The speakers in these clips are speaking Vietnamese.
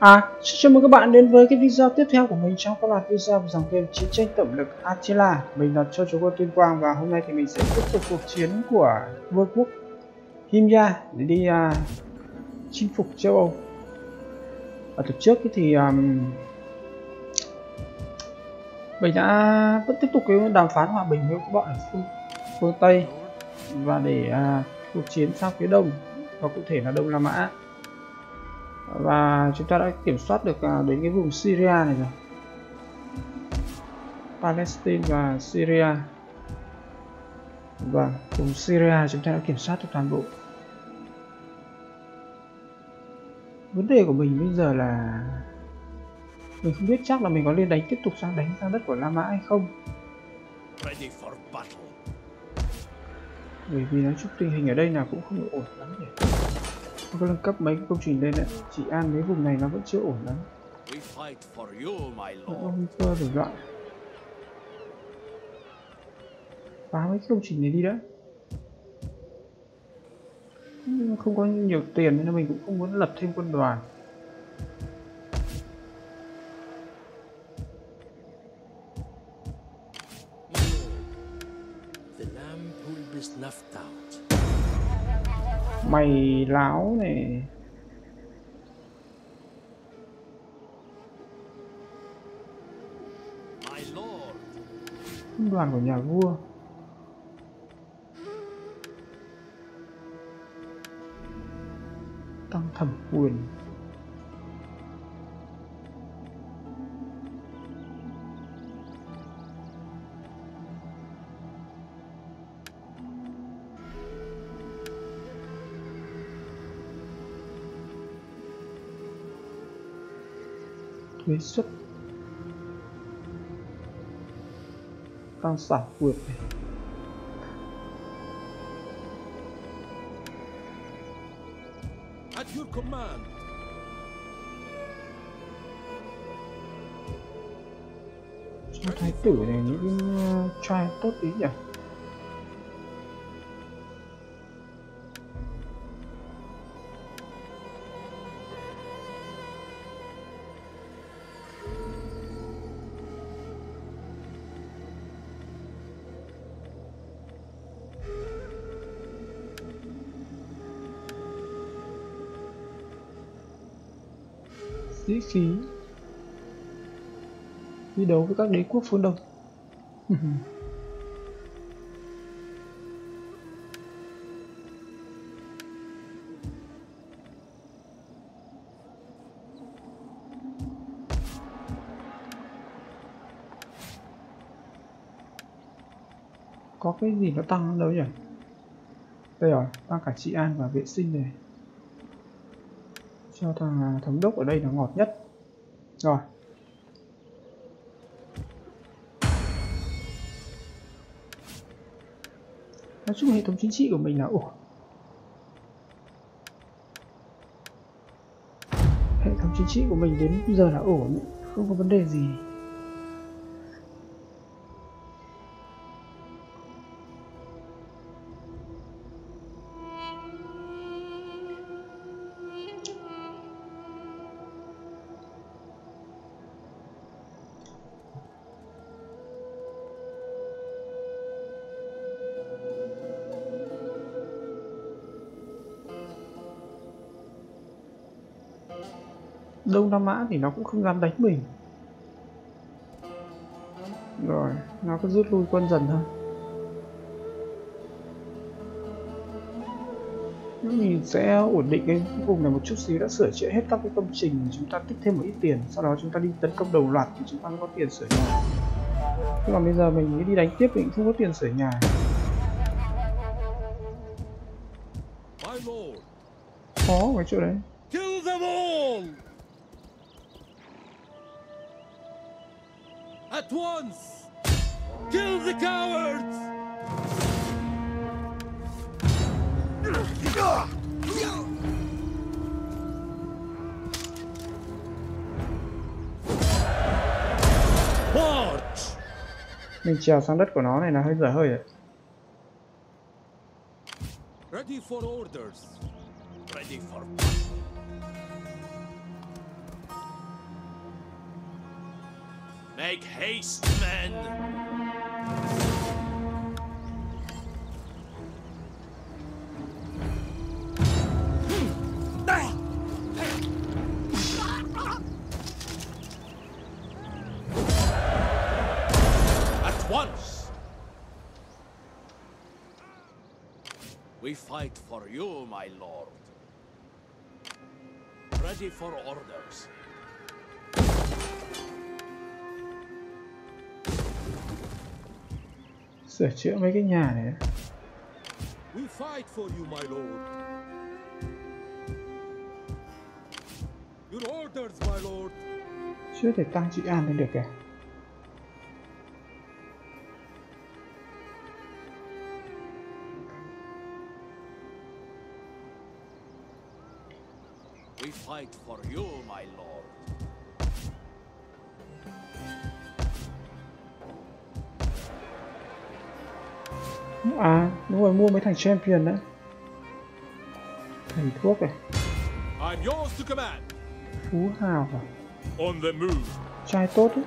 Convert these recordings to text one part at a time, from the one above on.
Chào mừng các bạn đến với cái video tiếp theo của mình trong các loạt video về dòng game chiến tranh tổng lực Attila. Mình là cho chú con Tuyên Quang và hôm nay thì mình sẽ tiếp tục cuộc chiến của vương quốc Himya để đi chinh phục châu Âu. Ở tập trước thì mình đã vẫn tiếp tục cái đàm phán hòa bình với các bạn ở phương Tây và để cuộc chiến sang phía đông, và cụ thể là Đông La Mã. Và chúng ta đã kiểm soát được đến cái vùng Syria này rồi, Palestine và Syria. Và vùng Syria chúng ta đã kiểm soát được toàn bộ. Vấn đề của mình bây giờ là mình không biết chắc là mình có nên tiếp tục đánh sang đất của La Mã hay không. Bởi vì nói chung tình hình ở đây là cũng không ổn lắm nhỉ. Tôi có nâng cấp mấy cái công trình lên đấy, chỉ an mấy vùng này nó vẫn chưa ổn lắm. Nó nguy cơ rủi loạn. Phá mấy công trình này đi đã. Không có nhiều tiền nên mình cũng không muốn lập thêm quân đoàn. Mày láo này. Quân đoàn của nhà vua. Tăng thẩm quyền. Thuế suất. Tăng sản quyền này. At your command. Cho thái tử này những trai tốt ý nhỉ. Sĩ khí đi đấu với các đế quốc phương Đông. Có cái gì nó tăng đâu nhỉ? Đây rồi, tăng cả trị an và vệ sinh này. Cho thằng thống đốc ở đây là ngọt nhất. Rồi. Nói chung hệ thống chính trị của mình là ổn. Hệ thống chính trị của mình đến bây giờ là ổn, không có vấn đề gì. Đông La Mã thì nó cũng không dám đánh mình. Rồi, nó cứ rút lui quân dần thôi. Mình sẽ ổn định cái vùng này một chút xíu, đã sửa chữa hết các cái công trình, chúng ta tích thêm một ít tiền, sau đó chúng ta đi tấn công đồng loạt thì chúng ta mới có tiền sửa nhà. Chứ còn bây giờ mình đi đánh tiếp mình không có tiền sửa nhà. Khó cái chỗ đấy. Kill them all! At once! Kill the cowards! March! Mình trèo sang đất của nó này là hơi dở hơi rồi. Ready for orders. Ready for Make haste, men! At once! We fight for you, my lord. Ready for orders. Sửa chữa mấy cái nhà này. We fight for you, my lord. Your orders, my lord. Chưa thể tăng trị an lên được kìa. We fight for you, my lord. À, đúng rồi, mua mấy thằng champion nữa. Thầy thuốc này. I'm yours to command. Phú hào à? On the move. Trai tốt ấy.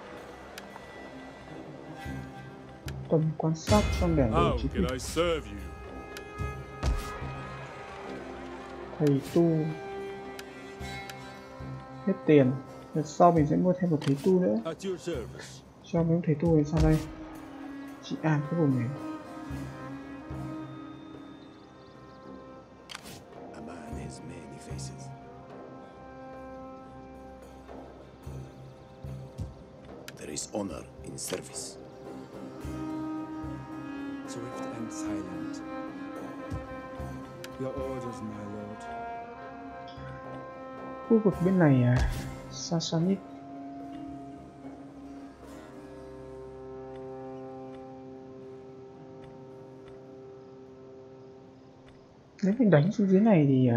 Tầm quan sát trong đèn How chỉ can I serve you? thầy tu. Hết tiền. Lần sau mình sẽ mua thêm một thầy tu nữa. At your service. Cho mấy thầy tu này sang đây. Chị an cái vùng này. A man has many faces. There is honor in service. Swift and silent. Your orders, my lord. Khu vực bên này à, Sassanid. Nếu mình đánh xuống dưới này thì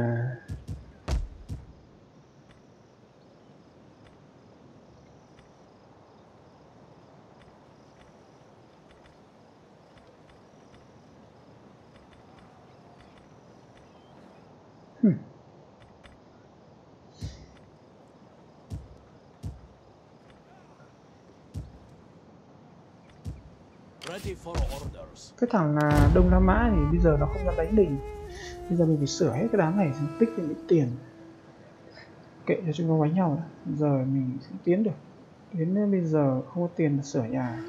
Ready for orders. cái thằng Đông Nam Mã thì bây giờ nó không dám đánh mình. Bây giờ mình phải sửa hết cái đám này xong tích thêm ít tiền. Kệ cho chúng nó đánh nhau. Giờ mình không tiến được. Đến bây giờ không có tiền để sửa nhà.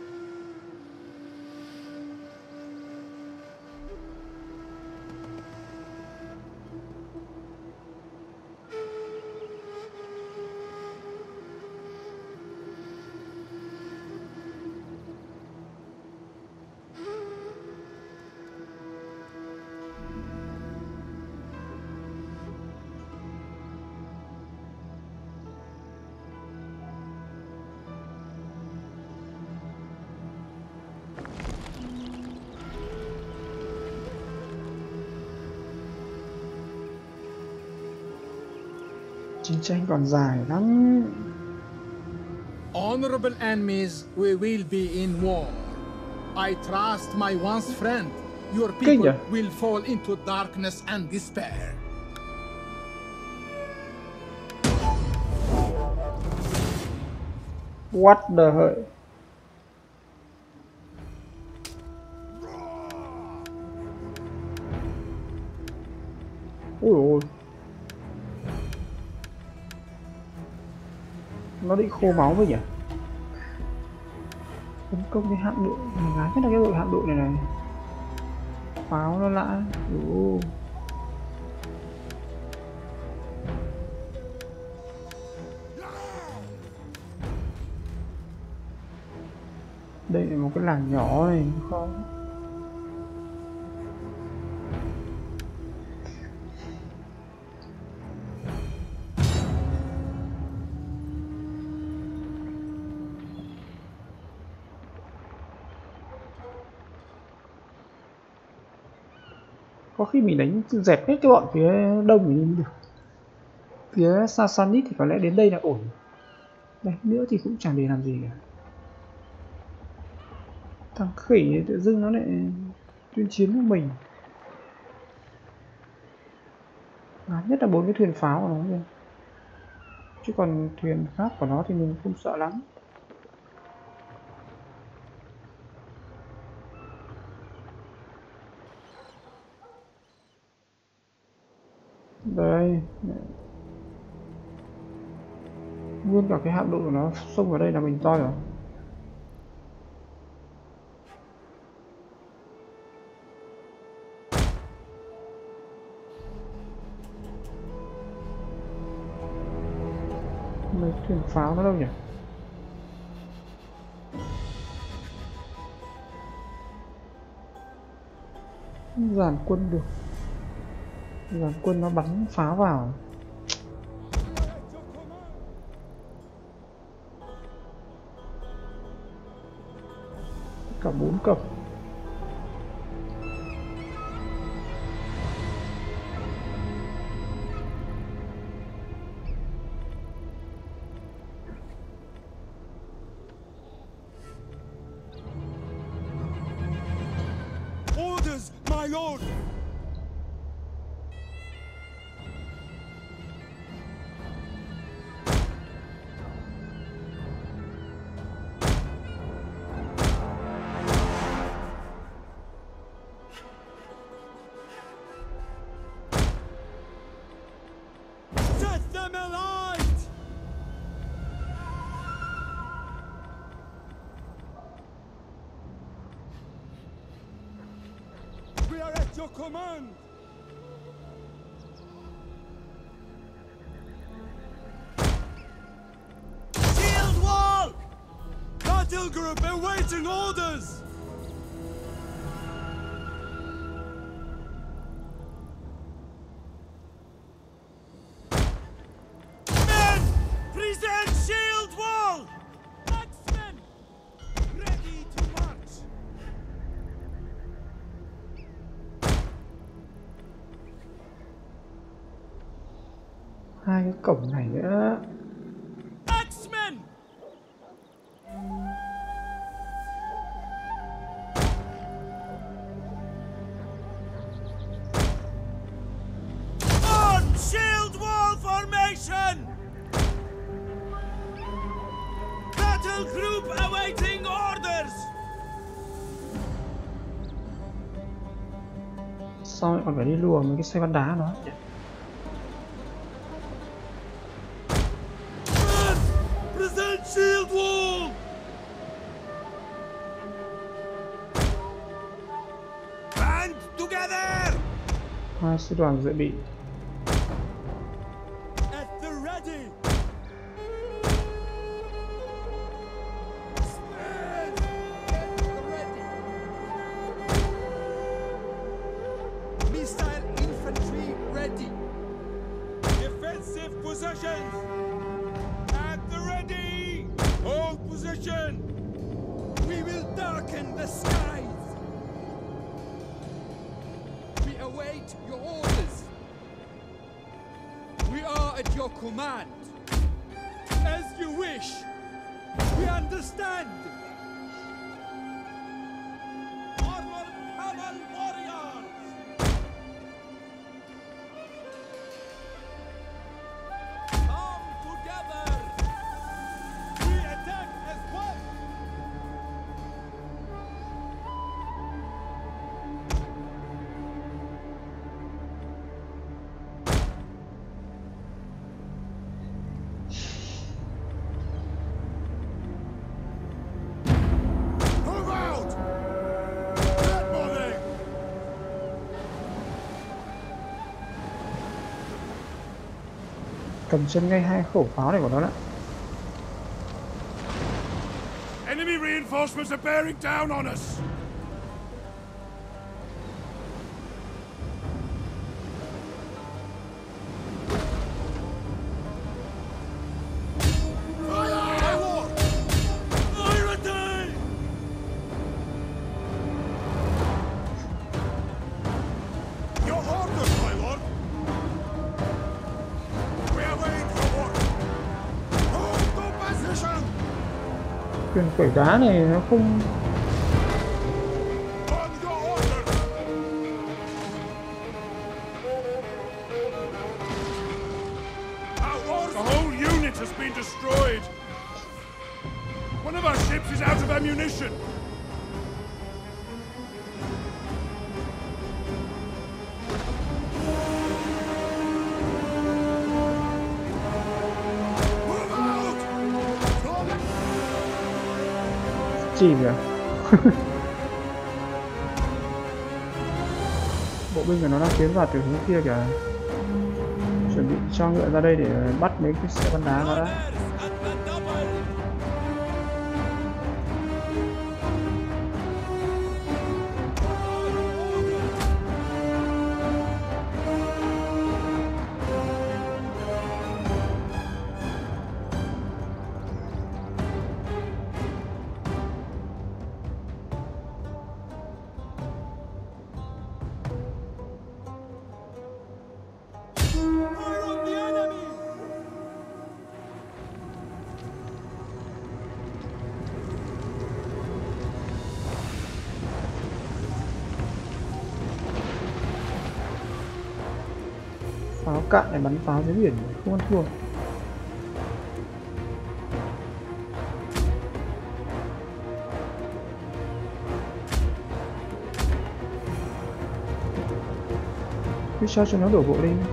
Chiến tranh còn dài lắm. Honorable enemies, we will be in war. I trust my once friend. Your people will fall into darkness and despair. What the hell? Ôi ôi. Nó định khô máu vậy nhỉ? Tấn công cái hạm đội này, gái nhất là cái đội hạm đội này này. Pháo nó lạ. Đây là một cái làng nhỏ này không? Có khi mình đánh dẹp hết cái bọn phía đông mình được. Phía Sassanid thì có lẽ đến đây là ổn. Đây nữa thì cũng chẳng để làm gì cả. Thằng khỉ tự dưng nó lại tuyên chiến với mình. Nhất là 4 cái thuyền pháo của nó thôi. Chứ còn thuyền khác của nó thì mình không sợ lắm. Đây. Nguyên cả cái hạm đội của nó xông vào đây là mình toi rồi. Mấy thuyền pháo nó đâu nhỉ? Dàn quân được. Dàn quân nó bắn pháo vào. Cả 4 cổng. Orders, my lord! Set them alight! We are at your command! Shield wall! Battle group awaiting orders! Men! Present shield wall! Axemen! Ready to march! Hai cái cổng này nữa. Axemen! On shield wall formation! Battle group awaiting orders! Sao lại còn phải đi lùa mấy cái xe bắn đá nó nhỉ? Men! Present shield wall! Band together! Hai sư đoàn dự bị. At the ready! Stand! At the ready! Missile infantry ready! Defensive positions! At the ready! Hold position! We will darken the skies! We await your orders! We are at your command! As you wish! We understand! Armored Cavalry warriors! Come together! We attack as one! Move out! Dead body! Cầm chân ngay hai khẩu pháo này của nó đã. Enemy reinforcements are bearing down on us! Fire! My lord! Irony! Your orders, my lord! We await your order! Hold to position! Thuyền quẩy đá này nó không. On your orders! The whole unit has been destroyed! One of our ships is out of ammunition! chìm kìa. Bộ binh của nó đang tiến vào từ hướng kia kìa, chuẩn bị cho ngựa ra đây để bắt mấy cái xe bắn đá nó đã. Pháo cạn để bắn pháo dưới biển không ăn thua. Cứ cho nó đổ bộ lên.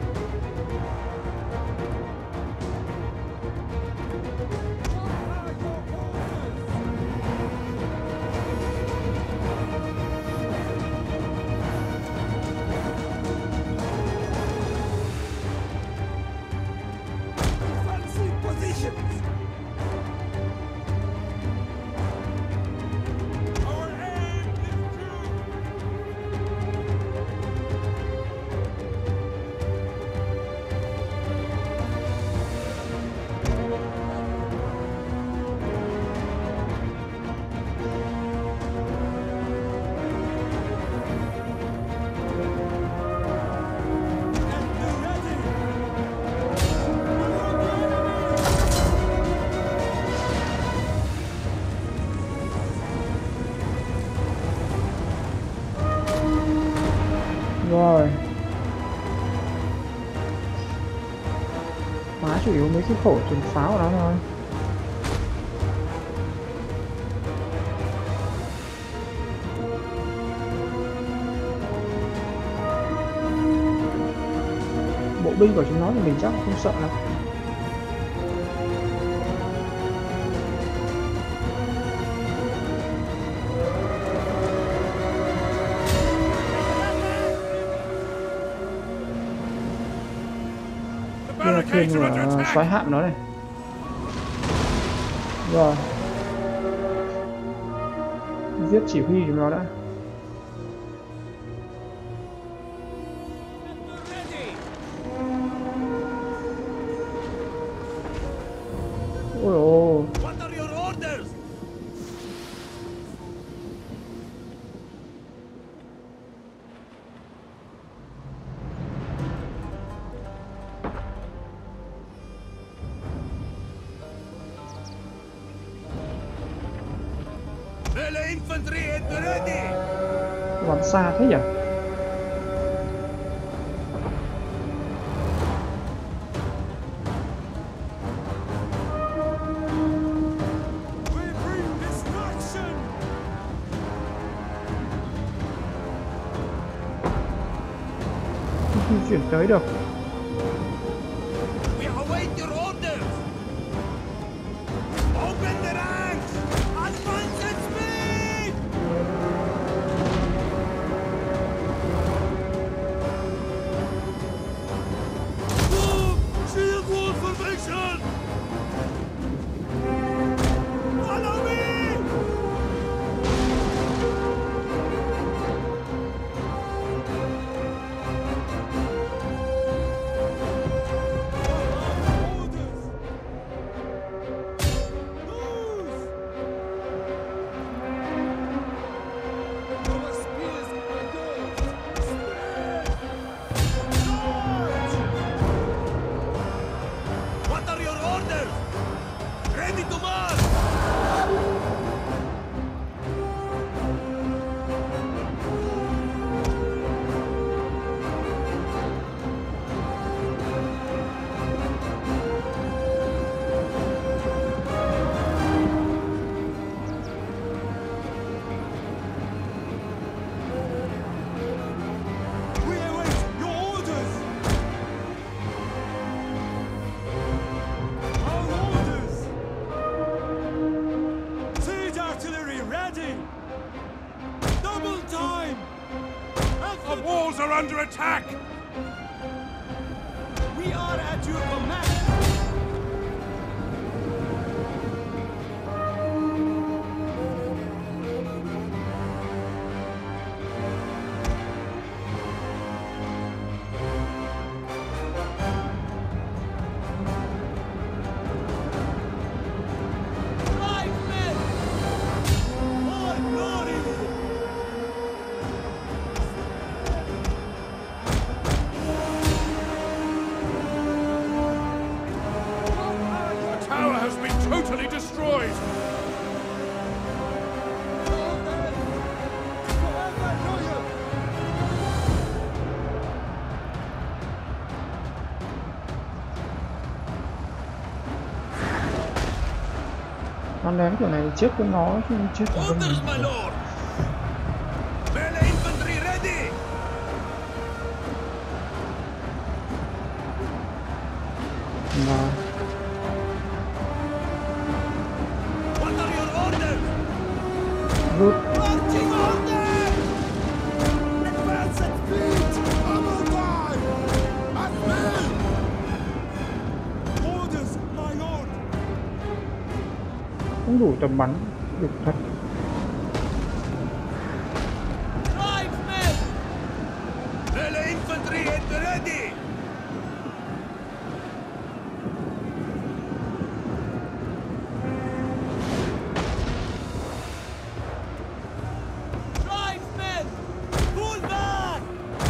Rồi, phá chủ yếu mấy cái khẩu súng pháo của nó thôi. Bộ binh của chúng nó thì mình chắc không sợ lắm. Đây là thuyền của xoáy hạm nó này. Rồi, giết chỉ huy chúng nó đã. Ôi ôi. Bắn xa thế nhỉ? Không di chuyển tới được. are under attack! We are at your command! Totally destroyed! Nó ném kiểu này chết với nó chứ chết với Orders, my lord! Melee infantry ready! Mà What are your orders? rút Marching orders! Advance at speed! Ammo time! At will! Orders, my lord! không đủ tầm bắn được thật. Tribesmen! Melee infantry at the ready! Tribesmen! Pull back!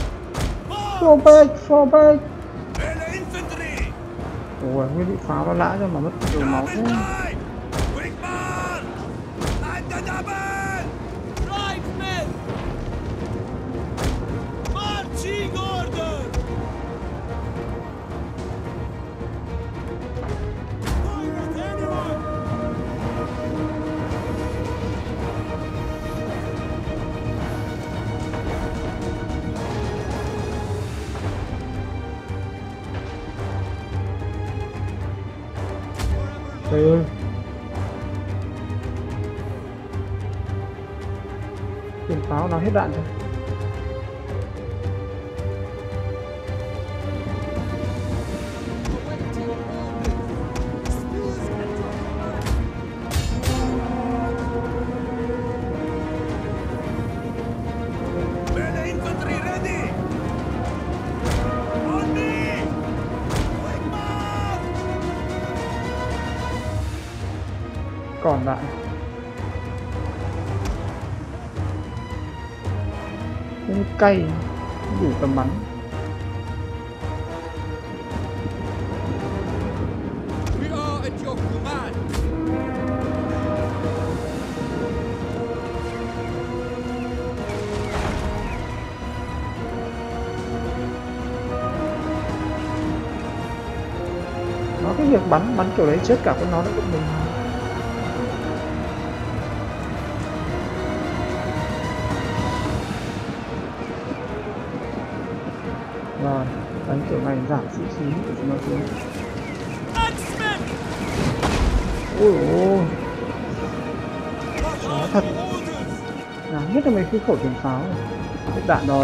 Fall back. Melee infantry! Ủa, mới bị pháo nó lã cho mà mất nhiều máu thế. Time! Quick march! At the double! Tribesmen! Marching order! Fire at anyone! Trời ơi. Tiền pháo nó hết đạn rồi. Melee infantry ready! On me! Quick march! Còn lại cái cây đủ tầm bắn. We are at your command! Nó cái việc bắn kiểu đấy chết cả con nó nữa của mình. Rồi, đánh kiểu này giảm sĩ khí của chúng nó xuống. Axemen! Ôi ôi, chó thật. Ngán nhất là mấy cái khẩu tiền pháo này. Hết đạn rồi.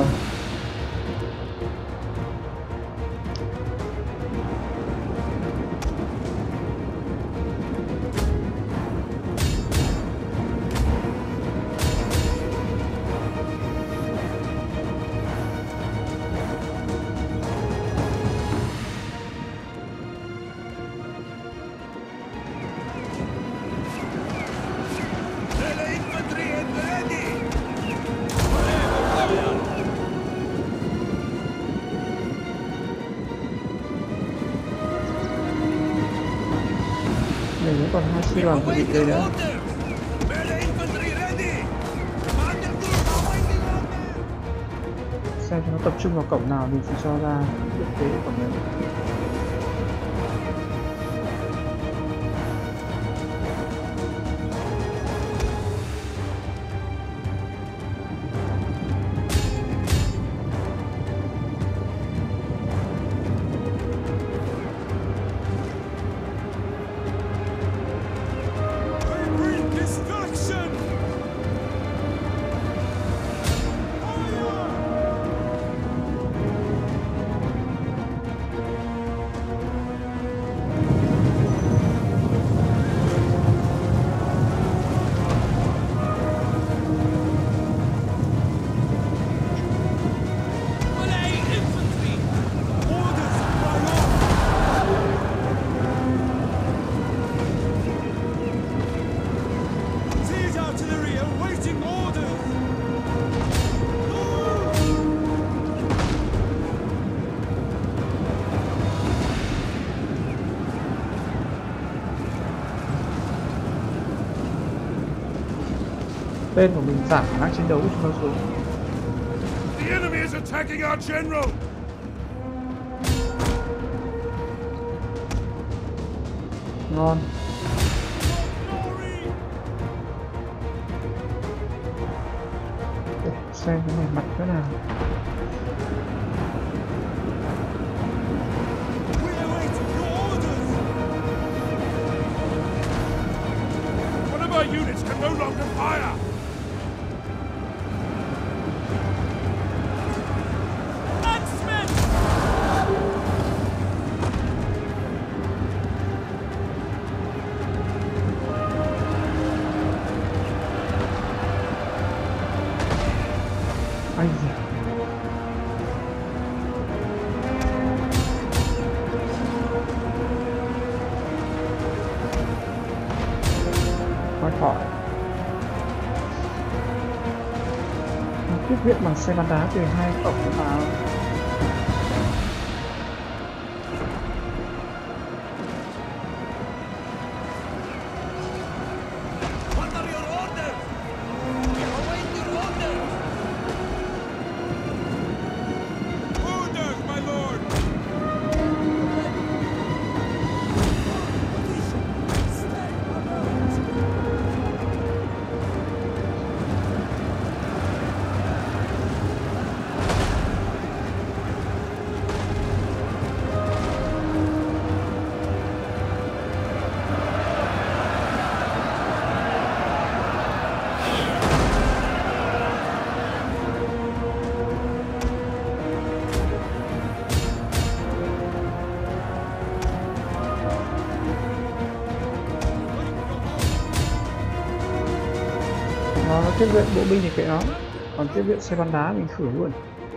Melee infantry at the ready! Mình vẫn còn 2 sư đoàn dự bị đây nữa. Melee infantry ready! Commander Group awaiting orders! Xem cho nó tập trung vào cổng nào mình sẽ cho ra thiết kế của mình. We bring destruction! Fire! tên của mình giảm khả năng chiến đấu của chúng nó xuống. The enemy is attacking our general. Ngon. Để xem cái này mặt thế nào. One of our units can no longer fire. Ai da. Khỏi khỏi. Tiếp viện bằng xe bắn đá từ 2 khẩu vào. What are your orders? We await your orders. Orders, my lord. Nó tiếp viện bộ binh thì kệ nó, còn tiếp viện xe bắn đá mình khử luôn.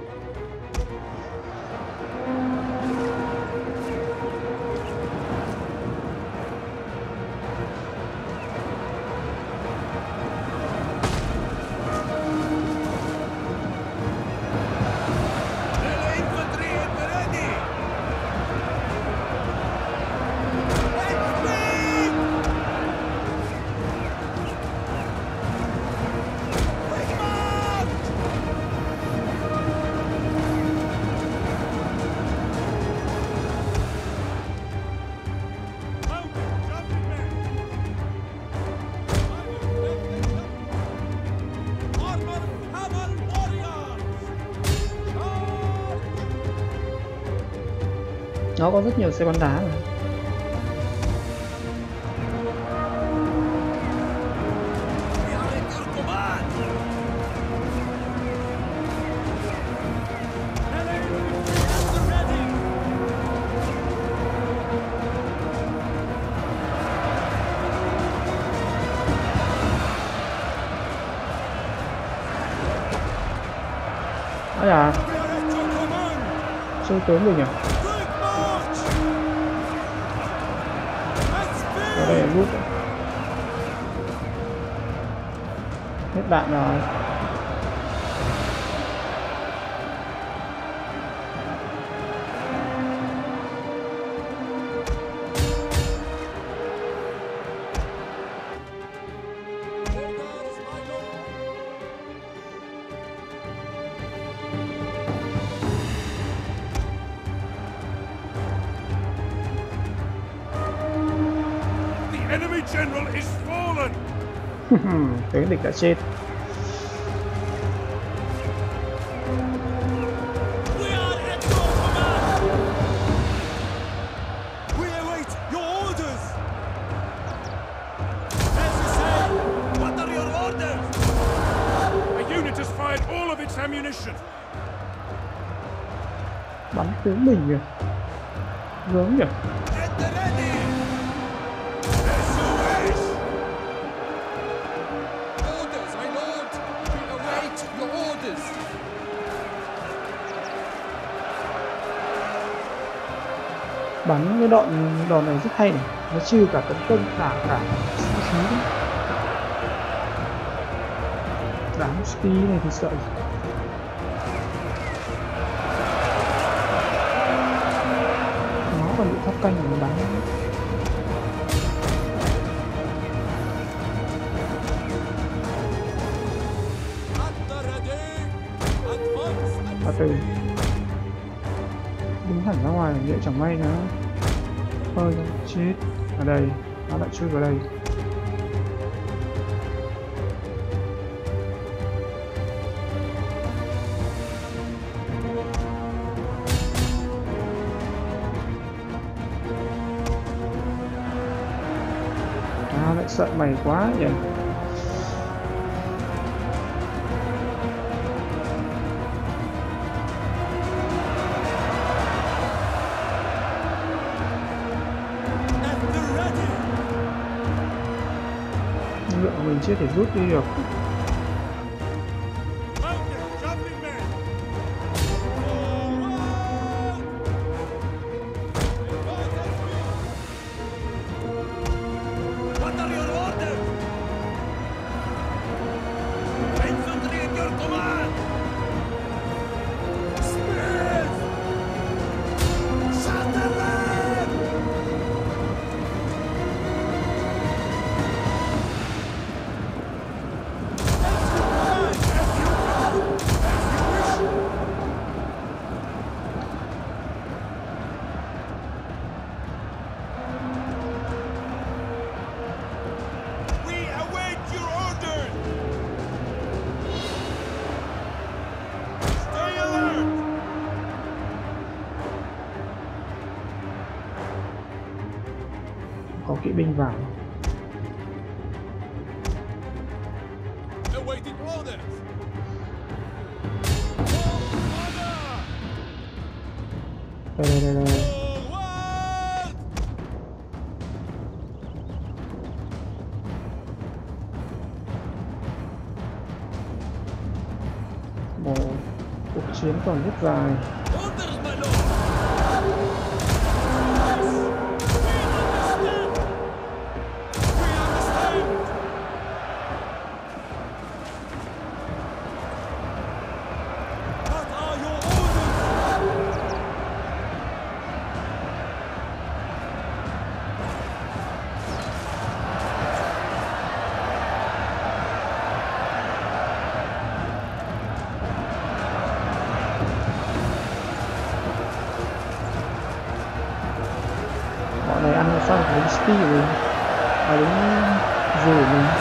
Melee infantry at the ready. Let's speed. Bring 'em out. Mount, jumping men. Armor Cavalry warriors. Charge. Nó có rất nhiều xe bắn đá rồi. We are at your command. Melee infantry at the ready. Ây da, We are at your command. chơi tướng mình à? Quick march. Let's Ở đây speed. là rút rồi. Hết đạn rồi. Orders, my lord. The enemy general is fallen. Tướng địch đã chết. We are at your command. We await your orders. As you say. What are your orders? A unit has fired all of its ammunition. Bắn tướng mình kìa. Gớm kìa. At the ready. As you wish. Orders, my lord. We await your orders. Bắn cái đòn này rất hay này. Nó trừ cả tấn công cả sĩ khí đấy. Đám sĩ này thì sợ gì. Nó còn bị tháp canh để bắn. từ đứng thẳng ra ngoài vậy chẳng may nó hơi chết ở đây, nó lại chui vào đây. Tao lại sợ mày quá nhỉ. Lượng của mình chưa thể rút đi được. Có kỵ binh vào. Đây. Một cuộc chiến còn rất dài. Bọn này ăn xong cái lính speed của mình và lính dù của mình.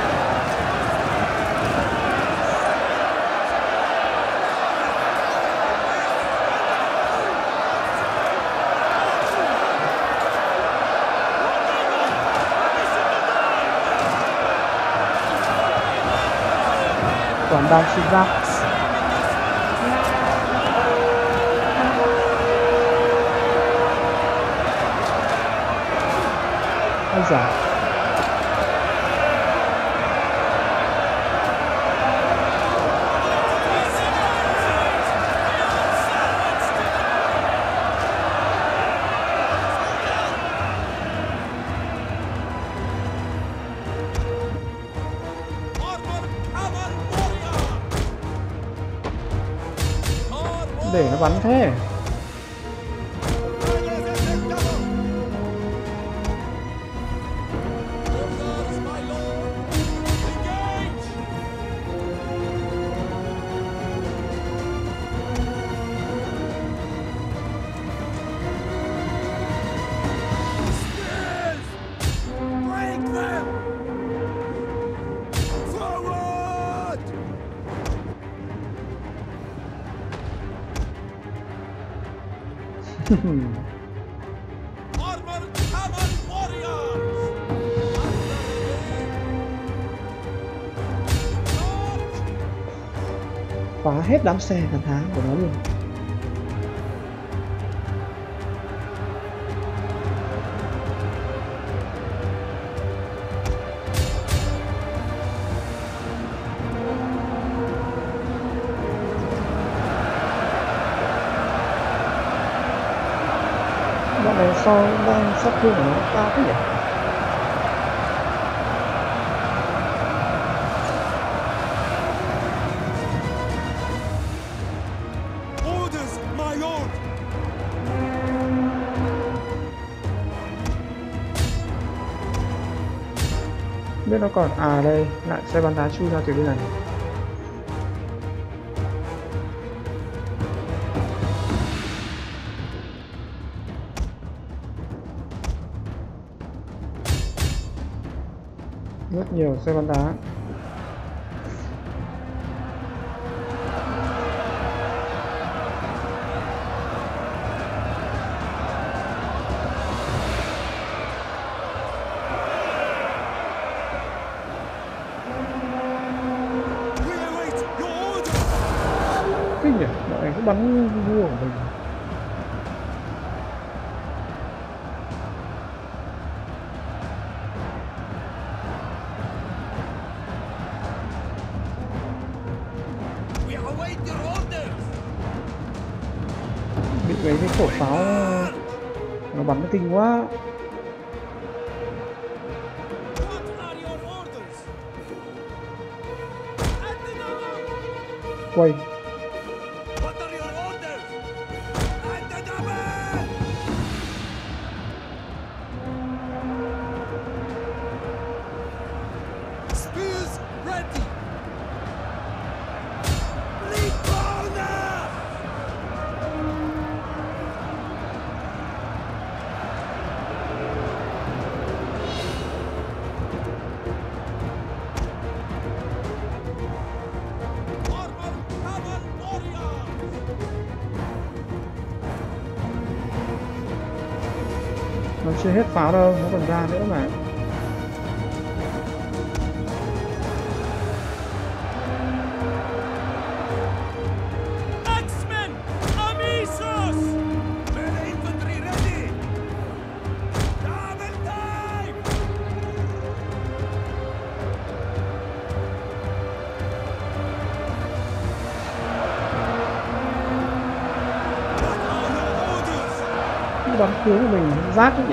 Còn đang sinh ra. Ây da. Để nó bắn thế. Phá hết đám xe thần thá của nó luôn. Bọn này sao đang sát thương của nó cao thế nhỉ? Biết nó còn đây lại xe bắn đá chui ra từ bên này. Rất nhiều xe bắn đá. Kinh nhỉ, bọn này cứ bắn vua của mình. Bị mấy cái khẩu pháo nó bắn nó kinh quá. Quay. Nó chưa hết pháo đâu, nó còn ra nữa mà. Axemen! Amisos! Melee infantry ready! Double time! What are your orders? Cái bắn cứu của mình rác chứ nhỉ.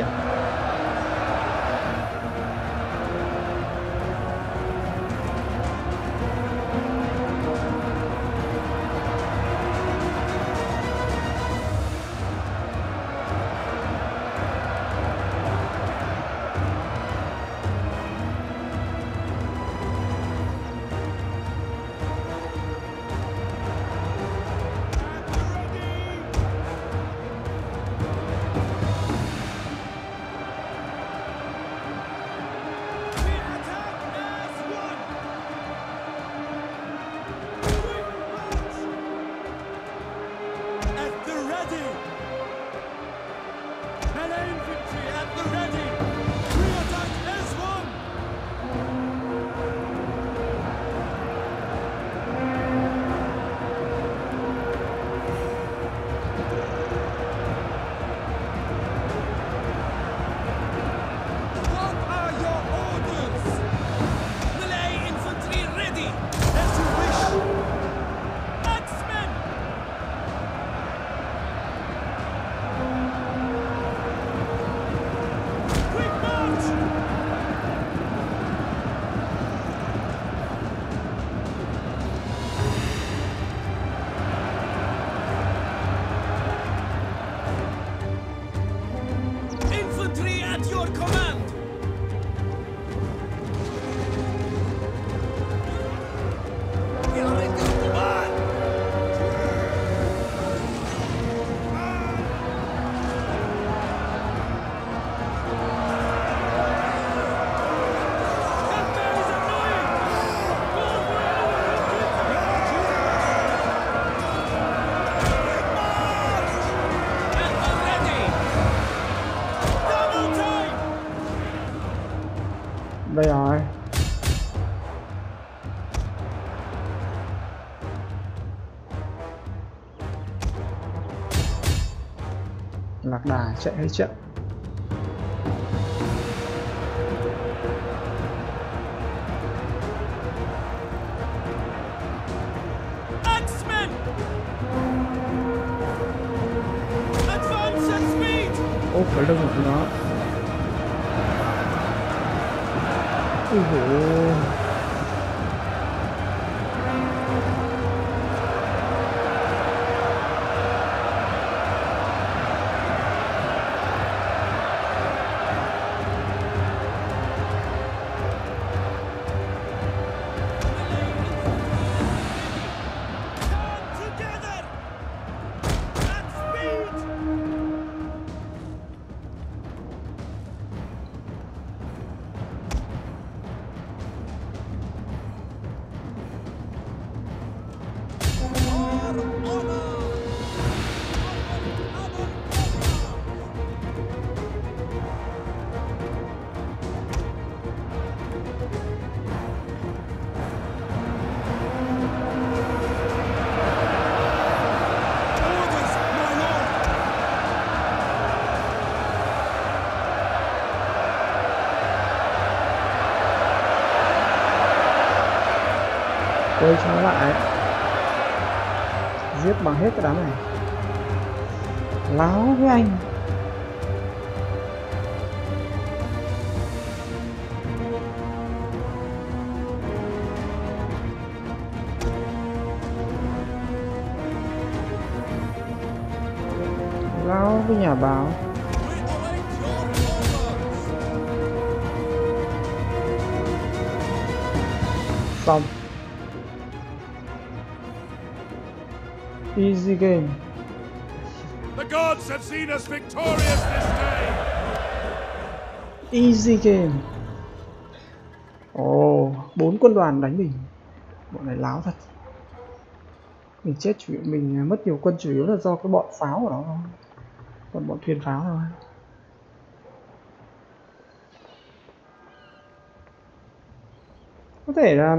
Đây rồi. Lạc đà chạy hơi chậm. Axemen! Advance at speed! Ôi cái lưng của nó. Ui dồi. vây cho nó lại, giết bằng hết cái đám này. Láo với anh. Láo với nhà báo. Xong. Easy game. The gods have seen us victorious this day. Easy game. Ồ, 4 quân đoàn đánh mình. Bọn này láo thật. Mình chết chủ yếu, mình mất nhiều quân chủ yếu là do cái bọn pháo của nó thôi. Còn bọn thuyền pháo thôi. Có thể là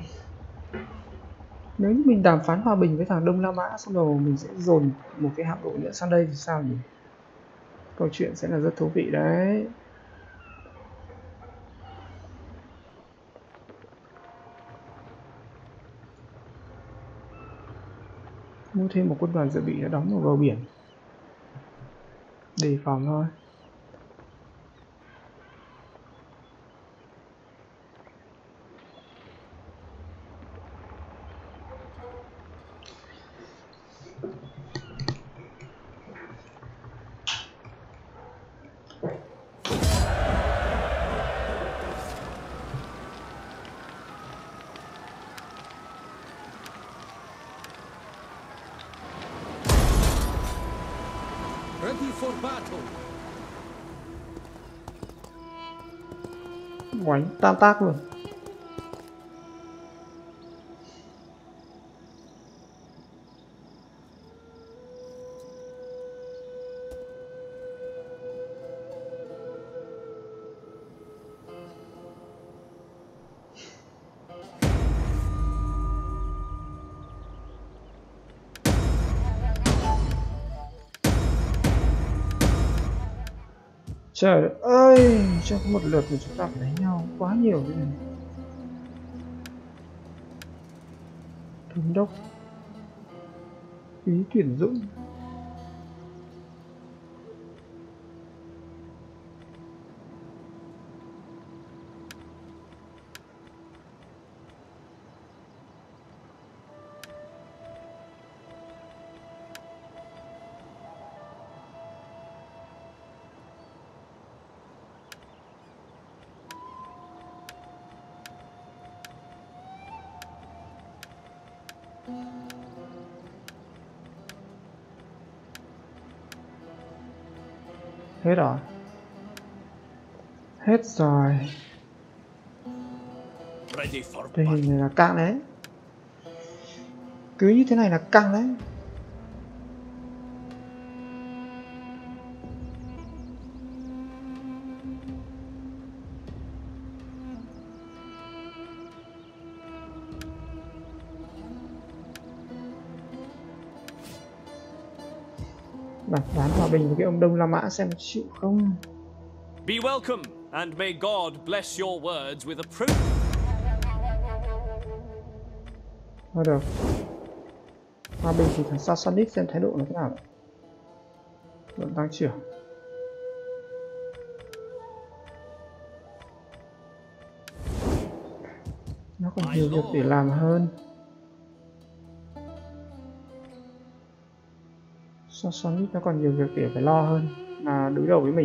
nếu như mình đàm phán hòa bình với thằng Đông La Mã xong rồi mình sẽ dồn một cái hạm đội nữa sang đây thì sao nhỉ? Câu chuyện sẽ là rất thú vị đấy. Mua thêm một quân đoàn dự bị đã đóng ở bờ biển. Đề phòng thôi. Ready for battle. Oánh tam tác luôn. Trời ơi, trong một lượt mà chúng ta phải đánh nhau quá nhiều thế này. Thống đốc phí tuyển dụng. Hết rồi. Hết rồi. Ready for Tình battle. hình này là căng đấy. Cứ như thế này là căng đấy. Đàm phán hòa bình với cái ông Đông La Mã xem chịu không. Be welcome, and may God bless your words with approval. Thôi được. Hòa bình thì thằng Sassanid xem thái độ nó thế nào. Vẫn tăng trưởng. Nó còn nhiều việc để làm hơn. Sassanid nó còn nhiều việc để phải lo hơn là đối đầu với mình.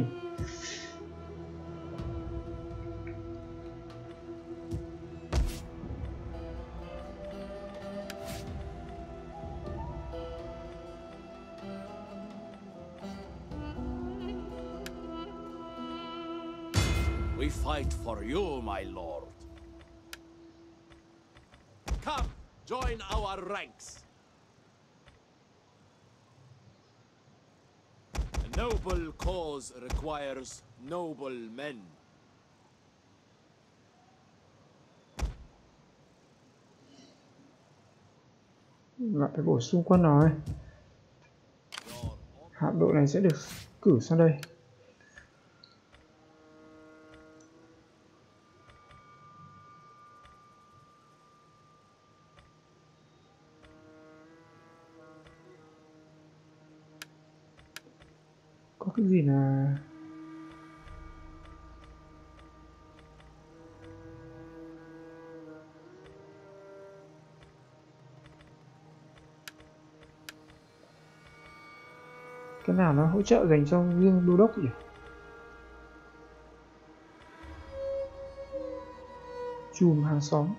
We fight for you, my lord. Come, join our ranks. A noble cause requires noble men. Lại phải bổ sung quân rồi. Hạm đội này sẽ được cử sang đây. cái gì là cái nào nó hỗ trợ dành cho riêng đô đốc nhỉ? Chùm hàng xóm.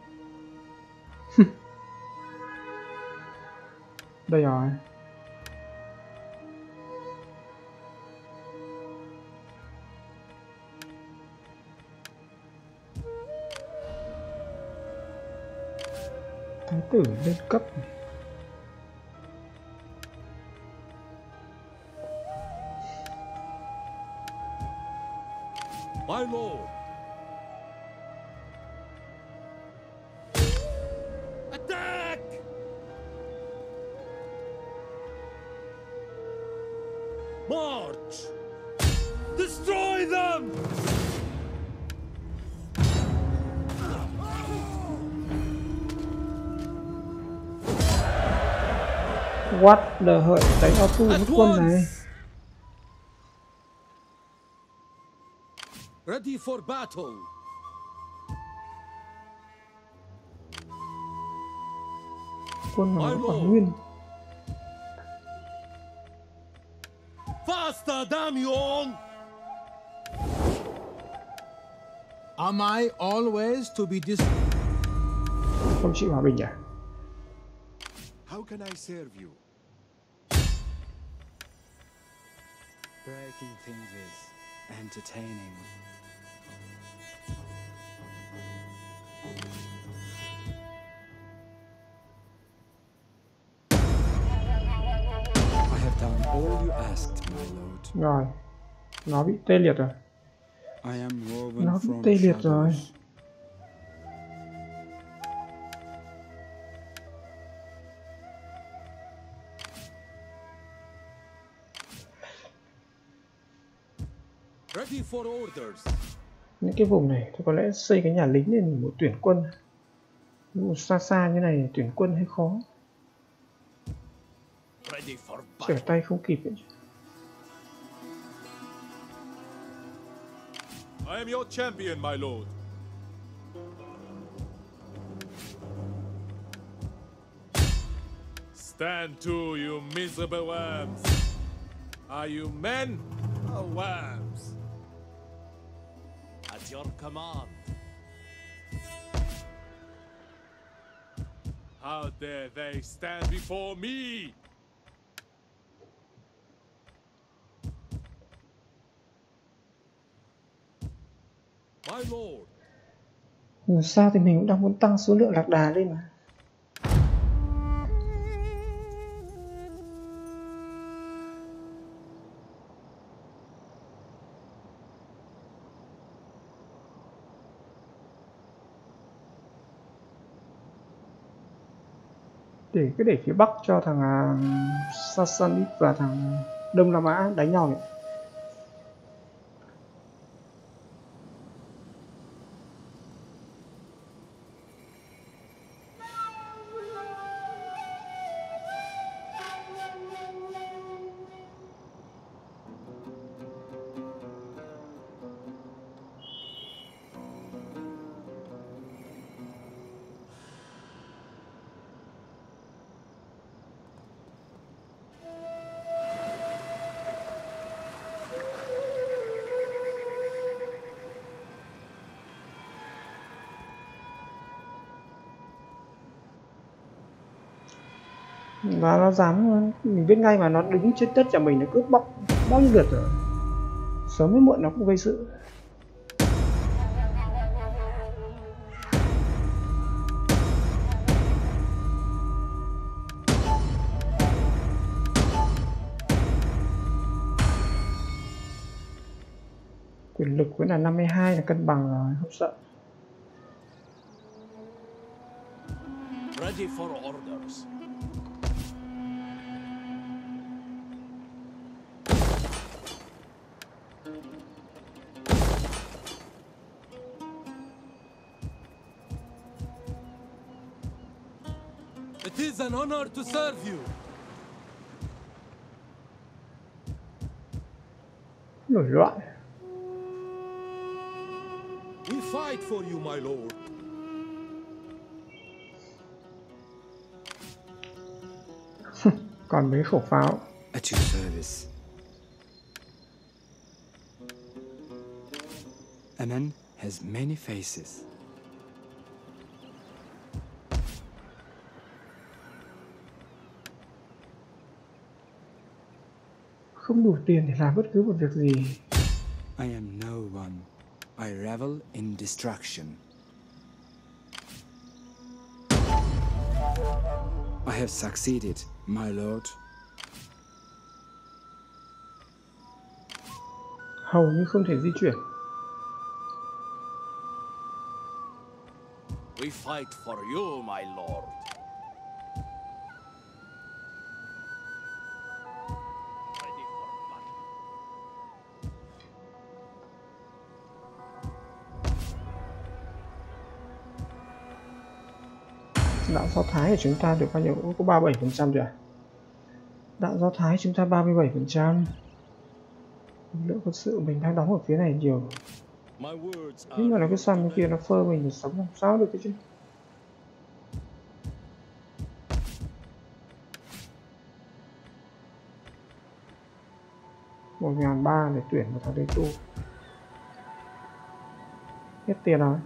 Đây rồi. Thái tử lên cấp này. My lord. Attack! March! Destroy them! What the hell, đánh auto với quân này. Ready for battle. Quân mà nó còn nguyên. Faster, damn you all! Am I always to be Không chịu hòa bình à? How can I serve you? Breaking things is entertaining. I have done all you asked, my lord. Rồi, nó bị tê liệt rồi. I am woven Nó bị from tê liệt rồi. shadows. Ready for orders. Những cái vùng này thì có lẽ xây cái nhà lính lên một tuyển quân. Một xa xa như này tuyển quân hơi khó. Ready for Trở battle. tay không kịp ấy. I am your champion, my lord. Stand to, you miserable worms. Are you men or worms? At your command. How dare they stand before me? My lord. Dù sao thì mình cũng đang muốn tăng số lượng lạc đà lên mà. Để phía bắc cho thằng Sassanid và thằng Đông La Mã đánh nhau vậy. Và nó dám, mình biết ngay mà nó đứng trên đất nhà mình, nó cướp bóc bao nhiêu lượt rồi. Sớm hay muộn nó cũng gây sự. Quyền lực vẫn là 52 là cân bằng rồi, không sợ. Ready for orders. It is an honor to serve you. Nổi loạn. We fight for you, my lord. Còn mấy khẩu pháo. At your service. A man has many faces. Không đủ tiền để làm bất cứ một việc gì. I am no one. I revel in destruction. I have succeeded, my lord. Hầu như không thể di chuyển. We fight for you, my lord. Ready for battle. Đạn Do Thái của chúng ta được bao nhiêu? Có 37% rồi à? Đạn Do Thái chúng ta 37%. Lực lượng quân sự mình đang đóng ở phía này nhiều. My words Nhưng mà nó are cứ săn cái kia nó phơ mình thì sống làm sao được cái chứ. Một ngàn ba để tuyển một thằng đây tu. Hết tiền rồi.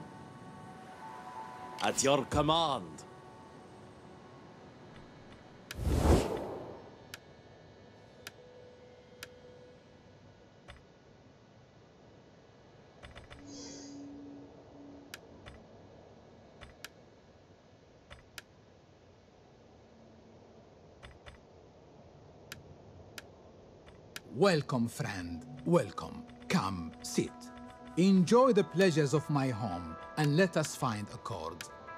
at your command. Welcome, friend. Welcome. Come, sit. Enjoy the pleasures of my home, and let us find accord.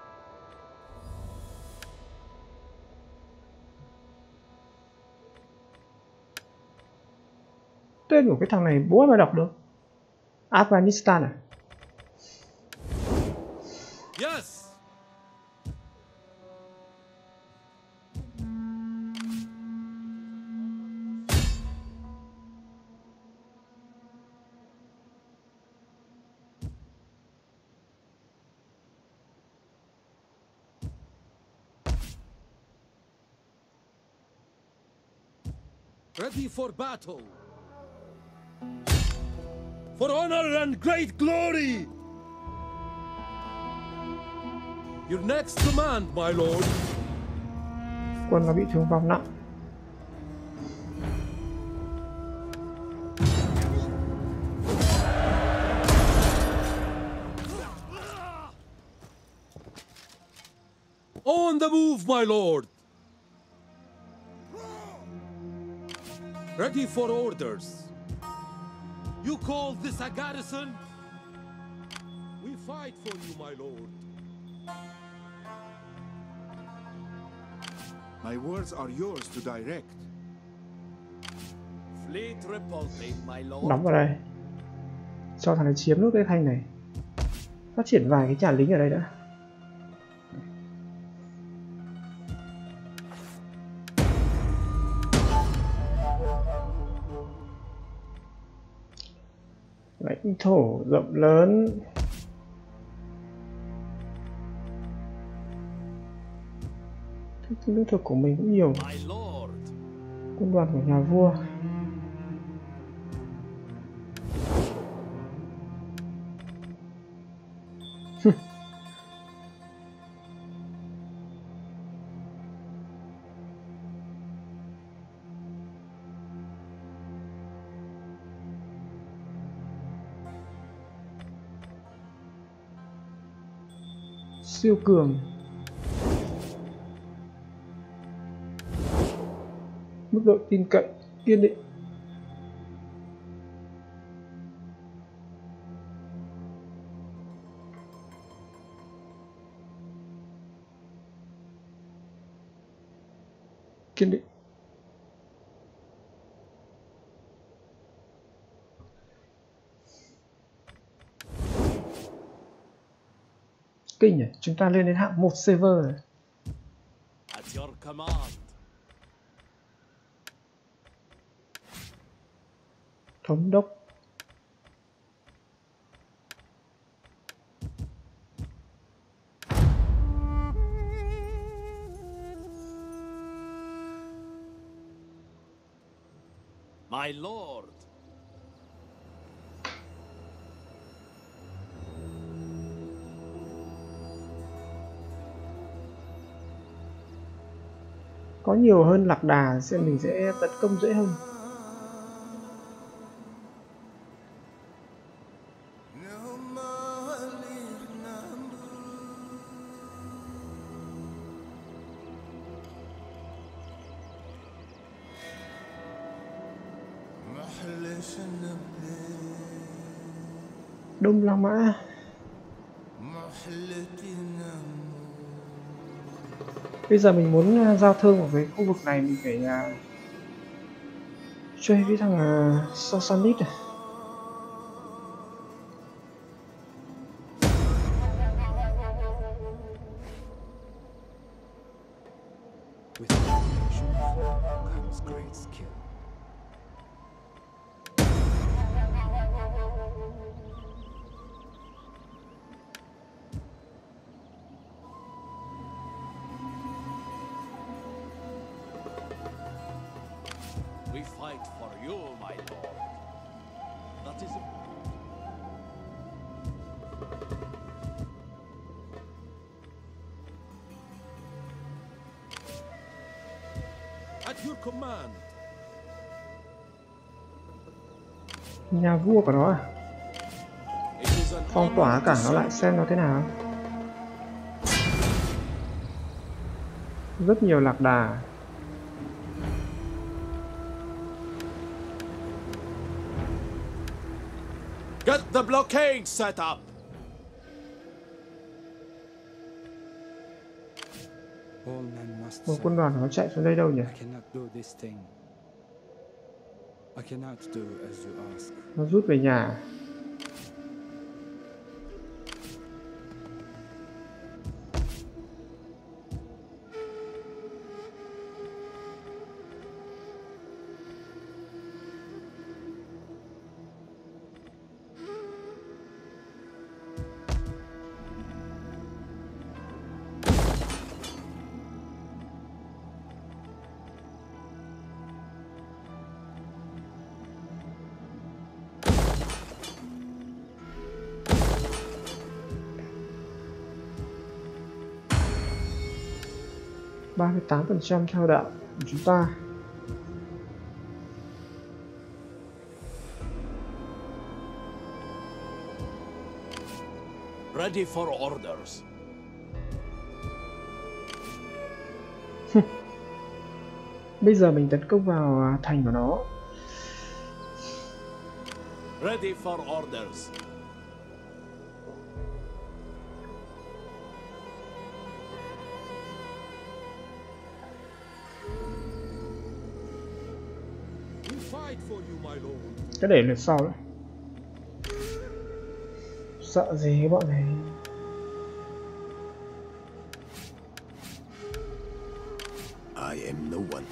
Tên của cái thằng này bố mà đọc được. Afghanistan à? Yes! Ready for battle. For honor and great glory. Your next command, my lord. Quân nó bị thương vong nặng. On the move, my lord. Ready for orders. You call this a garrison? We fight for you, my lord. My words are yours to direct. Fleet reporting, my lord. Đóng vào đây. Cho thằng này chiếm nốt cái thanh này. Phát triển vài cái nhà lính ở đây đã. Lãnh thổ rộng lớn. Cái lương thực của mình cũng nhiều. My lord. Quân đoàn của nhà vua. Siêu cường. Mức độ tin cậy kiên định. Kiên định. Kinh nhỉ, chúng ta lên đến hạng 1 server rồi. At your command. Thống đốc My lord. Có nhiều hơn lạc đà sẽ mình sẽ tấn công dễ hơn. Đông La Mã. Bây giờ mình muốn giao thương ở cái khu vực này, mình phải chơi với thằng Sassanid này. With patience comes great skill. We fight for you, my lord. That is at your command. Nhà vua của nó à? It is an Phong tỏa honor cả to nó lại serve. xem nó thế nào. Rất nhiều lạc đà. Get the blockade set up. All men must Một quân serve. đoàn của nó chạy xuống đây đâu nhỉ? I cannot do this thing. I cannot do as you ask. Nó rút về nhà. Ba mươi 8% theo đạo của chúng ta. Ready for orders. Bây giờ mình tấn công vào thành của nó. Ready for orders. We fight for you, my lord. Cái để lượt sau đấy. Sợ gì cái bọn này. I am no one.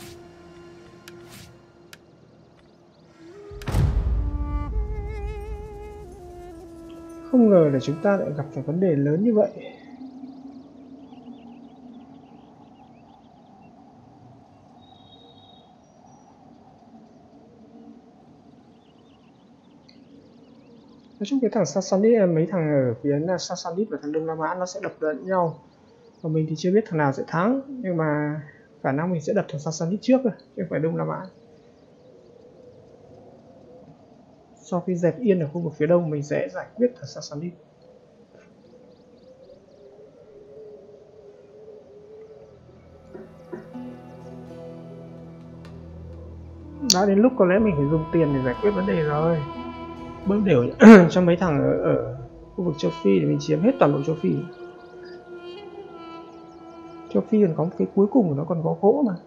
Không ngờ là chúng ta lại gặp phải vấn đề lớn như vậy. Nói chung cái thằng Sassanid, mấy thằng ở phía Sassanid và thằng Đông La Mã nó sẽ đập lẫn nhau. Và mình thì chưa biết thằng nào sẽ thắng, nhưng mà khả năng mình sẽ đập thằng Sassanid trước rồi, chứ không phải Đông La Mã. Sau khi dẹp yên ở khu vực phía đông, mình sẽ giải quyết thằng Sassanid. Đã đến lúc có lẽ mình phải dùng tiền để giải quyết vấn đề rồi. Bớt đều cho mấy thằng ở khu vực châu Phi để mình chiếm hết toàn bộ châu Phi. Châu Phi còn có một cái cuối cùng của nó còn có gỗ mà.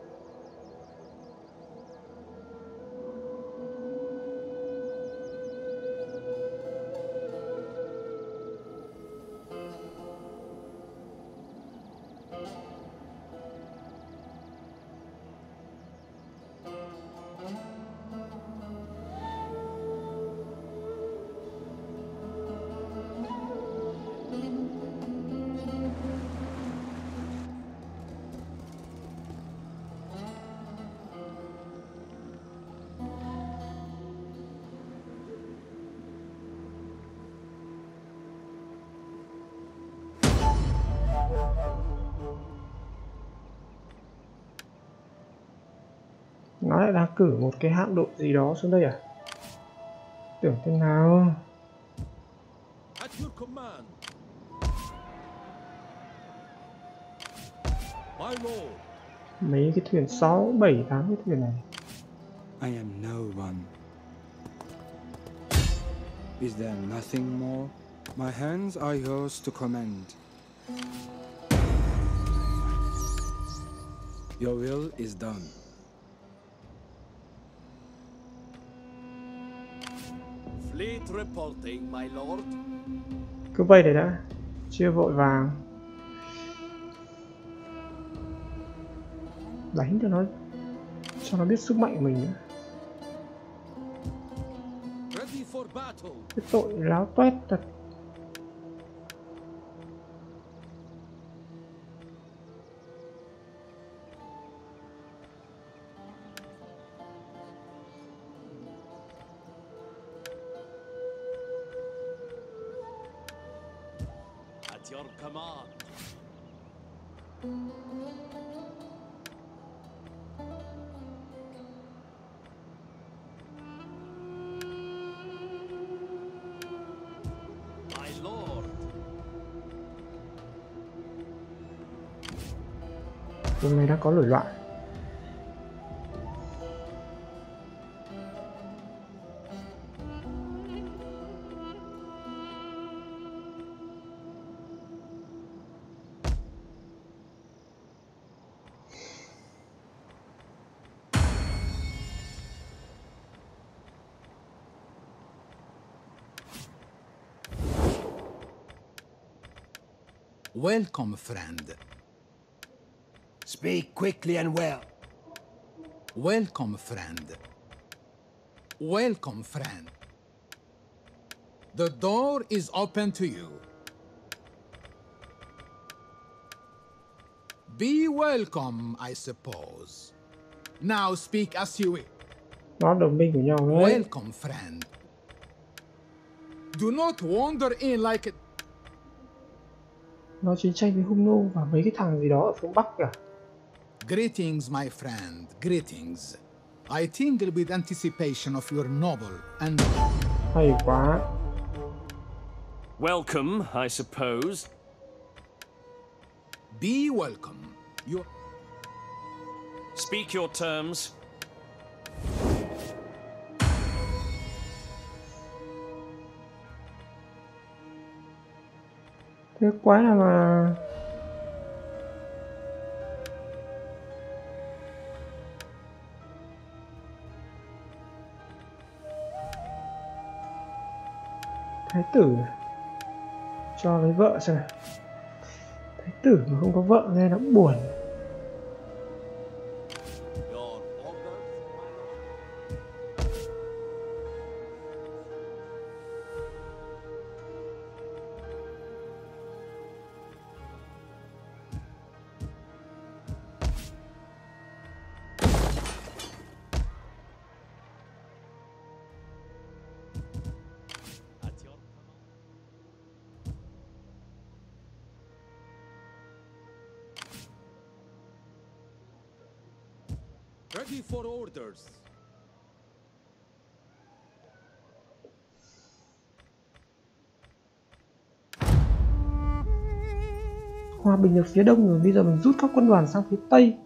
nó lại đang cử một cái hạm đội gì đó xuống đây à? Tưởng thế nào? At your command. My lord. Mấy cái thuyền 6, 7, 8 cái thuyền này. I am no one. Is there nothing more? My hands are yours to command. Your will is done. Fleet reporting, my lord. Cứ vây đấy đã, chưa vội vàng. Đánh cho nó biết sức mạnh của mình nữa. Ready for battle. Cái tội láo toét thật. At your command. My lord. Vùng này đang có nổi loạn. Welcome, friend. Speak quickly and well. Welcome, friend. Welcome, friend. The door is open to you. Be welcome, I suppose. Now speak as you will. Nó đồng minh của nhau đấy. Welcome, friend. Do not wander in like a... Nó chiến tranh với Hung Nô và mấy cái thằng gì đó ở phương Bắc kìa. Greetings, my friend. Greetings. I tingle with anticipation of your noble and... Hay quá. Welcome, I suppose. Be welcome. You... Speak your terms. Thế quái là mà... Thái tử cho lấy vợ xem nào. Thái tử mà không có vợ nghe nó cũng buồn. Your orders, my lord. At your command. Ready for orders. Hòa bình ở phía đông rồi, bây giờ mình rút các quân đoàn sang phía tây.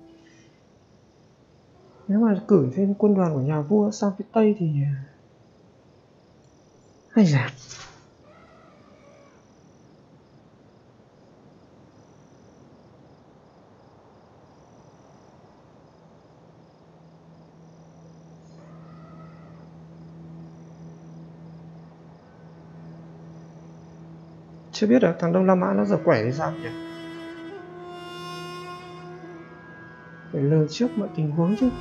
Nếu mà cử thêm quân đoàn của nhà vua sang phía tây thì... hay là... Chưa biết là thằng Đông La Mã nó dở quẻ hay sao nhỉ? Phải lường trước mọi tình huống chứ.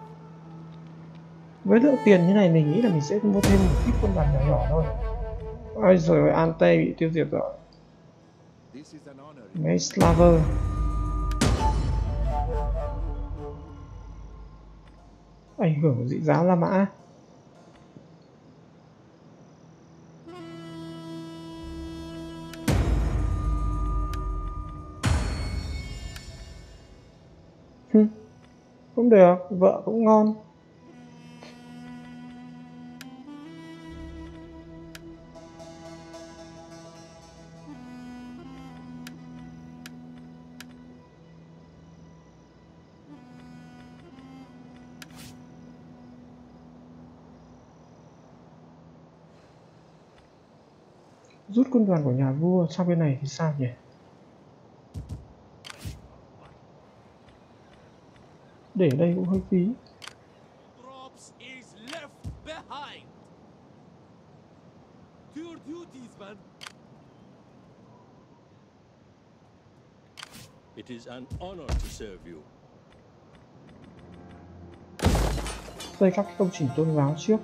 Với lượng tiền như này mình nghĩ là mình sẽ mua thêm một ít quân đoàn nhỏ nhỏ thôi. Ôi giời, Ante bị tiêu diệt rồi. This is an honor. Mấy Slaver. Ảnh hưởng của dị giáo La Mã. Cũng được, vợ cũng ngon. Rút quân đoàn của nhà vua sang bên này thì sao nhỉ? Để đây cũng hơi phí. Drops is left behind. To your duties, man. It is an honor to serve you. Xây các công trình tôn giáo trước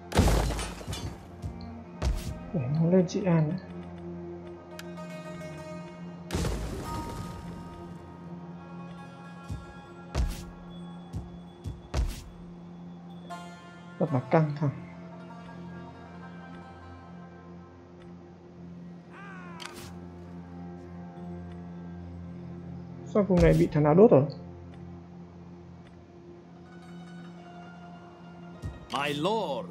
để nó lên trị an nữa. Rất là căng thẳng. Sao vùng này bị thằng nào đốt rồi? My lord.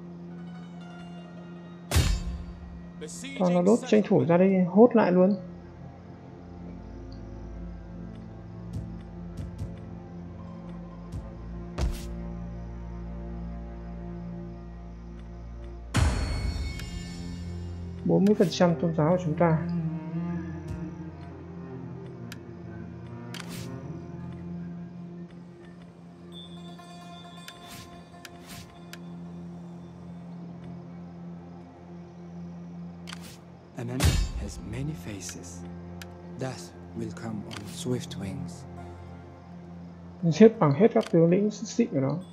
Thằng nào đốt tranh thủ ra đây hốt lại luôn. %40 tôn giáo của chúng ta. An enemy has many faces. Death will come on swift wings. Giết bằng hết các tướng lĩnh xịn của nó.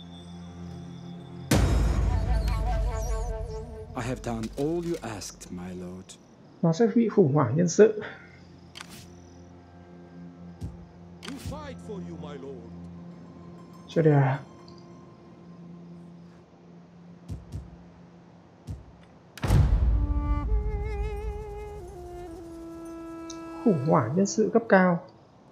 I have done all you asked, my lord. Nó sẽ bị khủng hoảng nhân sự. We fight for you, my lord. Chưa được. Khủng hoảng nhân sự cấp cao.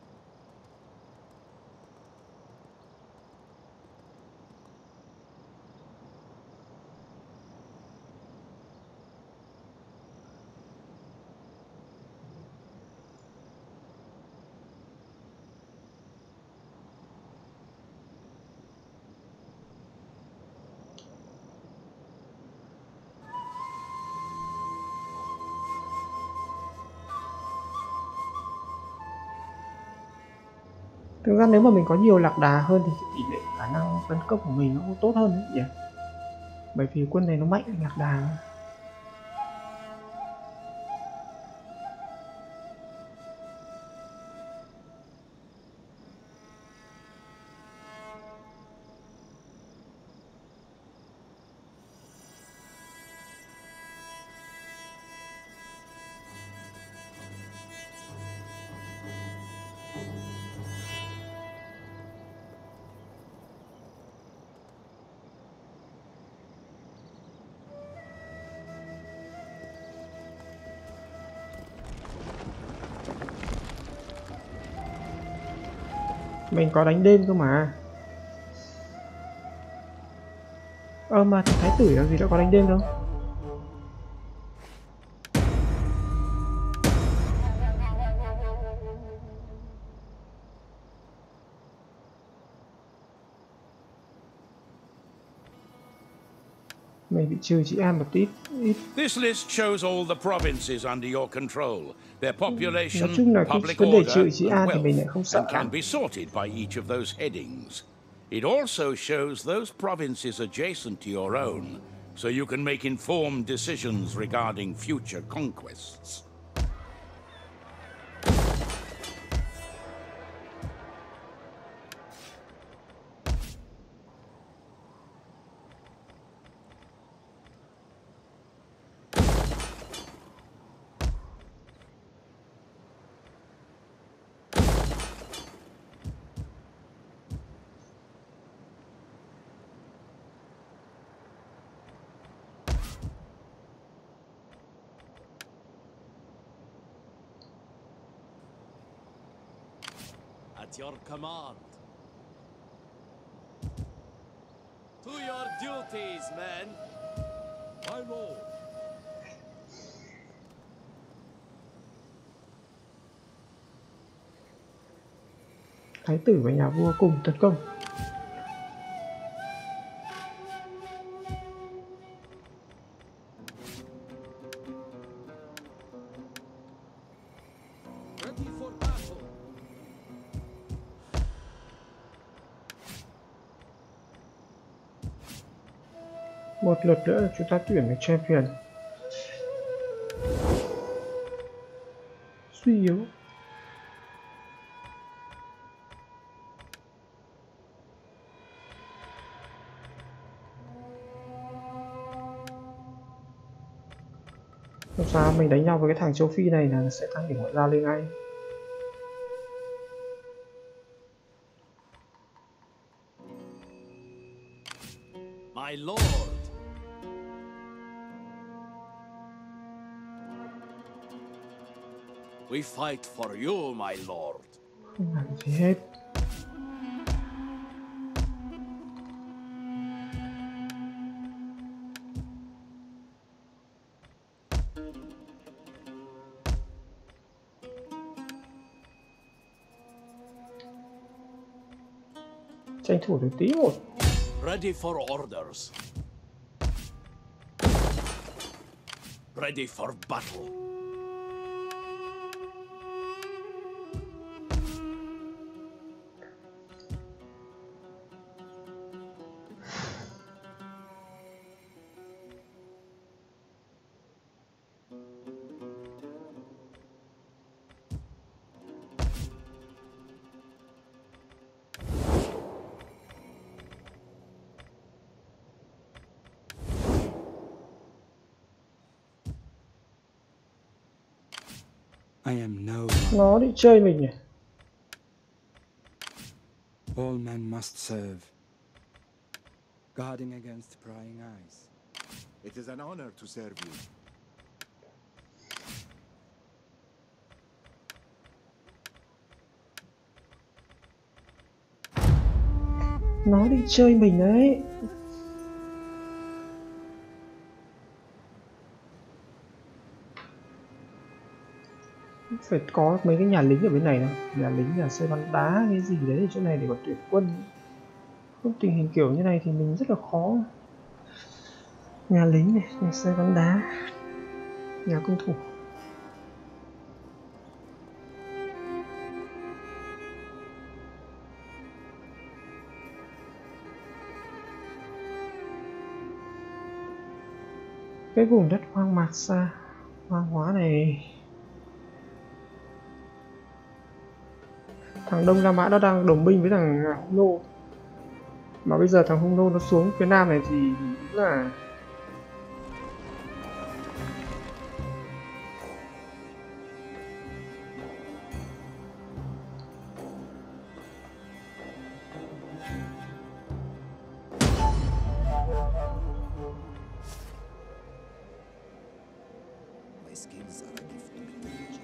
Thực ra nếu mà mình có nhiều lạc đà hơn thì tỷ lệ khả năng tấn công của mình nó cũng tốt hơn đấy nhỉ. Bởi vì quân này nó mạnh lạc đà. Mình có đánh đêm cơ mà. Mà thì thái tử làm gì đã có đánh đêm đâu. Mình bị trừ trị an một ít. This list shows all the provinces under your control, their population, Nói chung là cái public vấn đề order, trừ trị an and thì mình lại wealth, không sợ and can be sorted by each of those headings. It also shows those provinces adjacent to your own, so you can make informed decisions regarding future conquests. At your command. To your duties, men. My lord. Thái tử và nhà vua cùng tấn công. Ready for battle. Một lượt nữa chúng ta tuyển được champion. Suy yếu. Làm sao mình đánh nhau với cái thằng châu Phi này là sẽ tăng điểm ngoại giao lên ngay. My lord. We fight for you, my lord. Không làm gì hết. Tranh thủ được tí một. Ready for orders. Ready for battle. I am no one. Nó đi chơi mình nhỉ? All men must serve, guarding against prying eyes. It is an honor to serve you. Nó đi chơi mình đấy. Phải có mấy cái nhà lính ở bên này đâu. Nhà lính, nhà xe bắn đá cái gì đấy ở chỗ này để còn tuyển quân. Không tình hình kiểu như này thì mình rất là khó. Nhà lính này, nhà xe bắn đá, nhà công thủ. Cái vùng đất hoang mạc xa, hoang hóa này. Thằng Đông La Mã nó đang đồng minh với thằng Hung Nô. Mà bây giờ thằng Hung Nô nó xuống phía Nam này thì đúng là My skills are a gift to mythology.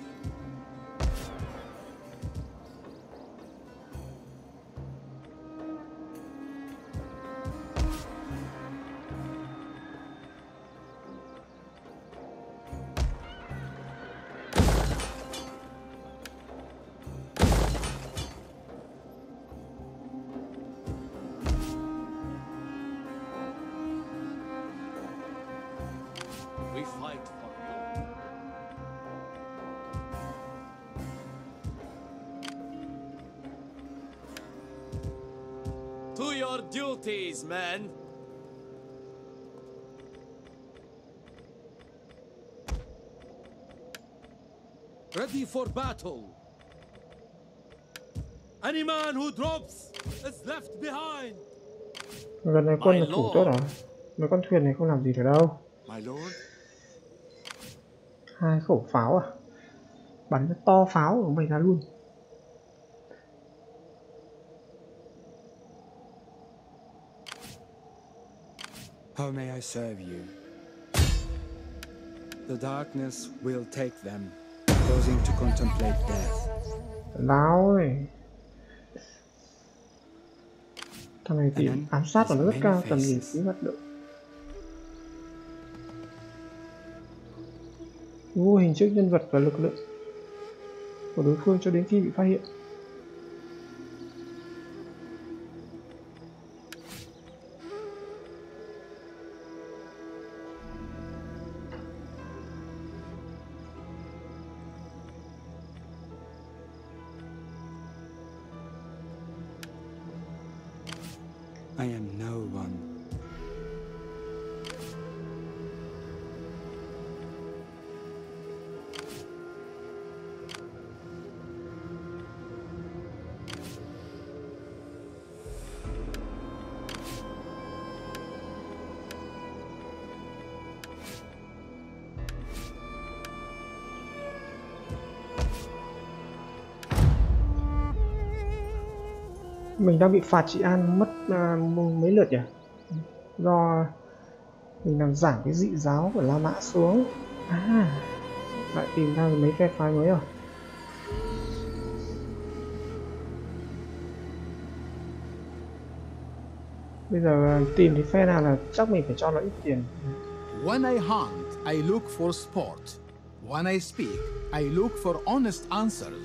We fight for you. To your duties, men. Ready for battle. Any man who drops is left behind. gần này quân là thủ tốt à? Mấy con thuyền này không làm gì được đâu. My lord, 2 khẩu pháo à? Bắn cho to pháo của mày ra luôn. How may I serve you? The darkness will take them, pausing to contemplate death. Láo này. Thằng này thì ám sát của nó rất cao, tầm nhìn phí hoạt động. Vô hình trước nhân vật và lực lượng của đối phương cho đến khi bị phát hiện. I am no one. Mình đang bị phạt chị An mất mấy lượt nhỉ? Do mình làm giảm cái dị giáo của La Mã xuống. Lại tìm ra mấy phe phái mới rồi. Bây giờ tìm cái phe nào là chắc mình phải cho nó ít tiền. When I hunt, I look for sport. When I speak, I look for honest answers.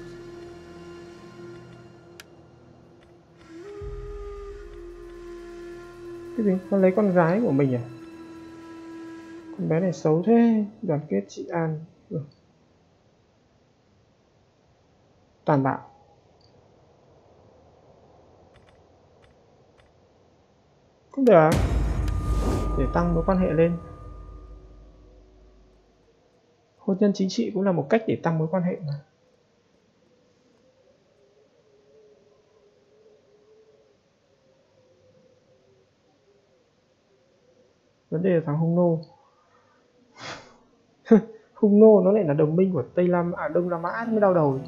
Cái gì? Con lấy con gái của mình à? Con bé này xấu thế. Đoàn kết chị An. Tàn bạo. Cũng được. Để tăng mối quan hệ lên. Hôn nhân chính trị cũng là một cách để tăng mối quan hệ mà. Vấn đề là thằng Hung Nô. Hung Nô nó lại là đồng minh của Đông La Mã mới đau đầu.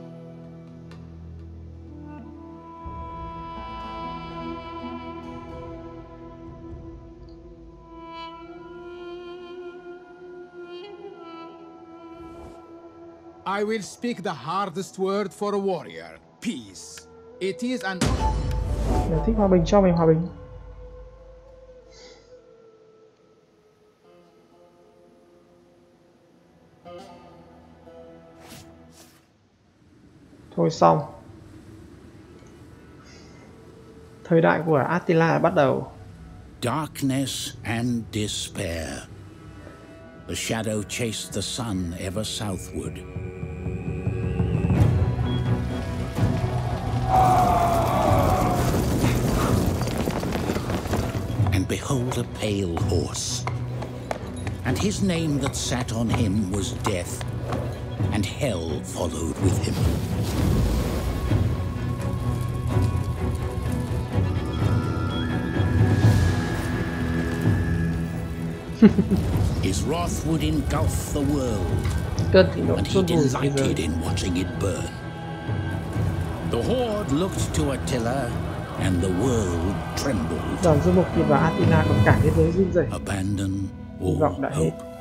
I will speak the hardest word for a warrior. Peace. It is an... Nếu thích hòa bình cho mình hòa bình. Thôi xong. Thời đại của Attila bắt đầu. Darkness and despair. The shadow chased the sun ever southward. And behold a pale horse. And his name that sat on him was Death, and hell followed with him. His wrath would engulf the world, and he delighted in watching it burn. The horde looked to Attila, and the world trembled. Dòng du mục và Attila còn cả thế giới run rẩy. Abandon all vọng đã hết. hope.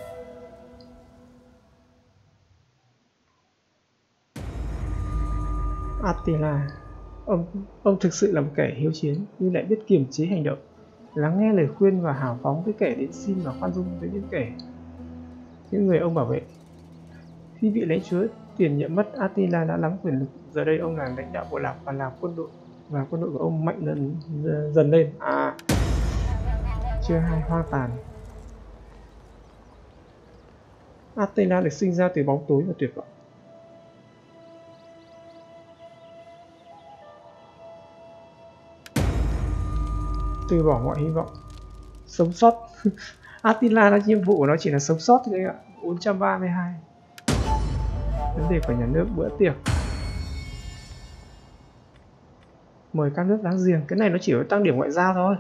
Attila, ông thực sự là một kẻ hiếu chiến nhưng lại biết kiềm chế hành động, lắng nghe lời khuyên và hào phóng với kẻ đến xin và khoan dung với những người ông bảo vệ. Khi vị lãnh chúa tiền nhiệm mất, Attila đã nắm quyền lực. Giờ đây ông là lãnh đạo bộ lạc và làm quân đội, và quân đội của ông mạnh dần lên. Chưa hay hoang tàn. Attila được sinh ra từ bóng tối và tuyệt vọng. Từ bỏ mọi hy vọng, sống sót. Attila nó nhiệm vụ của nó chỉ là sống sót thôi ạ. 432. Vấn đề của nhà nước bữa tiệc. Mời các nước láng giềng. Cái này nó chỉ có tăng điểm ngoại giao thôi.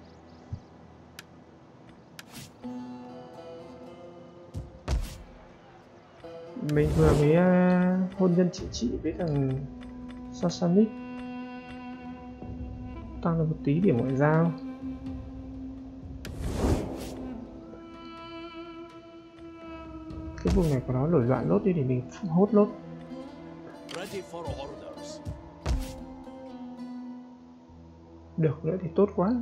Mình vừa mới hôn nhân chính trị với thằng Sassanid, tăng được một tí điểm ngoại giao. Cái vùng này của nó nổi loạn lốt đi thì mình hốt lốt. Ready for orders. Được nữa thì tốt quá.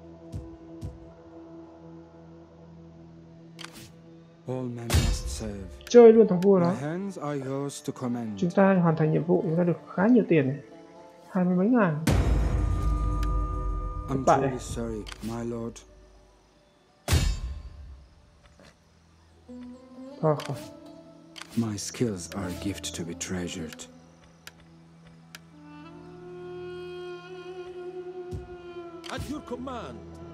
All men must serve. Chơi luôn thằng vua My đó. hands are yours to command. Chúng ta hoàn thành nhiệm vụ, chúng ta được khá nhiều tiền này. 20 mấy ngàn. I'm Bại. truly sorry, my lord. Thôi khỏi. My skills are a gift to be treasured. At your command.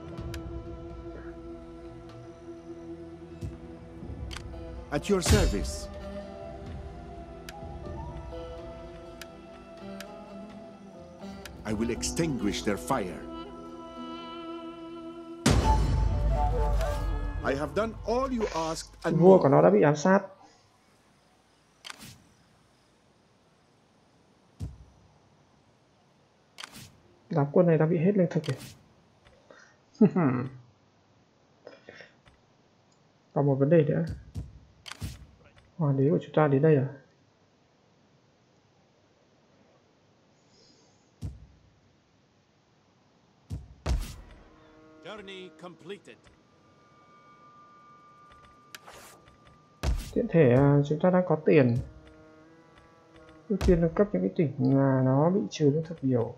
At your service. I will extinguish their fire. I have done all you asked and Vua của more. nó đã bị ám sát. Đám quân này đã bị hết lương thực rồi. Còn một vấn đề nữa. Hoàng đế của chúng ta đến đây à? Journey completed. Tiện thể chúng ta đang có tiền. Ưu tiên nâng cấp những cái tỉnh mà nó bị trừ lương thực nhiều.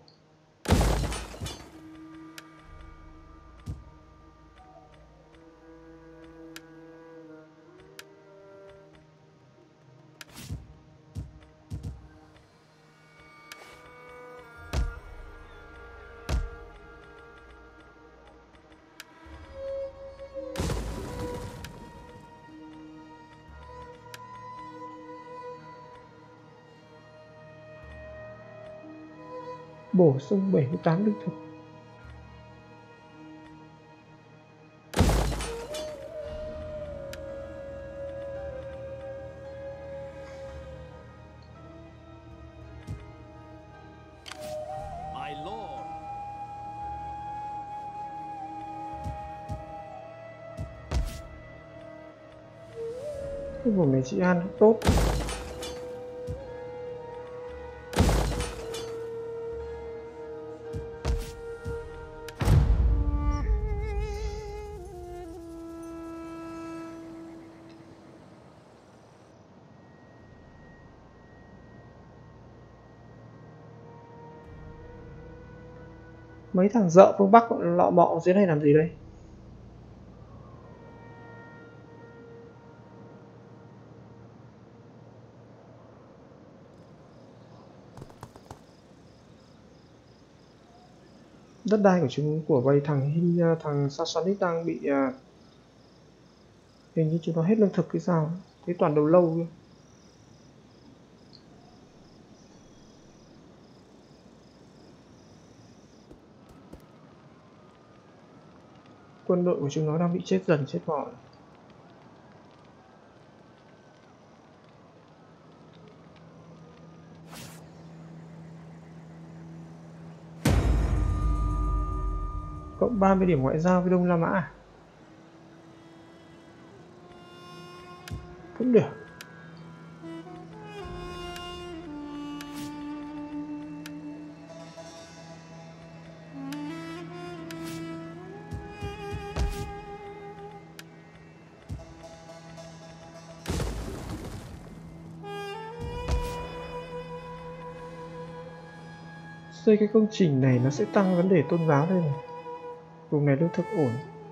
Bổ sung 78 lương thực. My lord. Cái vùng này trị an cũng tốt. Mấy thằng dợ phương Bắc lọ mọ dưới này làm gì đây? Đất đai của chúng của vây thằng Sassanid đang bị hình như chúng nó hết lương thực hay sao? Thế toàn đầu lâu kia. Quân đội của chúng nó đang bị chết dần chết mòn. Cộng 30 điểm ngoại giao với Đông La Mã. Cũng được. Xây cái công trình này nó sẽ tăng vấn đề tôn giáo lên này. Vùng này lương thực ổn.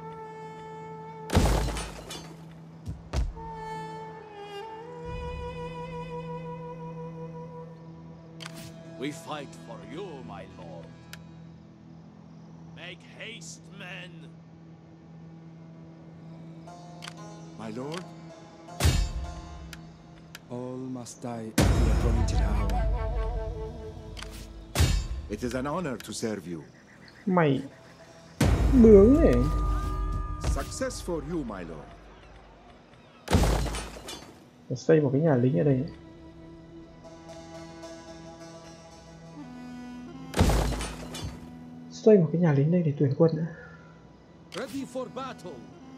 We fight for you, my lord. Make haste, men. My lord, All must die at the appointed hour. it is an honor to serve you. Mày bướng này. Success for you, my lord. Để xây một cái nhà lính ở đây. Xây một cái nhà lính đây để tuyển quân nữa. Ready for battle.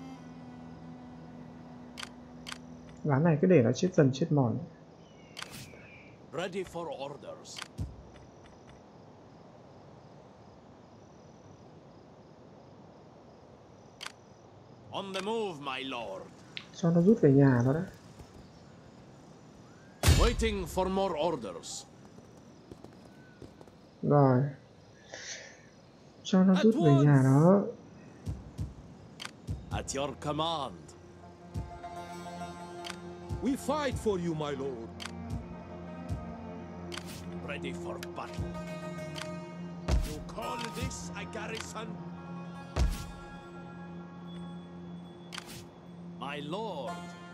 Ván này cứ để nó chết dần chết mòn. Ready for orders. On the move, my lord. Cho nó rút về nhà nó đã. Waiting for more orders. Rồi. Cho nó rút về nhà nó. At your command. We fight for you, my lord. Ready for battle. You call this a garrison? My lord.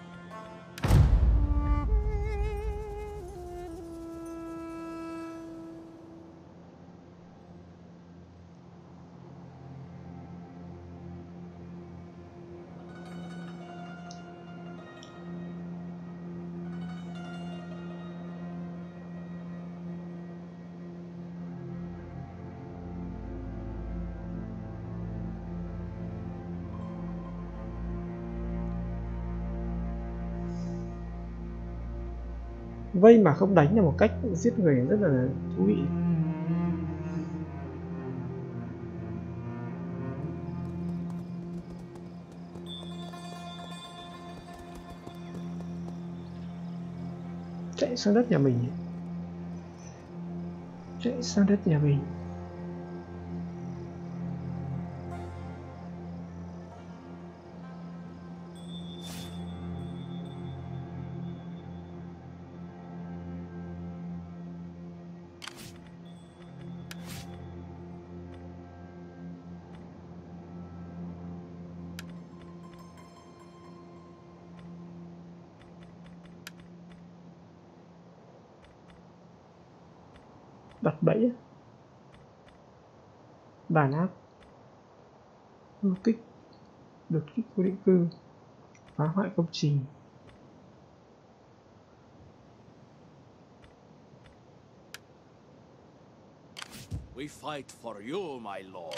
Vây mà không đánh là một cách giết người rất là thú vị. Chạy sang đất nhà mình. Chạy sang đất nhà mình. Đặt bẫy, đàn áp, đột kích vô định cư, phá hoại công trình. We fight for you, my lord.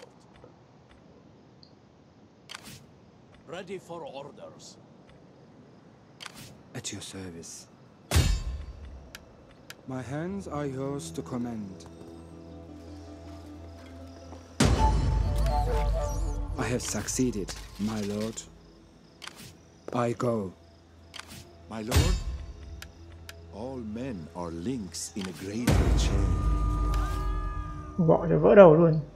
Ready for orders. At your service. My hands are yours to command. I have succeeded, my lord. I go. My lord, all men are links in a greater chain. Gọi cho vỡ đầu luôn.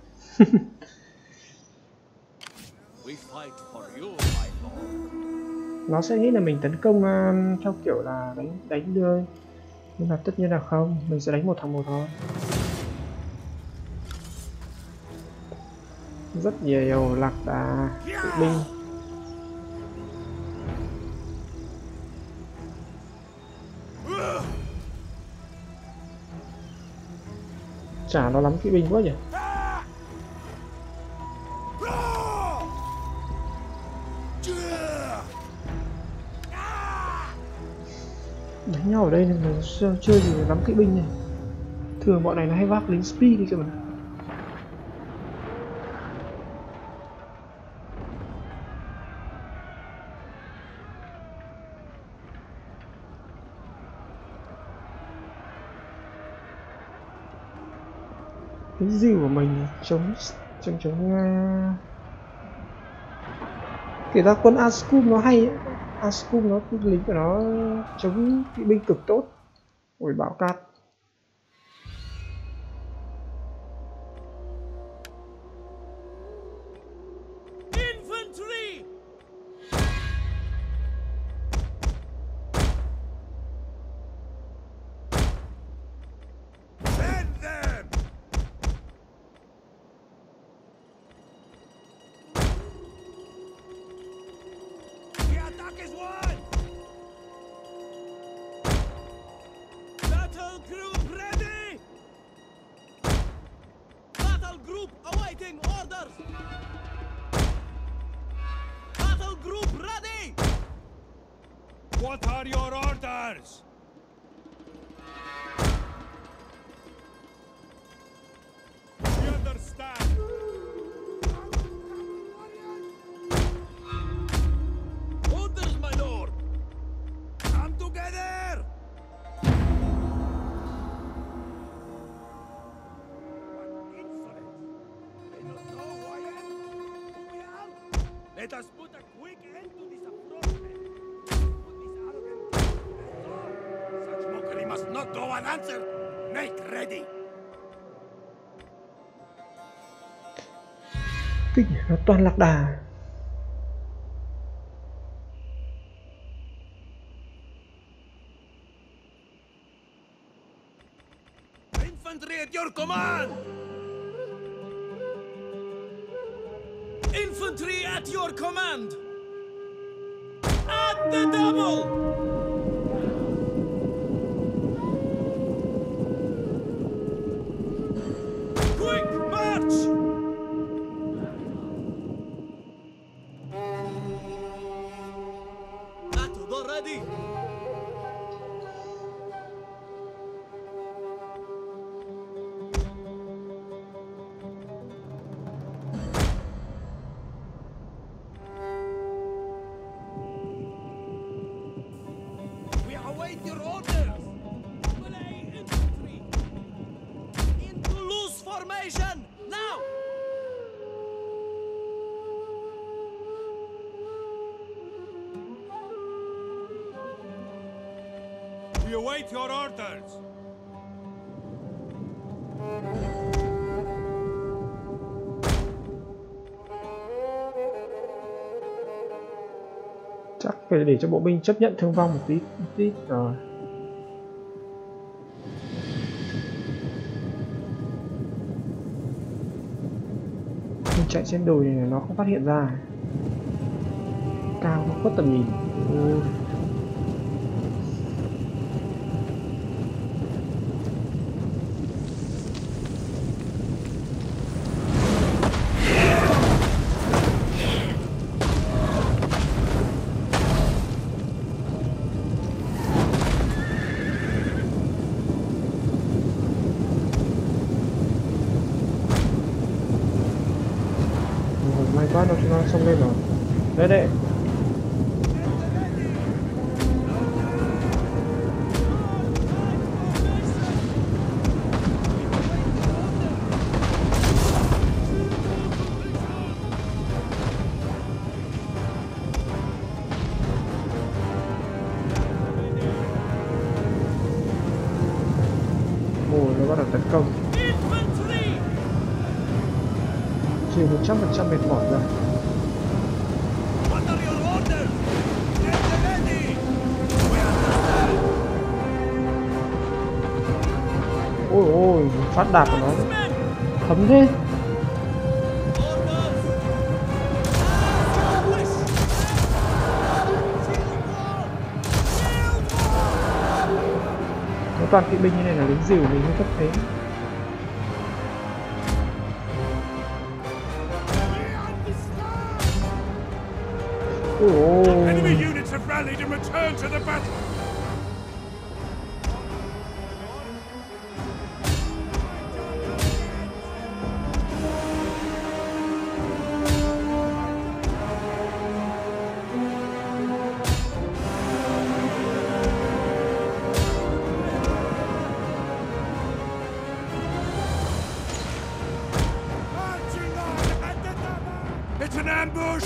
We fight for you, my lord. Nó sẽ nghĩ là mình tấn công theo kiểu là đánh đưa, nhưng mà tất nhiên là không, mình sẽ đánh một thằng một thôi. Rất nhiều lạc đà kỵ binh. Chả nó lắm kỵ binh quá nhỉ. Đánh nhau ở đây nên chơi gì lắm kỵ binh này. Thường bọn này nó hay vác lính speed đi cơ mà. Cái dìu của mình chống kể ra quân Askum nó hay ấy. Askum nó lính của nó chống kỵ binh cực tốt. Ôi bão cát. Infantry! Send them! The attack is won! Battle group ready! Battle group awaiting orders! Battle group ready! What are your orders? We understand. Orders, my lord! Come together! What insolence! They don't know who I am? Who we are? Let us put a quick go unanswered. Make ready. Kinh, nó toàn lạc đà. Infantry at your command. Infantry at your command. At the double. Quick march! Battle ready! We await your orders! Belay infantry! Into loose formation! Now! We await your orders. Chắc phải để cho bộ binh chấp nhận thương vong một tí rồi. Mình chạy trên đồi này nó không phát hiện ra. Cao nó khuất tầm nhìn. May quá nó xông lên rồi. Đấy đấy. Ồ, nó bắt đầu tấn công. Chỉ 100% mệt mỏi rồi. Ôi ôi, phát đạp của nó thấm thế. Nó toàn kỵ binh như này là lính dìu mình mới cấp thế. Enemy units have rallied and returned to the battle. It's an ambush!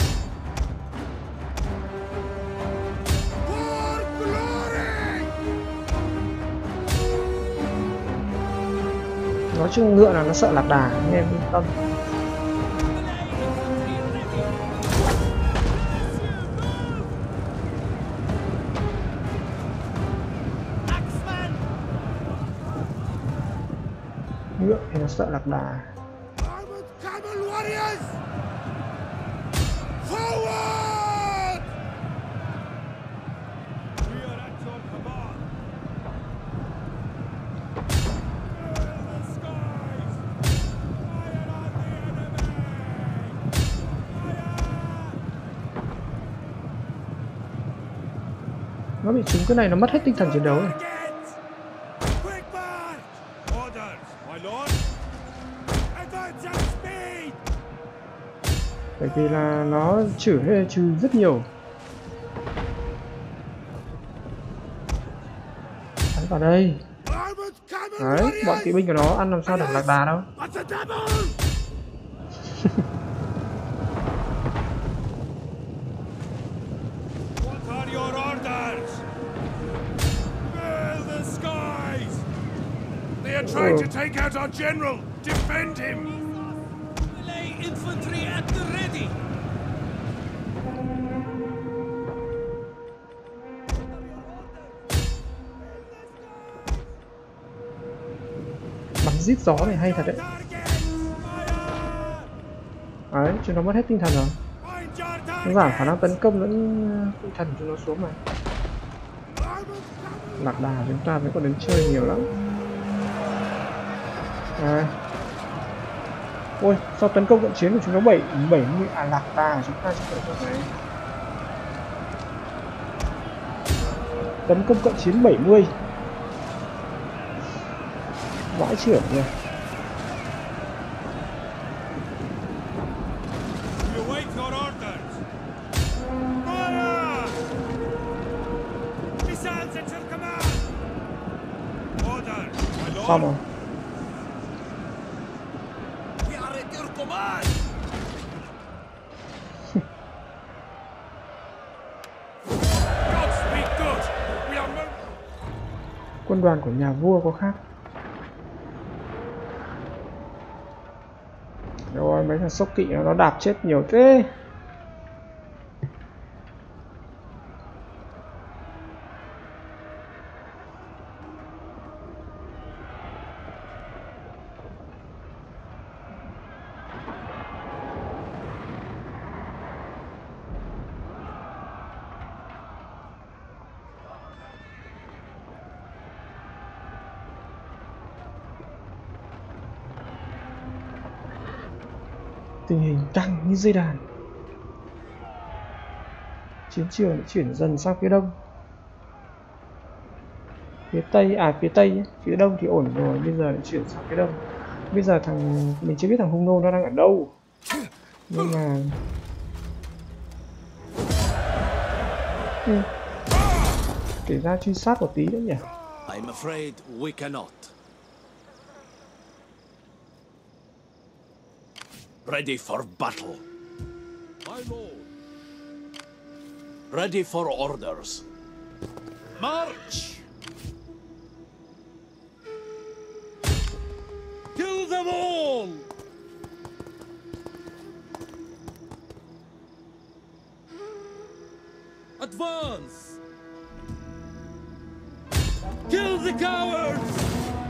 Nói chung ngựa là nó sợ lạc đà nên em yên tâm. Ngựa thì nó sợ lạc đà. Nó bị trúng cái này nó mất hết tinh thần chiến đấu rồi. Bởi vì là nó trừ rất nhiều. Bắn vào đây. Đấy, bọn kỵ binh của nó ăn làm sao được lạc đà đâu. What are your orders? Fill the skies! They are trying to take out our general. Defend him. Lay infantry at the ready. Bắn rít gió này hay thật đấy. Đấy, chúng nó mất hết tinh thần rồi. Nó giảm khả năng tấn công lẫn tinh thần chúng nó xuống này. Lạc đà chúng ta vẫn còn đến chơi nhiều lắm. Đấy. Ôi, sao tấn công cận chiến của chúng nó 70 lạc đà chúng ta sẽ phải này. Tấn công cận chiến 70. Vãi trưởng nhỉ. Xong rồi. Quân đoàn của nhà vua có khác. Rồi mấy thằng sốc kỵ nó đạp chết nhiều thế. Tình hình căng như dây đàn. Chiến trường chuyển dần sang phía đông. Phía tây, phía đông thì ổn rồi, bây giờ lại chuyển sang phía đông. Bây giờ mình chưa biết thằng Hung Nô nó đang ở đâu. Nhưng mà kể ra truy sát một tí nữa nhỉ. I'm afraid we cannot. Ready for battle. My lord. Ready for orders. March! Kill them all! Advance! Kill the cowards!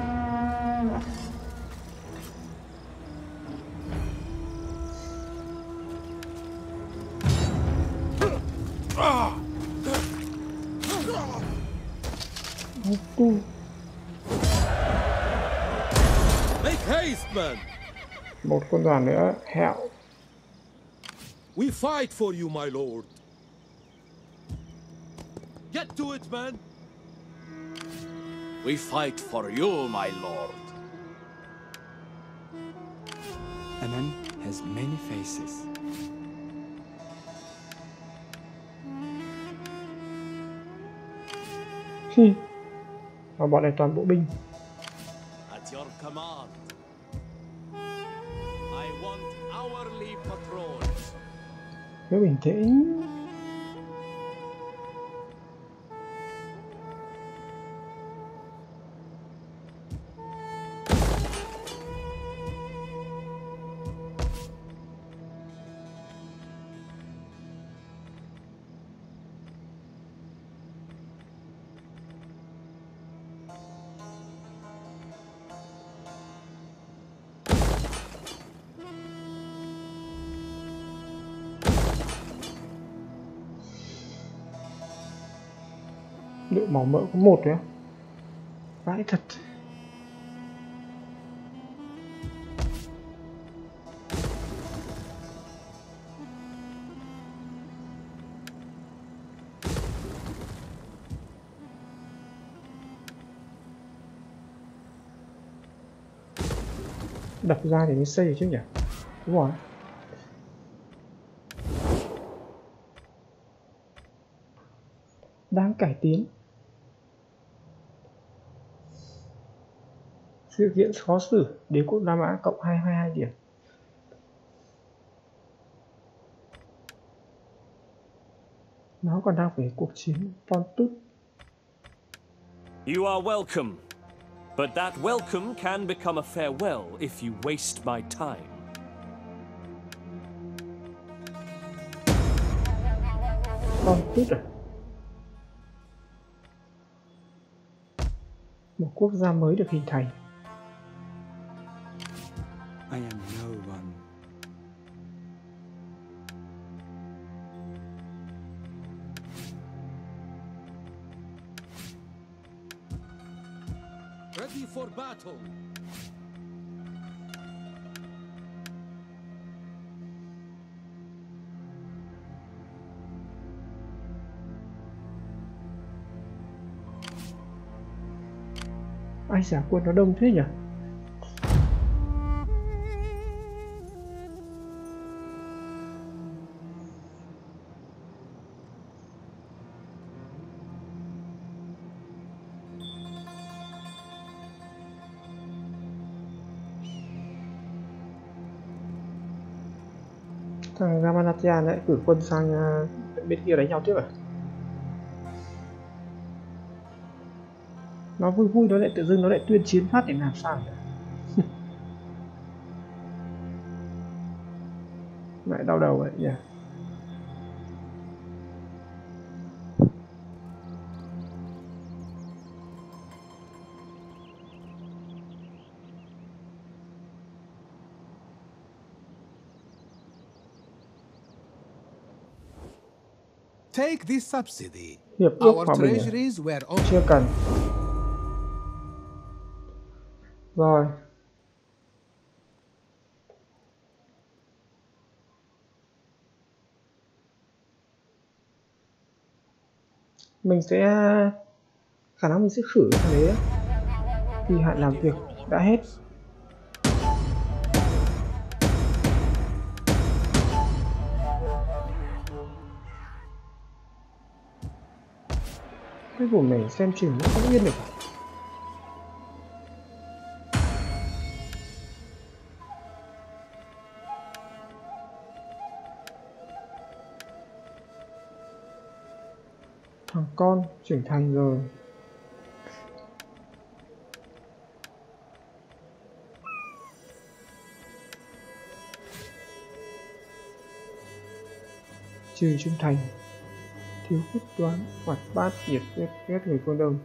Make haste, man. Một quân đoàn nữa, hẹo. We fight for you, my lord. Get to it, man. We fight for you, my lord. A man has many faces. Và bọn này toàn bộ binh. At your command. I want hourly patrols. Cứ bình tĩnh. Lượng máu mỡ có 1 đấy. Vãi thật. Đập ra thì mới xây được chứ nhỉ? Đúng rồi. Đang cải tiến. Sự kiện khó xử, đế quốc La Mã cộng 222 điểm. Nó còn đang phải cuộc chiến Pontus. You are welcome. But that welcome can become a farewell if you waste my time. Tốt rồi. Một quốc gia mới được hình thành. I am no one. Ready for battle. Ai xả quân nó đông thế nhỉ? Thằng Ramanathian lại cử quân sang bên kia đánh nhau tiếp à? Nó vui vui nó lại tự dưng nó lại tuyên chiến phát để làm sao nhỉ? Lại đau đầu vậy nhỉ? Take this subsidy. Hiệp ước Our hòa bình treasuries were chưa cần. Rồi. Mình sẽ khả năng mình sẽ khử thằng đấy. Kỳ hạn làm việc đã hết. Cái vùng này xem chừng nó không yên được. Thằng con trưởng thành rồi. Trừ trung thành, thiếu quyết đoán, hoạt bát, nhiệt huyết, ghét người phương Đông.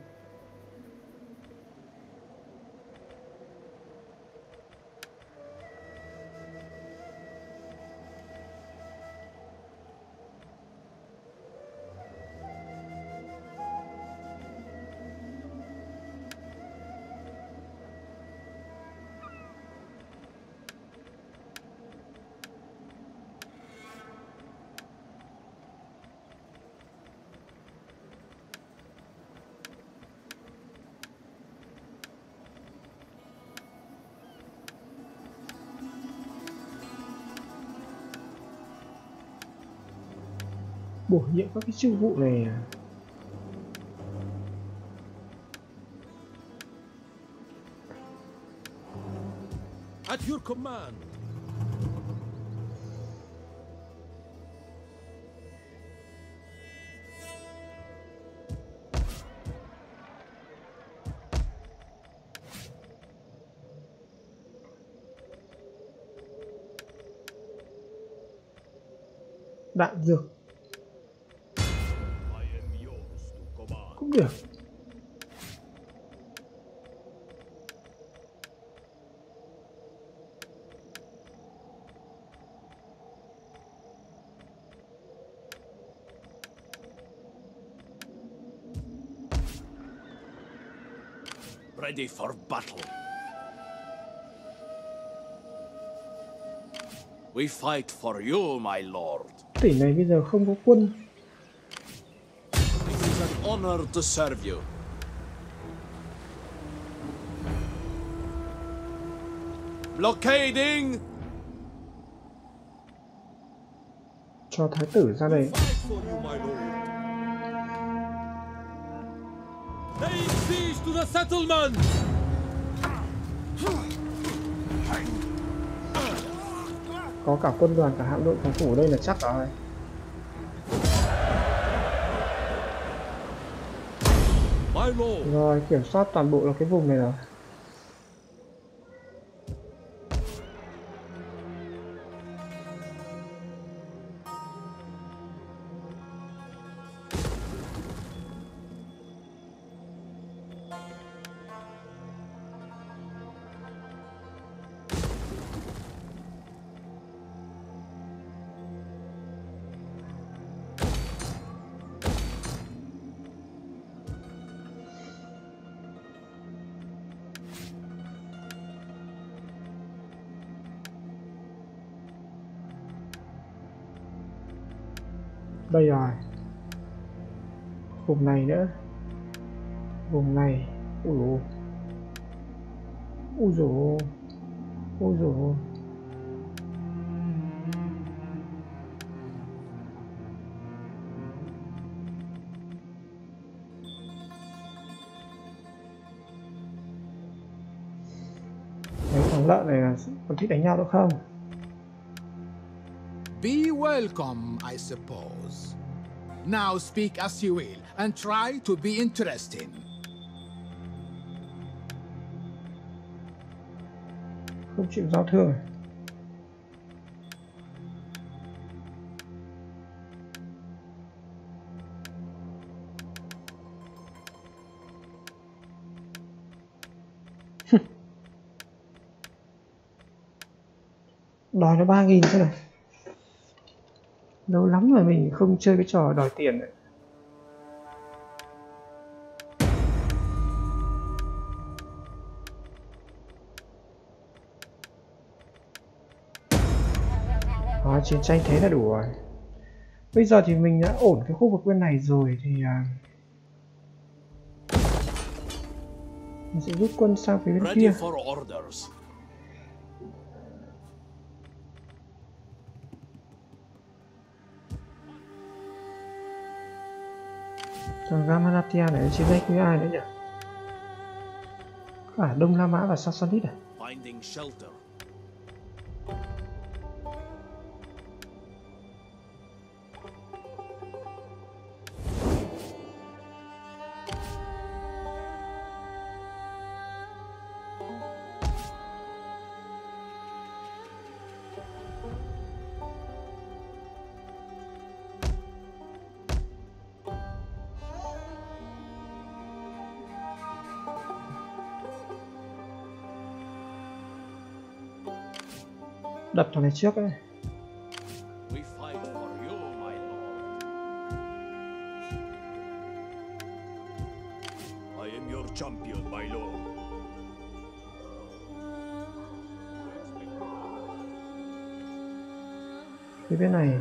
Bổ nhiệm các cái chức vụ này à? At your command. Đạn dược cũng được. Ready for battle. We fight for you, my lord. Tỉnh này bây giờ không có quân. It is an honor to serve you. Blockading. Cho thái tử ra đây. Fight for you, my lord. Lay siege to the settlement. Có cả quân đoàn, cả hạm đội phòng thủ ở đây là chắc rồi. My lord. Rồi kiểm soát toàn bộ là cái vùng này rồi. Đây rồi. Vùng này nữa. Vùng này. Ui dồi. Ui dồi. Ui dồi. Mấy con lợn này là có thích đánh nhau được không? Be welcome, I suppose. Now speak as you will and try to be interesting. Không chịu giao thương. Đòi nó 3.000 thôi này. Lâu lắm rồi mình không chơi cái trò đòi tiền này. Chiến tranh thế là đủ rồi. Bây giờ thì mình đã ổn cái khu vực bên này rồi thì mình sẽ rút quân sang phía bên kia. Thằng Gamalatia này chiến tranh với ai nữa nhỉ? Cả Đông La Mã và Sassanid à? Đập thằng này trước ấy. Phía bên này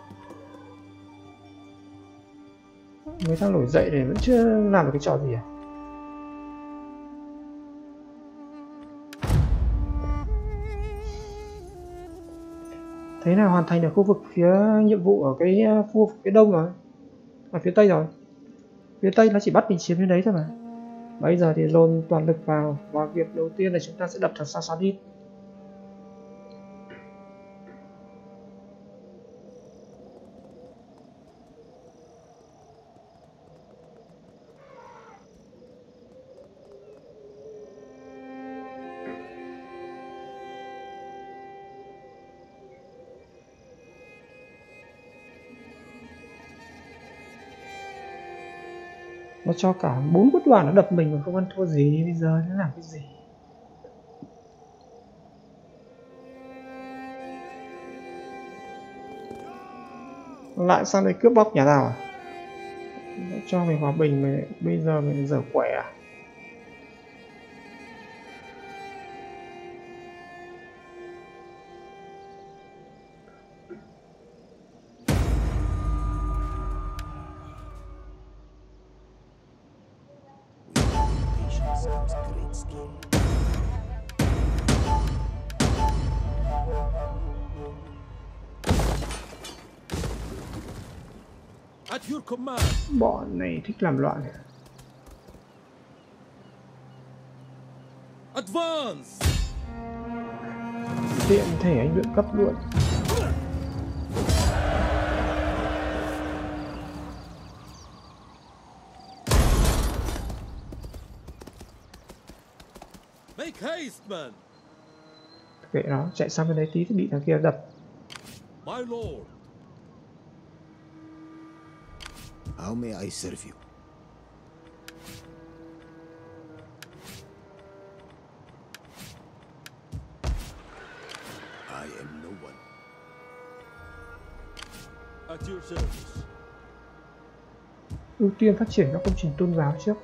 mấy thằng nổi dậy để vẫn chưa làm được cái trò gì à? Thế là hoàn thành được khu vực phía nhiệm vụ ở cái khu vực phía đông rồi, ở phía tây rồi. Phía tây nó chỉ bắt mình chiếm bên đấy thôi mà. Bây giờ thì dồn toàn lực vào, và việc đầu tiên là chúng ta sẽ đập thằng Sassanid. Nó cho cả 4 quân đoàn nó đập mình mà không ăn thua gì, bây giờ nó làm cái gì? Lại sang đây cướp bóc nhà nào à? Nó cho mình hòa bình mà bây giờ mình dở quẻ à? Bọn này thích làm loạn. Advance. Tiện thể anh luyện cấp luôn. Make haste, man. Kệ nó, chạy sang bên đấy tí thì bị thằng kia đập. My lord. How may I serve you? I am no one. At your service. Ưu tiên phát triển các công trình tôn giáo trước.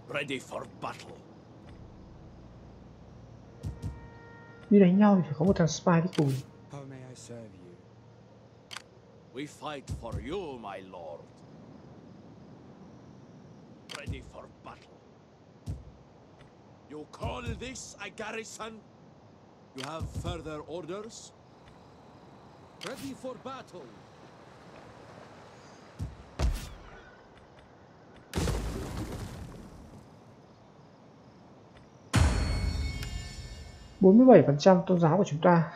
Ready for battle. Đi đánh nhau thì phải có một thằng spy đi cùng. How may I serve you? We fight for you, my lord. Ready for battle. You call this a garrison? You have further orders? Ready for battle. 47% tôn giáo của chúng ta.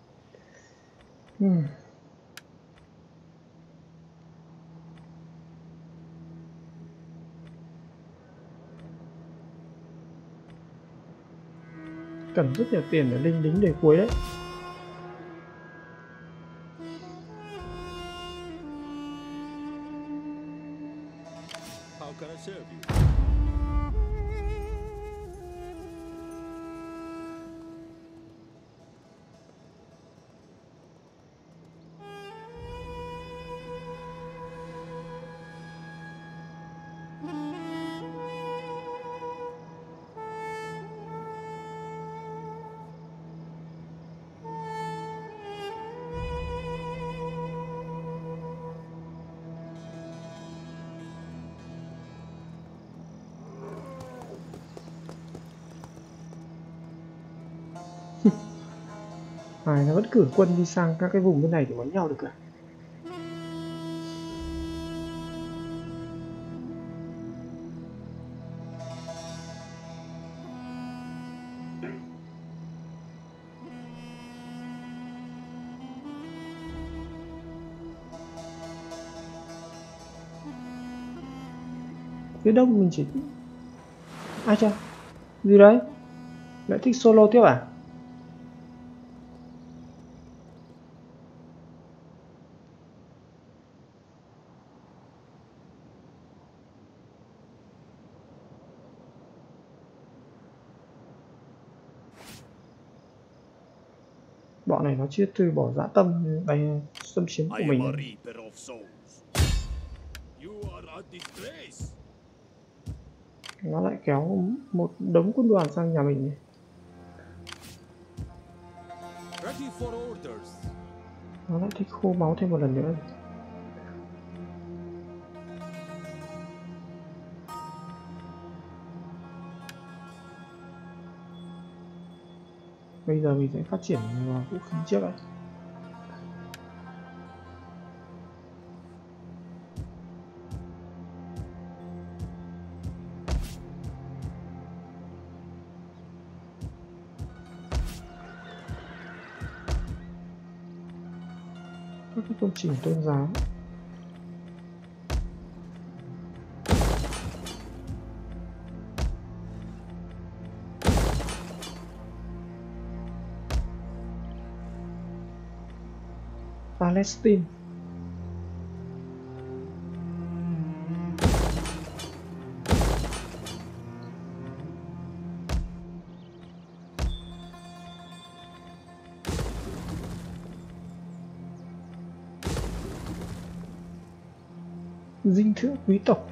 Cần rất nhiều tiền để linh lính để cuối đấy. How can I serve you? Này, nó vẫn cử quân đi sang các cái vùng bên này để bắn nhau được cả. Phía đông mình chỉ... Ai chà? Gì đấy? Lại thích solo tiếp à? Bọn này nó chưa từ bỏ dã tâm đánh xâm chiếm của mình. Nó lại kéo một đống quân đoàn sang nhà mình. Nó lại thích khô máu thêm một lần nữa. Bây giờ mình sẽ phát triển vũ khí trước đấy. Các cái công trình tôn giáo. Palestine. Dinh thự quý tộc.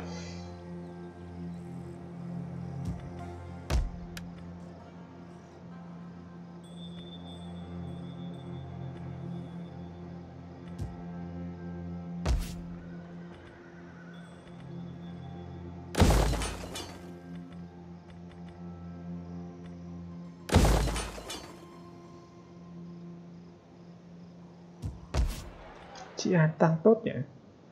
Chị An tăng tốt nhỉ.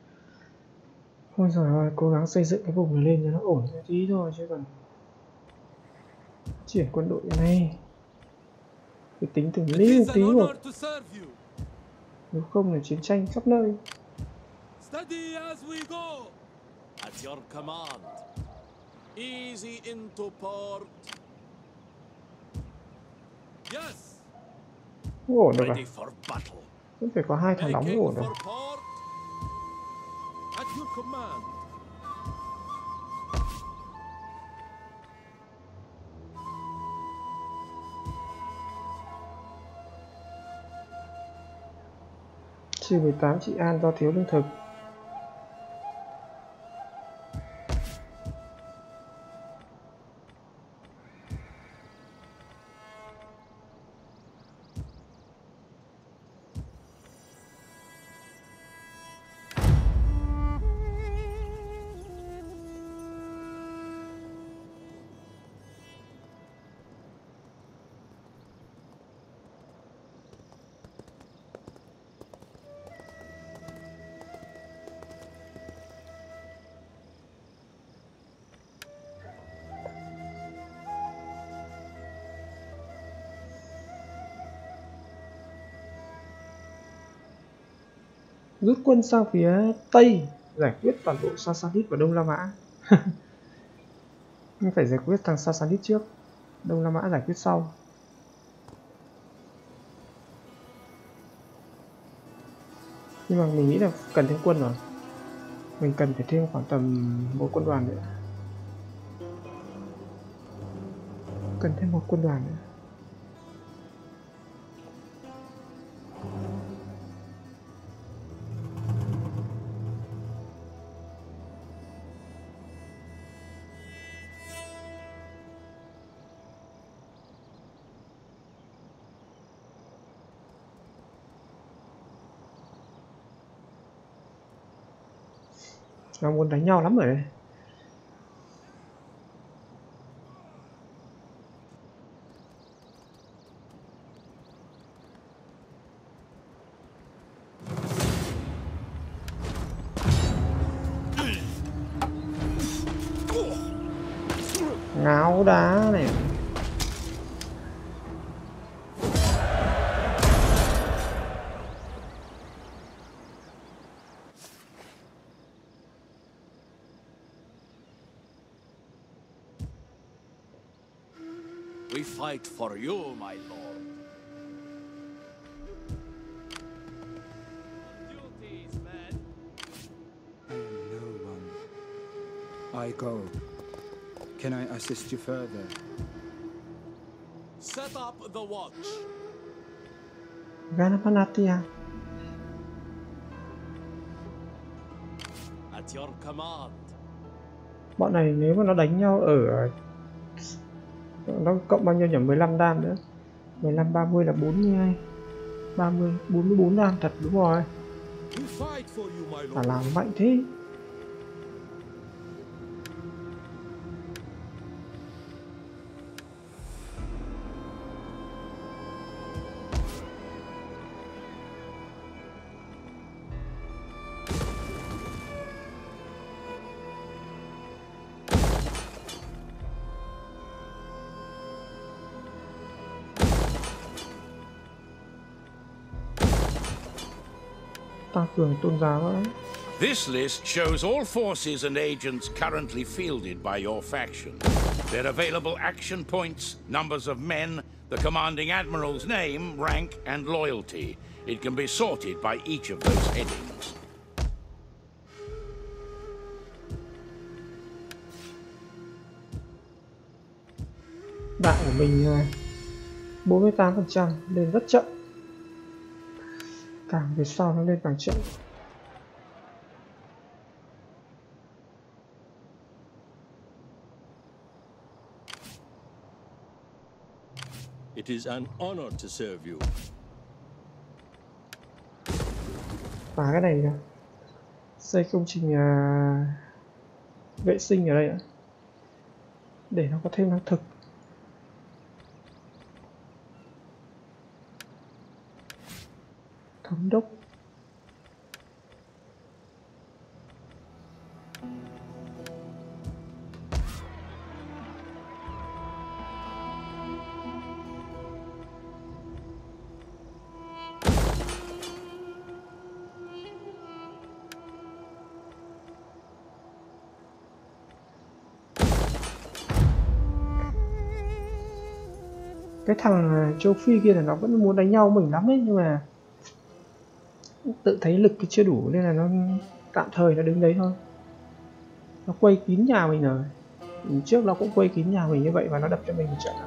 Ôi giời ơi, cố gắng xây dựng cái vùng này lên cho nó ổn một tí thôi chứ còn triển quân đội này phải tính từng ly tí một, nếu không là chiến tranh khắp nơi. Steady as we go. At your command. Easy into port. Yes. Ổn được à? Ready for battle. Vẫn phải có hai thằng đóng ổn được. At your command. Trừ 18 chị An do thiếu lương thực. Rút quân sang phía Tây, giải quyết toàn bộ Sassanid và Đông La Mã. Nhưng phải giải quyết thằng Sassanid trước, Đông La Mã giải quyết sau. Nhưng mà mình nghĩ là cần thêm quân rồi. Mình cần phải thêm khoảng tầm một quân đoàn nữa. Cần thêm một quân đoàn nữa. Nó muốn đánh nhau lắm rồi đấy. Ngáo đá này. We fight for you, my lord. Duties, men. I am no one. I go. Can I assist you further? Set up the watch. Ganapanatia. At your command. Bọn này nếu mà nó đánh nhau ở nó cộng bao nhiêu nhỉ? 15 đam nữa. 15 30 là 42. 30 44 đam thật, đúng rồi. Làm mạnh thế. Tăng cường tôn giáo đó. This list shows all forces and agents currently fielded by your faction. Their available action points, numbers of men, the commanding admiral's name, rank, and loyalty. It can be sorted by each of those headings. Đạn của mình 48%, lên rất chậm. Càng về sau nó lên càng chậm. It is an honor to serve you. Phá cái này kìa. Xây công trình vệ sinh ở đây ạ. Để nó có thêm năng thực. Thống đốc. Cái thằng châu Phi kia là nó vẫn muốn đánh nhau mình lắm đấy, nhưng mà tự thấy lực chưa đủ nên là nó tạm thời nó đứng đấy thôi. Nó quay kín nhà mình rồi. Trước nó cũng quay kín nhà mình như vậy và nó đập cho mình một trận.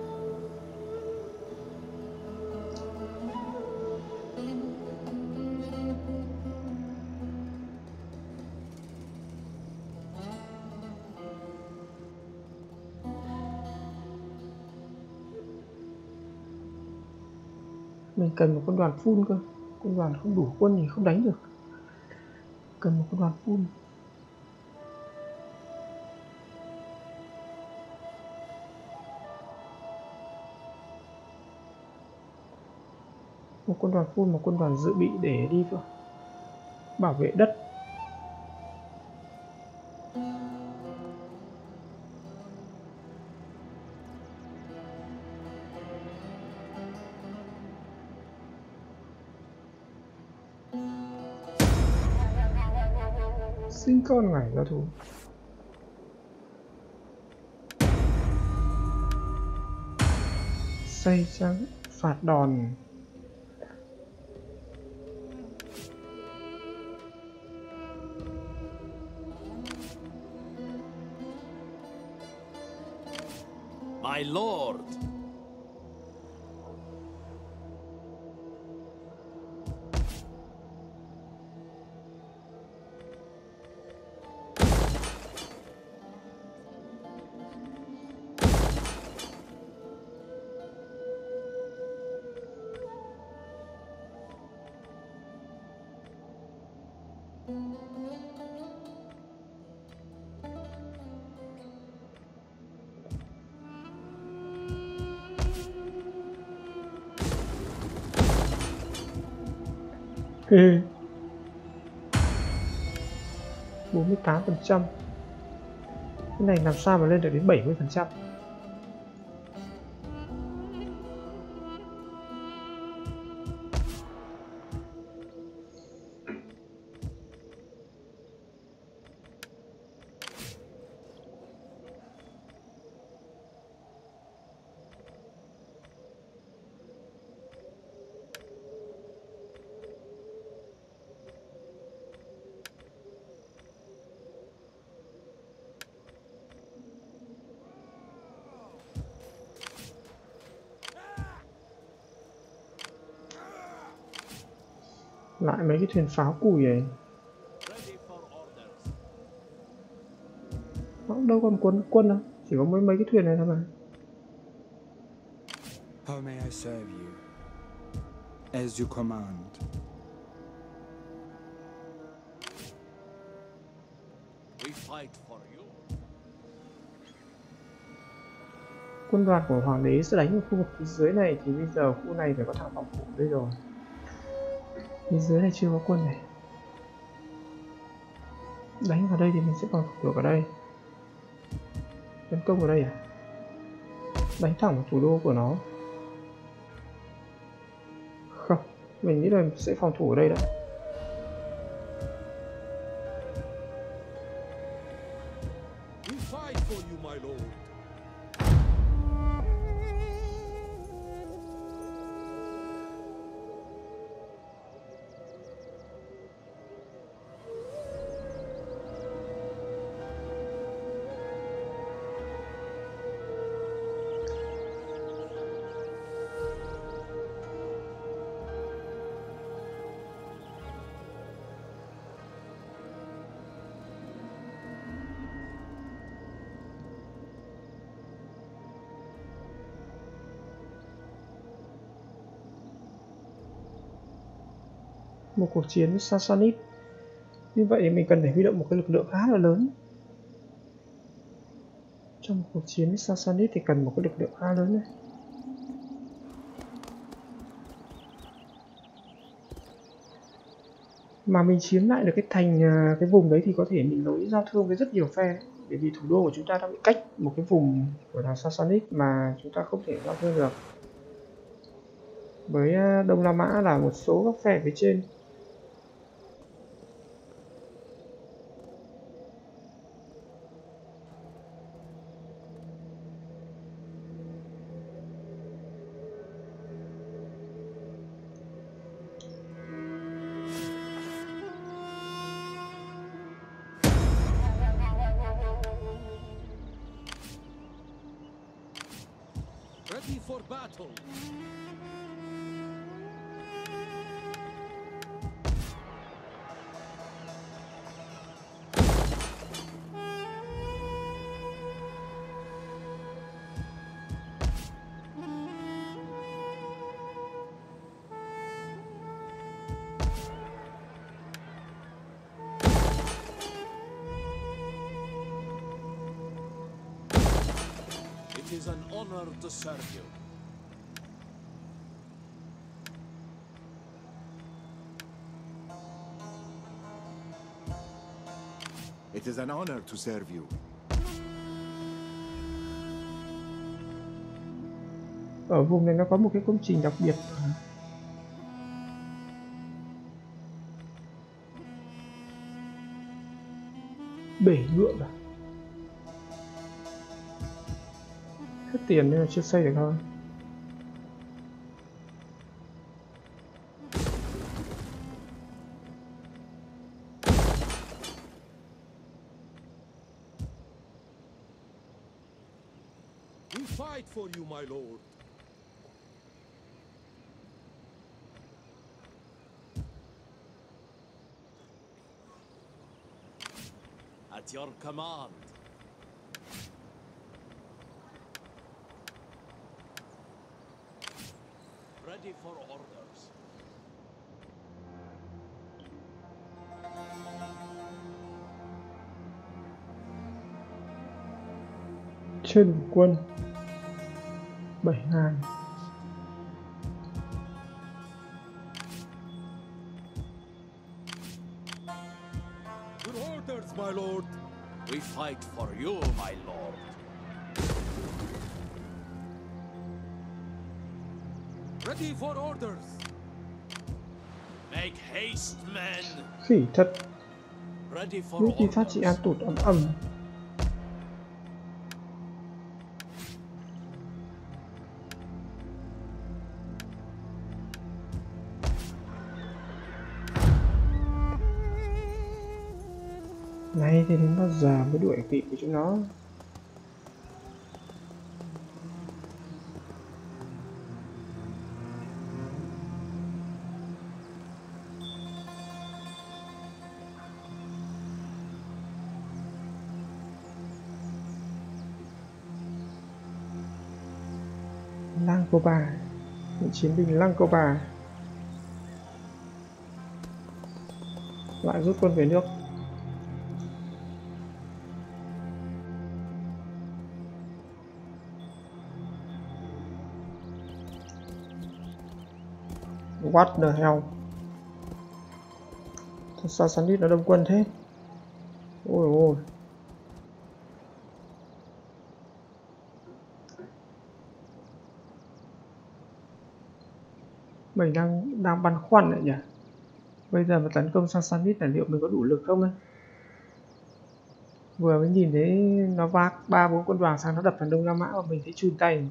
Mình cần một quân đoàn full cơ. Quân đoàn không đủ quân thì không đánh được. Cần một quân đoàn full. Một quân đoàn full, một quân đoàn dự bị để đi cơ. Bảo vệ đất. Sinh con ngải giao thủ. Xây trắng phạt đòn. My lord. Ê 48%. Cái này làm sao mà lên được đến 70%? Lại mấy cái thuyền pháo cùi ấy. Đâu còn quân đâu, chỉ có mấy cái thuyền này thôi mà. How may I serve you? As you command. We fight for you. Quân đoàn của hoàng đế sẽ đánh vào khu vực phía dưới này, thì bây giờ khu này phải có thằng phòng thủ đây rồi. Phía dưới này chưa có quân này. Đánh vào đây thì mình sẽ phòng thủ được ở đây. Tấn công ở đây à? Đánh thẳng vào thủ đô của nó. Không, mình nghĩ là mình sẽ phòng thủ ở đây đã. We fight for you, my lord. Một cuộc chiến với Sassanid. Như vậy thì mình cần phải huy động một cái lực lượng khá là lớn. Trong một cuộc chiến với Sassanid thì cần một cái lực lượng khá lớn này. Mà mình chiếm lại được cái vùng đấy thì có thể mình nối giao thương với rất nhiều phe. Bởi vì thủ đô của chúng ta đang bị cách một cái vùng của đảo Sassanid mà chúng ta không thể giao thương được. Với Đông La Mã là một số các phe phía trên. Ready for battle. It is an honor to serve you. It is an honor to serve you. Ở vùng này nó có một cái công trình đặc biệt. Bể nhuộm à? Hết tiền nên là chưa xây được thôi. We fight for you, my lord. At your command. Ready for orders. Chưa đủ quân 7.000. Your orders, my lord. We fight for you, my lord. Ready for orders. Make haste, men. Khỉ thật. Ready for Những gì phát orders. chị an tụt ầm ầm. Này thì đến bao giờ mới đuổi kịp của chúng nó? Langobar, những chiến binh Langobar lại rút quân về nước. What the hell? Thật sao Sandit nó đông quân thế? Ôi ôi. Mình đang băn khoăn lại nhỉ. Bây giờ mà tấn công sang Sandit là liệu mình có đủ lực không ấy? Vừa mới nhìn thấy nó vác 3-4 quân đoàn sang nó đập thằng Đông La Mã và mình thấy chun tay.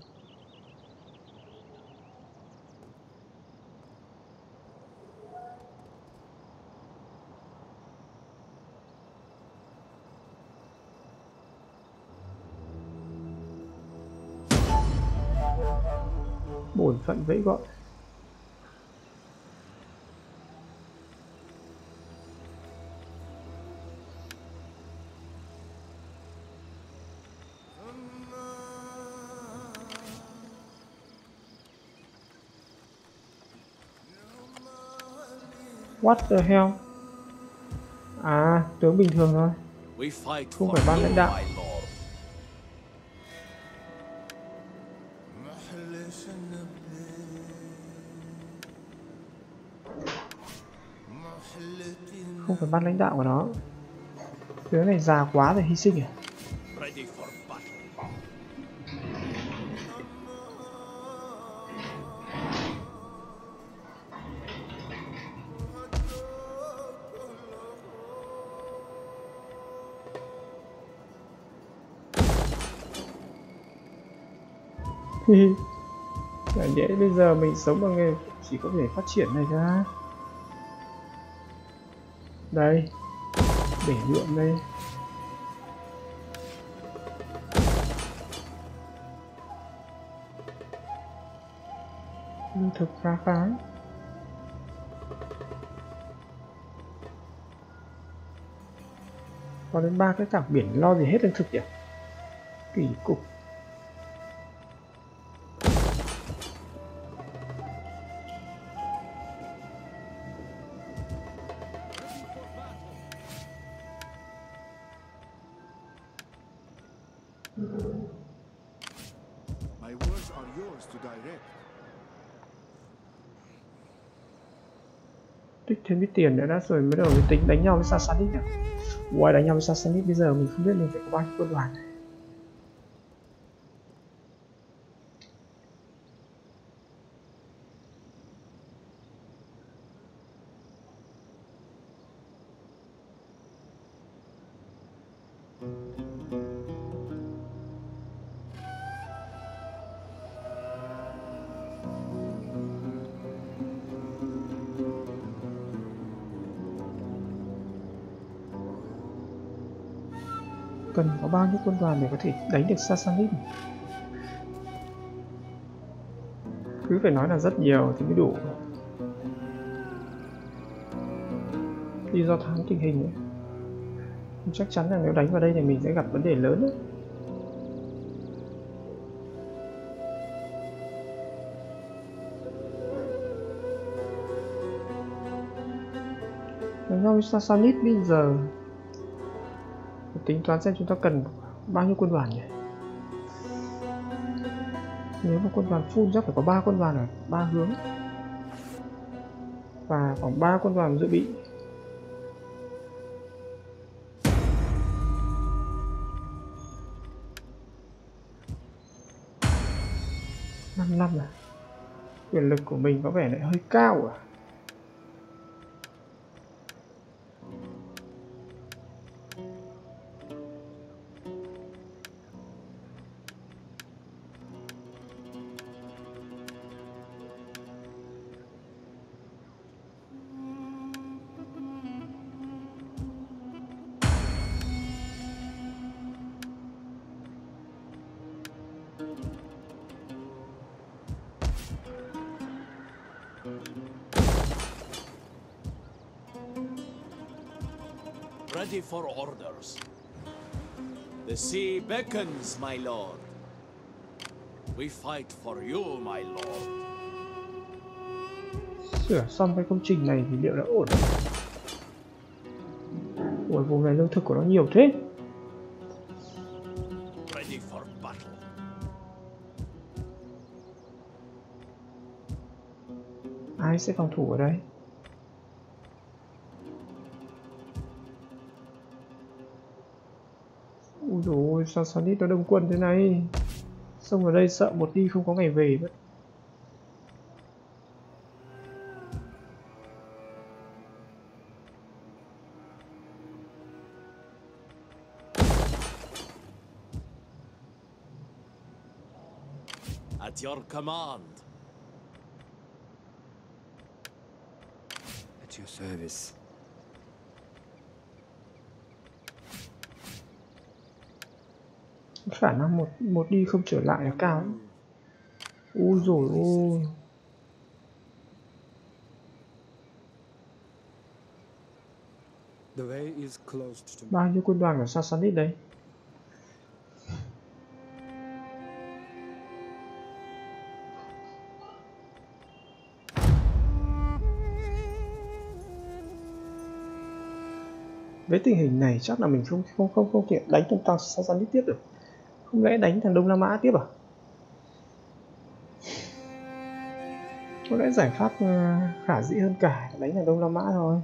Bổn phận vẫy gọi. What the hell? À, tướng bình thường thôi. Không phải ban lãnh đạo. Không phải ban lãnh đạo của nó. Tướng này già quá rồi, hy sinh à? Chả nhẽ bây giờ mình sống bằng nghề chỉ có thể phát triển này ra. Đây, để nhuộm đây. Lương thực khá khá. Có đến 3 cái cảng biển lo gì hết lương thực nhỉ? Kỳ cục. My words are yours to direct. Tích thêm ít tiền nữa đã rồi mới đầu mới tính đánh nhau với Sassanid nhỉ? Ui, đánh nhau với Sassanid bây giờ mình không biết mình phải có bao nhiêu quân đoàn. Cần có bao nhiêu quân đoàn để có thể đánh được Sassanid? Cứ phải nói là rất nhiều thì mới đủ. Đi do thám tình hình ấy. Chắc chắn là nếu đánh vào đây thì mình sẽ gặp vấn đề lớn đấy. Đánh nhau với Sassanid bây giờ tính toán xem chúng ta cần bao nhiêu quân đoàn nhỉ? Nếu mà quân đoàn full chắc phải có 3 quân đoàn ở 3 hướng và khoảng 3 quân đoàn dự bị. Năm à? Quyền lực của mình có vẻ lại hơi cao à? Ready for orders. The sea beckons, my lord. We fight for you, my lord. Sửa xong cái công trình này thì liệu đã ổn? Ủa, vùng này lương thực của nó nhiều thế. Ready for battle. Ai sẽ phòng thủ ở đây? Ui dồi ôi, sao Sassanid nó đông quân thế này? Xong ở đây sợ một đi không có ngày về mất. At your command. At your service. Khả năng một đi không trở lại là cao lắm. Ui dồi ôi. Bao nhiêu quân đoàn của Sassanid đấy? Với tình hình này chắc là mình không thể đánh thằng Sassanid tiếp được. Không lẽ đánh thằng Đông La Mã tiếp à? Có lẽ giải pháp khả dĩ hơn cả đánh thằng Đông La Mã thôi.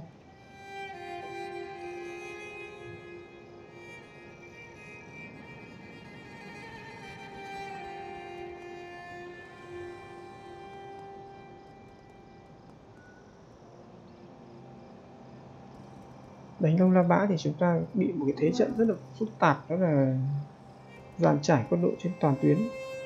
Đánh Đông La Mã thì chúng ta bị một cái thế trận rất là phức tạp, đó là dàn trải quân đội trên toàn tuyến.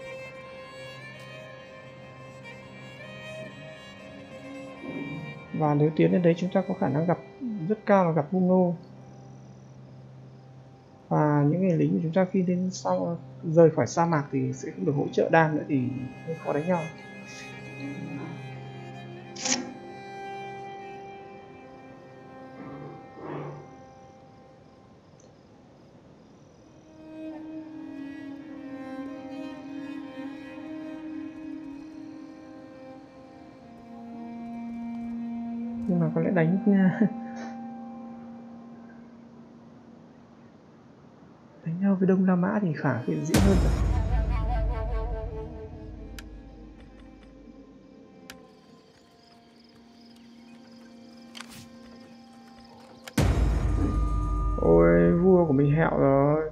Và nếu tiến đến đấy chúng ta có khả năng gặp rất cao là gặp hung nô. Và những người lính của chúng ta khi đến sau rời khỏi sa mạc thì sẽ không được hỗ trợ đam nữa thì khó đánh nhau. Nhưng mà có lẽ đánh nhau với Đông La Mã thì khả hiện dĩ hơn rồi. Ôi, vua của mình hẹo rồi.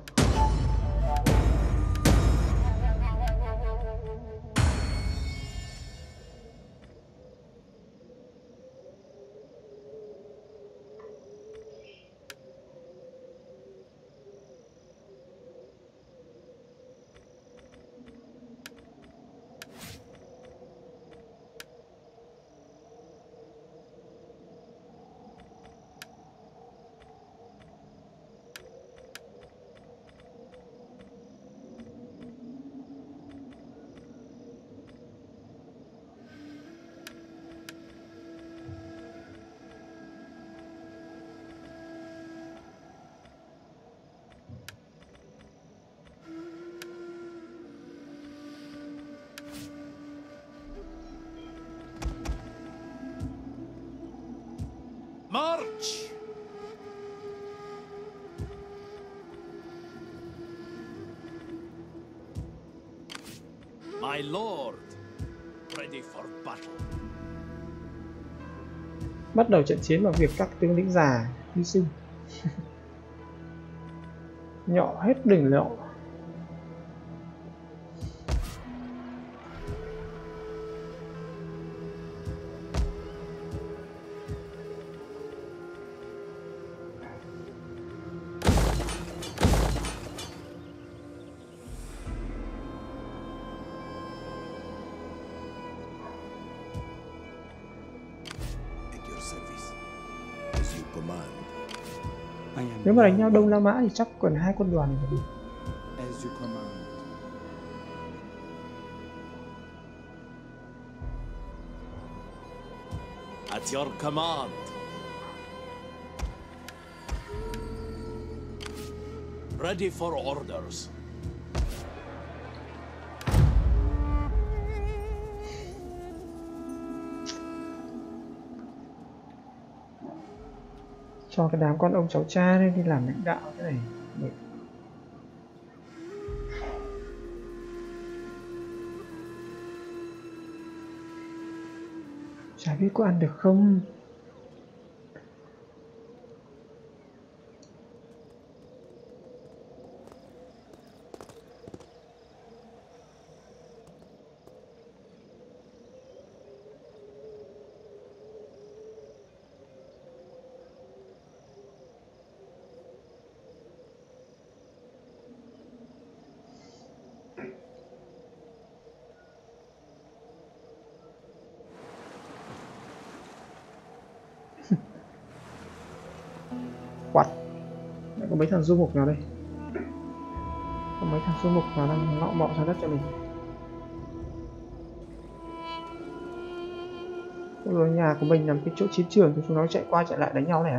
march. My lord, ready for battle. Bắt đầu trận chiến bằng việc các tướng lĩnh già hy sinh. Nhọ hết đỉnh lọ. Nếu mà đánh nhau Đông La Mã thì chắc còn 2 quân đoàn rồi. As you command. At your command. Ready for orders. Cho cái đám con ông cháu cha lên đi làm lãnh đạo thế này. Được. Chả biết có ăn được không. Quạt. Có mấy thằng du mục nào đây? Có mấy thằng du mục nào đang ngọ mọ sang đất cho mình? Rồi nhà của mình nằm cái chỗ chiến trường thì chúng nó chạy qua chạy lại đánh nhau này hả?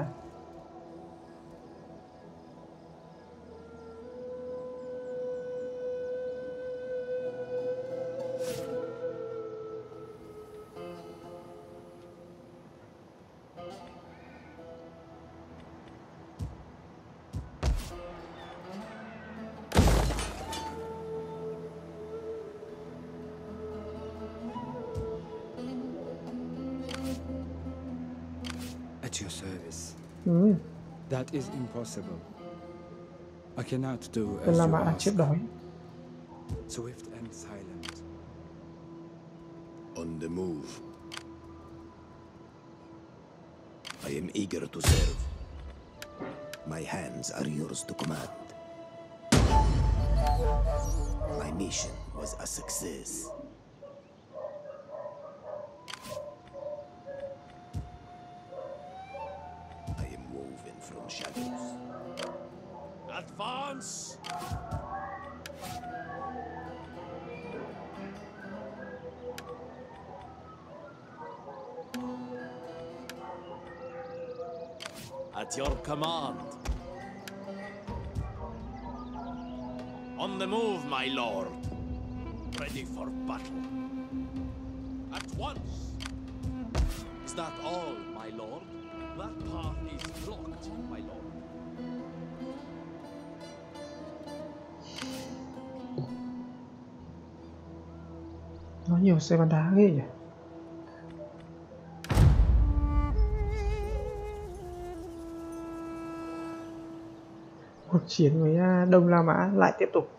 At your service. That is impossible. I cannot do as you ask. Chết đói. Swift and silent. On the move. I am eager to serve. My hands are yours to command. My mission was a success. From shadows. Advance! At your command. On the move, my lord. Ready for battle. At once. Is that all, my lord? That path is blocked, my lord. Nó nhiều xe bắn đá ghê nhỉ. Cuộc chiến với Đông La Mã lại tiếp tục.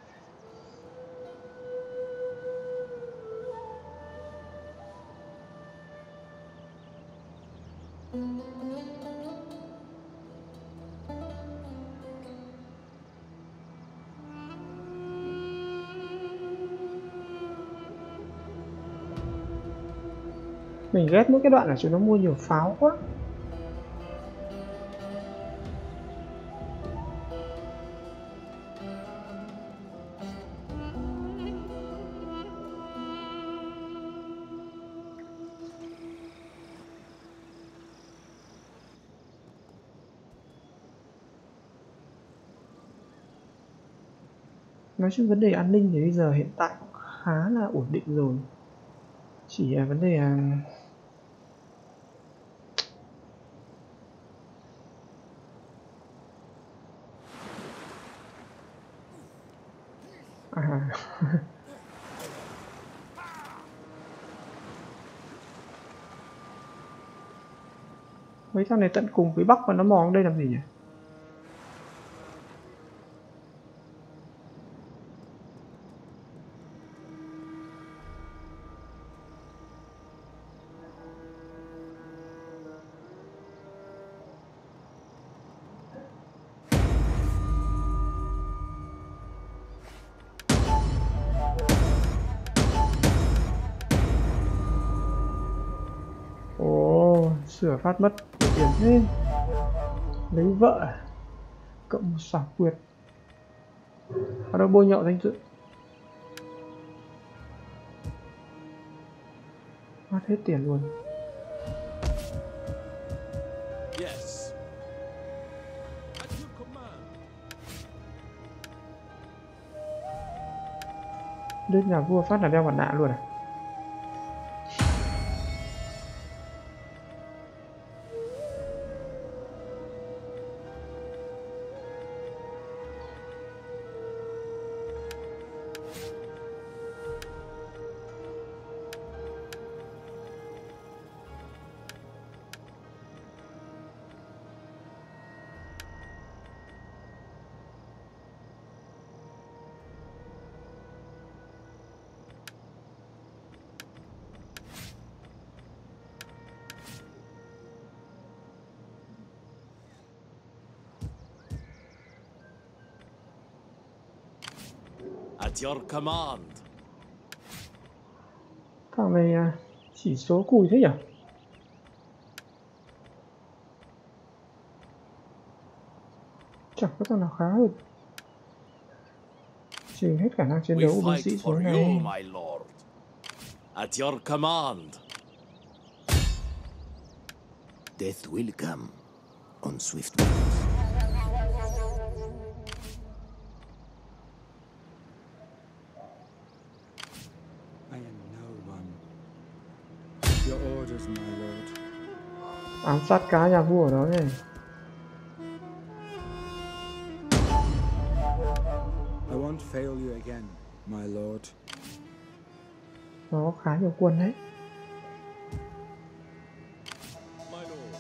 Mình ghét mỗi cái đoạn là chúng nó mua nhiều pháo quá. Nói chung vấn đề an ninh thì bây giờ hiện tại cũng khá là ổn định rồi. Chỉ là vấn đề Mấy thằng này tận cùng phía bắc mà nó mò đây làm gì nhỉ? Sửa phát mất tiền thế. Lấy vợ cộng một xảo quyệt, bắt đầu bôi nhọ danh dự, mất hết tiền luôn. Yes. At your command. Đến nhà vua phát là đeo mặt nạ luôn à? At your command. Thằng này chỉ số cùi thế nhỉ? Chẳng có thằng nào khá hơn. Trình hết khả năng chiến đấu của binh sĩ số này. My lord. At your command. Death will come on swift wings. Your orders, my lord. Ám sát cá nhà vua ở đó này. I won't fail you again, my lord. Nó có khá nhiều quân đấy. My lord.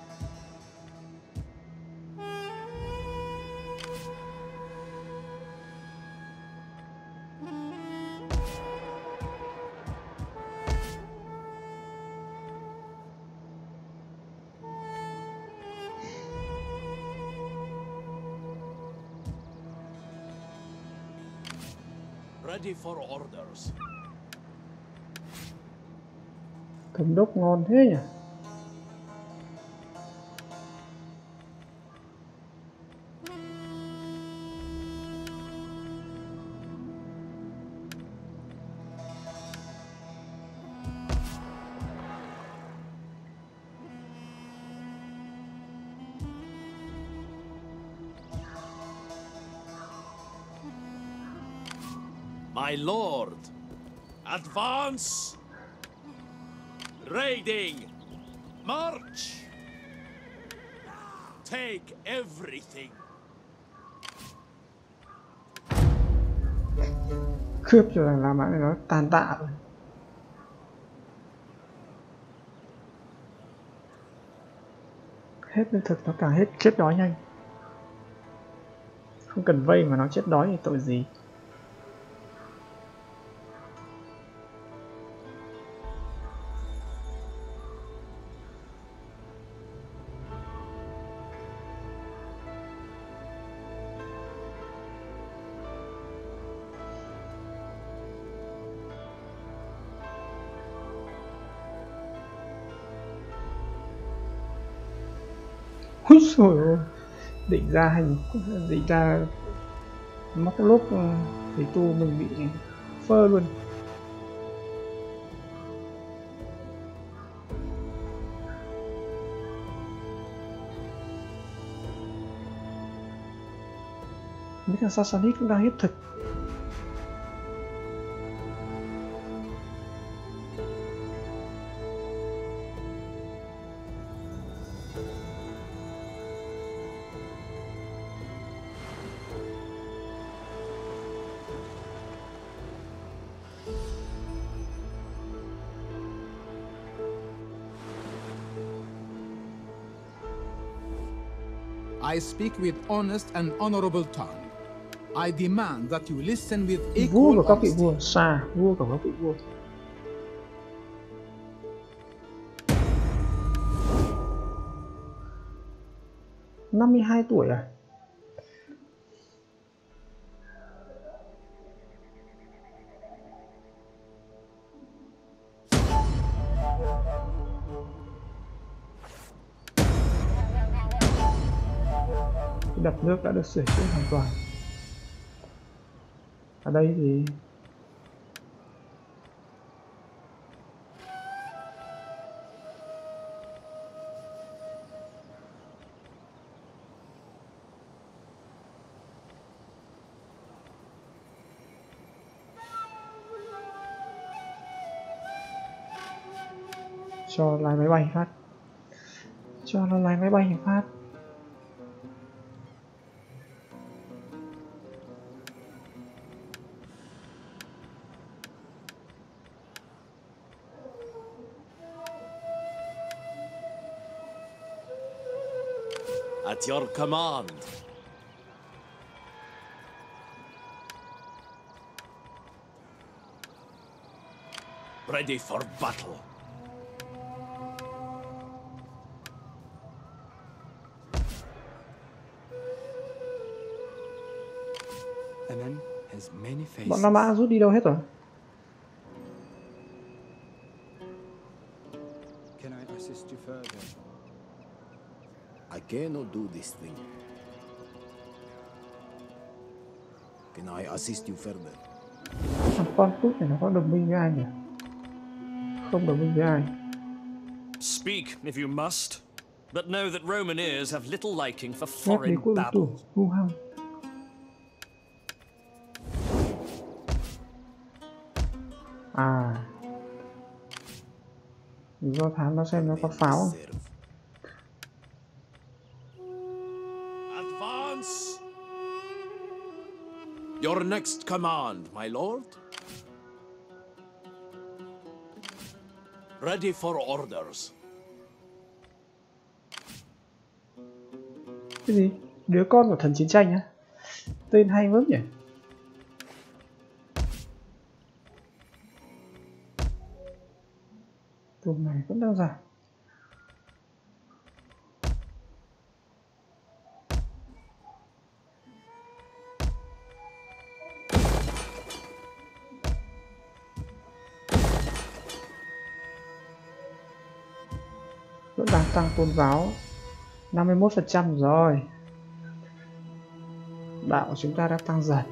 Ready for orders. Thống đốc ngon thế nhỉ? My lord, advance! Raiding! March! Take everything! Cướp cho thằng La Mã này nó tàn tạ rồi. Hết lương thực nó càng hết chết đói nhanh. Không cần vây mà nó chết đói thì tội gì. Úi dồi ôi, định ra móc lốp thì tu mình bị phơ luôn. Mấy thằng Sassanid cũng đang hết thực. I speak with honest and honorable tongue. I demand that you listen with equal Vua của các vị honesty. vua, xa vua của các vị vua. Năm 52 tuổi à? Đập nước đã được sửa chữa hoàn toàn. Ở đây thì cho lái máy bay phát, cho nó lái máy bay phát. At your command. Ready for battle. Amen has many faces. Bọn La Mã rút đi đâu hết rồi? Can I assist you further? I cannot do this thing. Can I assist you further? Thằng con Tút này nó có đồng minh với ai nhỉ? Không đồng minh với ai. Speak if you must, but know that Roman ears have little liking for Phép đế foreign quốc babble. tủ hung hăng. À, do thám nó xem nó có pháo không? Advance. Your next command, my lord. Ready for orders. Cái gì? Đứa con của thần chiến tranh á? Tên hay lắm nhỉ? Tường này vẫn đang giảm. Vẫn đang tăng tôn giáo 51% rồi. Đạo của chúng ta đang tăng dần.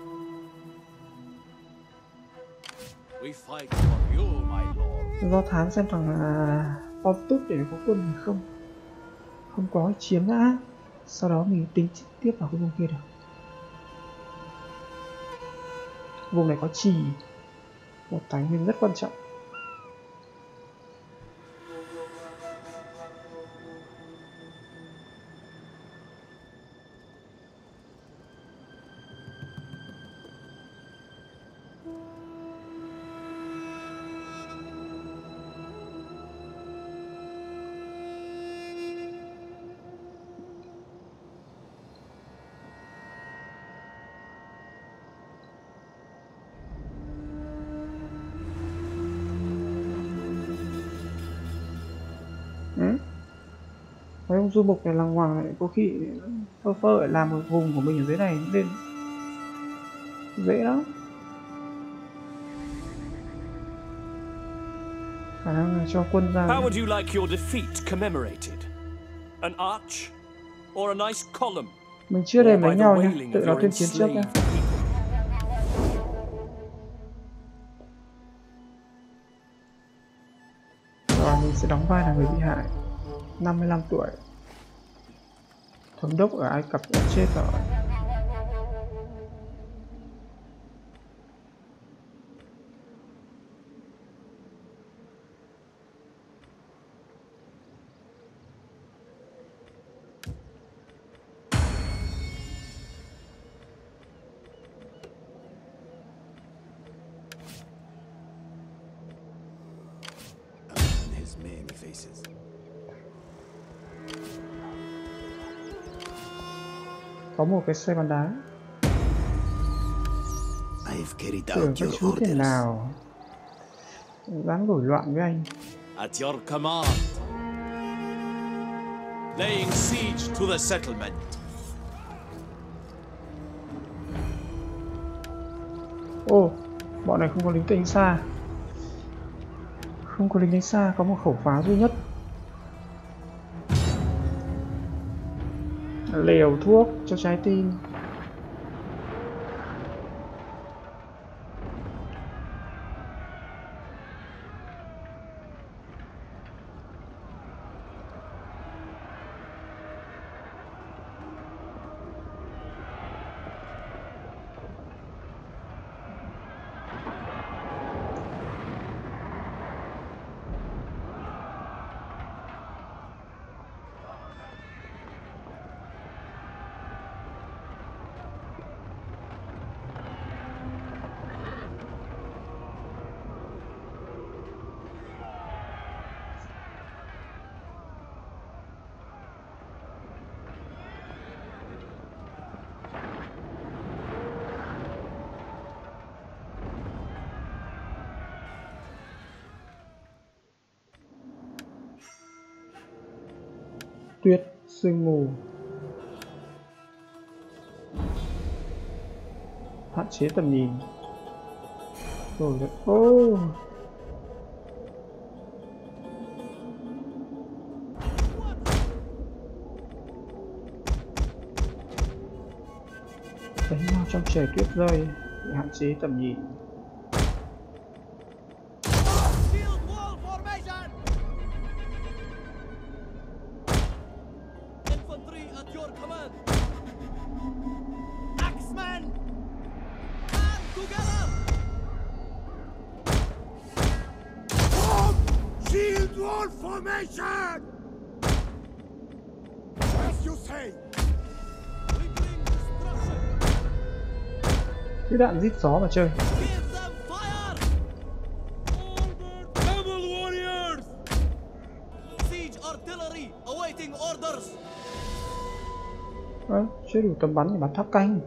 We fight for you, my lord. Do thám xem thằng Pontus để có quân hay không. Không có chiếm đã. Sau đó mình tính tiếp vào cái vùng kia được. Vùng này có trì, một tài nguyên rất quan trọng. Mấy ông du mục này lằng ngoằng này có khi phơ phơ lại làm một vùng của mình ở dưới này nên dễ lắm. Khả năng là cho quân ra. How would you like your defeat commemorated? An arch or a nice column? Mình chưa đếm đánh nhau nhá, tự nó tuyên chiến trước nhá. Rồi mình sẽ đóng vai là người bị hại. 55 tuổi. Thống đốc ở Ai Cập đã chết rồi. And his many faces. Có một cái xe bắn đá. Tưởng có chú thế nào dám nổi loạn với anh. At your command. Laying siege to the settlement. Ô, bọn này không có lính đánh xa. Không có lính đánh xa, có một khẩu pháo duy nhất. Liều thuốc cho trái tim. Tuyết, sương mù, hạn chế tầm nhìn. Rồi đấy. Ô, đánh nhau trong trời tuyết rơi để hạn chế tầm nhìn. Formation! As you say. Cái đạn rít gió mà chơi. Camel warriors! Siege artillery awaiting orders. Chưa đủ tầm bắn để bắn tháp canh.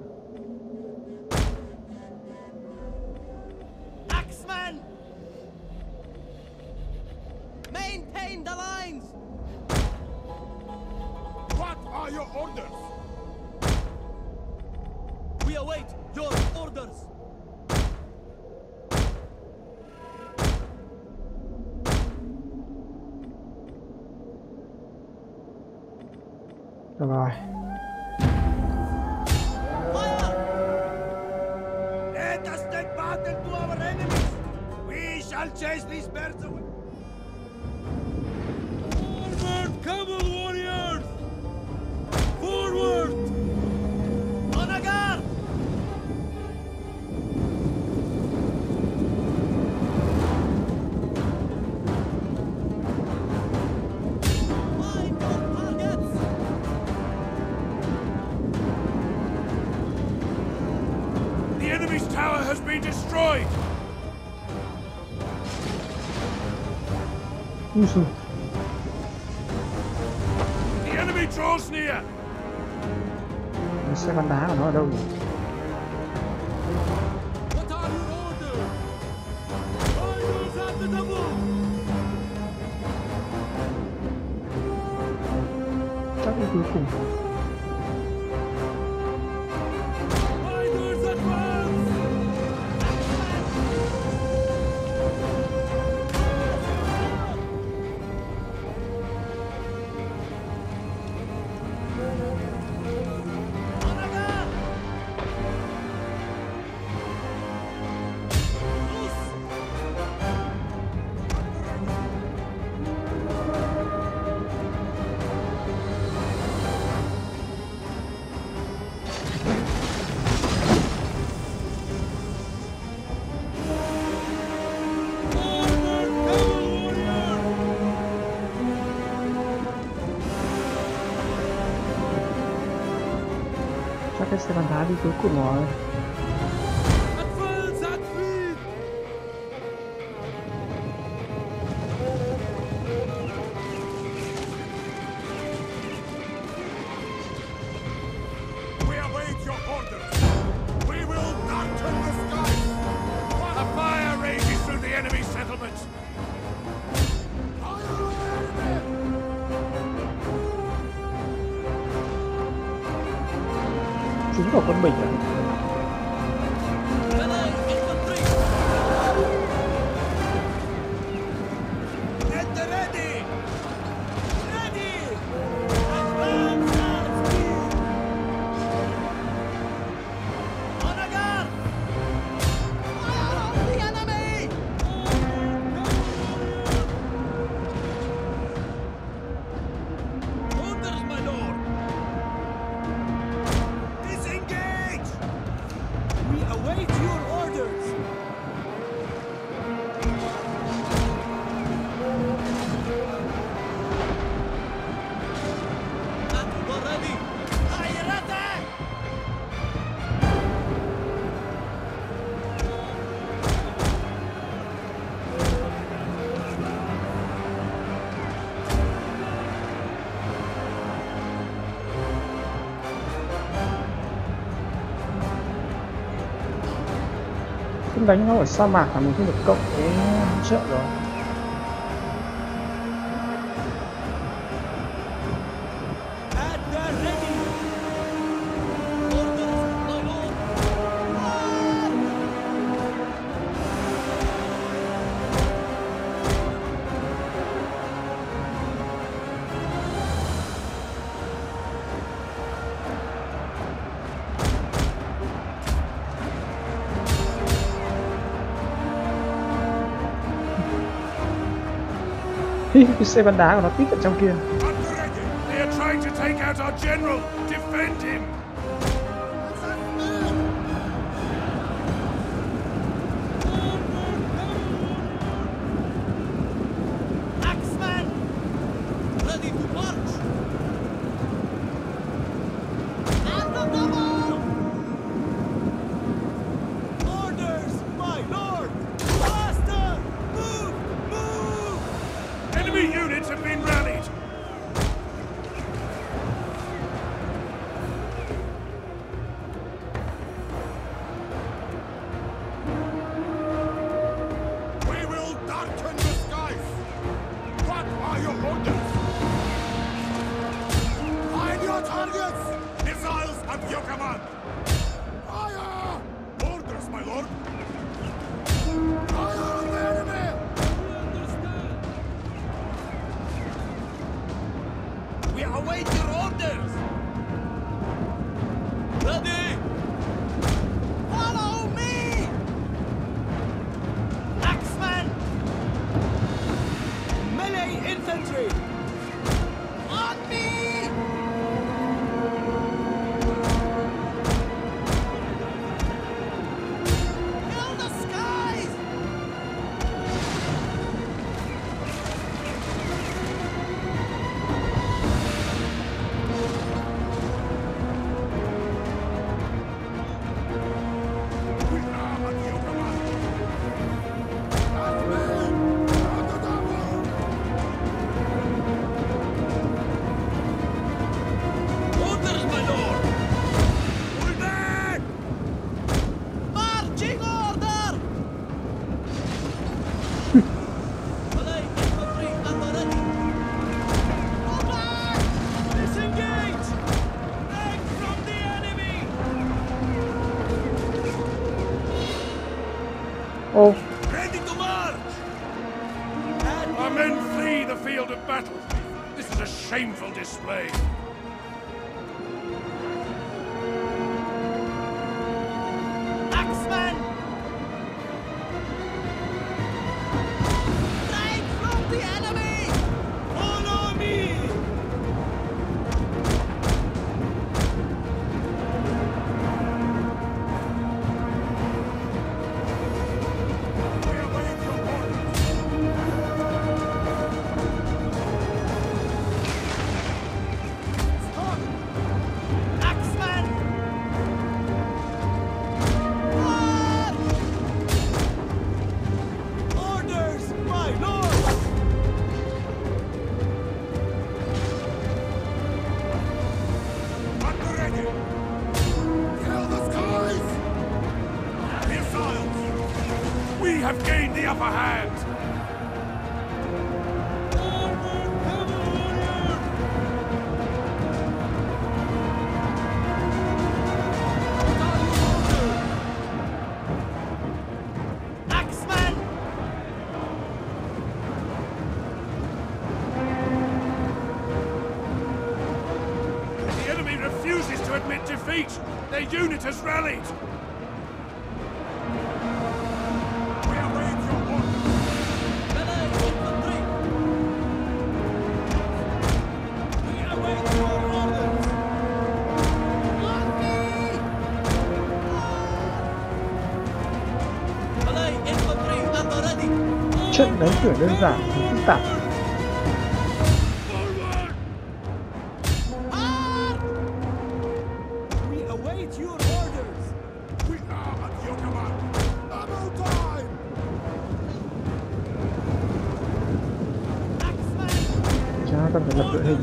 Được rồi. Let us take battle to our enemies. We shall chase these birds away. Forward, camel warriors! Forward! On a guard! Has been destroyed. The enemy draws near. Xe bắn đá của nó ở đâu nhỉ? What are your orders? Riders at the double. Chắc là cuối cùng. Riders advance. Cái xe bắn đá đi cuối cùng rồi. We are trúng vào con mình à? Đánh nó ở sa mạc là mình không được cộng cái hỗ trợ rồi. Cái xe bắn đá của nó tít ở trong kia. They are trying to take out our general. Defend him. Axeman, ready to march. And the double. Orders, my lord. Faster. Move, move. Enemy units have been rallied. We will darken the skies. What are your orders? Find your targets. Missiles at your command. Fire! Orders, my lord. Fire on the enemy. We await your orders! Ready! Follow me! Axeman! Melee infantry! On me! Fill the skies! Orders, my lord! Pull back! Marching order! Melee infantry at the ready! Pull back! Disengage! Break from the enemy! Ô, Ready to march! Our men flee the field of battle. This is a shameful display. Axeman! Break from the enemy! Follow me! We await your orders. Stop! Axeman! March! Orders, my lord! At the ready. Kill the skies. Missiles. We have gained the upper hand. Retreat! Their unit has rallied! We await your orders! Melee infantry! We await your orders! Melee infantry at the ready! Trận đánh tưởng đơn giản thì phức tạp. Cần phải lập đội hình.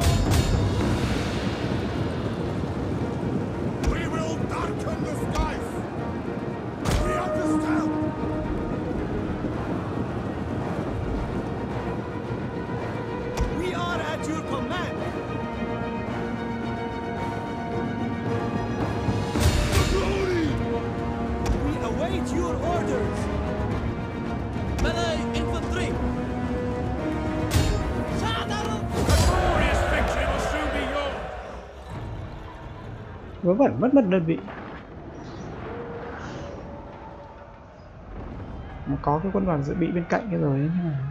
Vớ vẩn mất đơn vị. Mà có cái quân đoàn dự bị bên cạnh cái rồi ấy, nhưng mà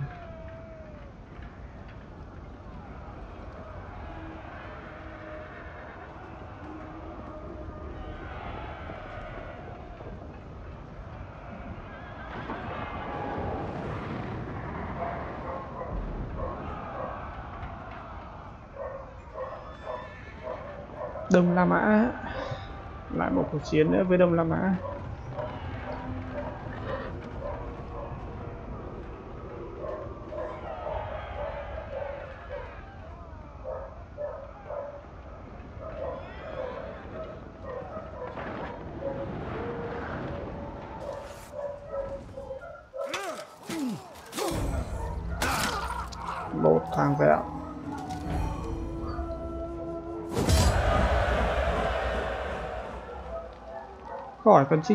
Đông La Mã, lại một cuộc chiến nữa với Đông La Mã. Một thằng vẹo. Khỏi cần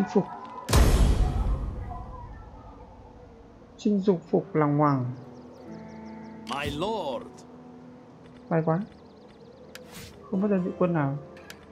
chinh phục làng hoàng. My lord. May quá, không có đơn vị quân nào.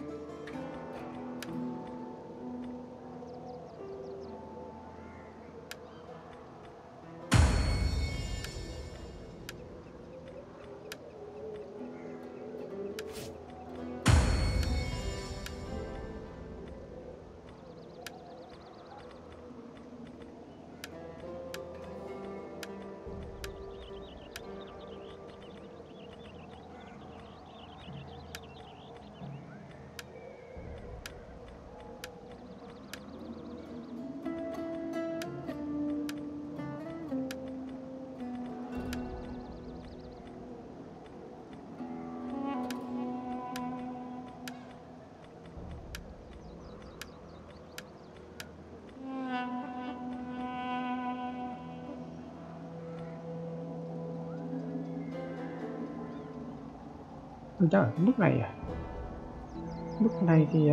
Mình đang ở mức này à? Mức này thì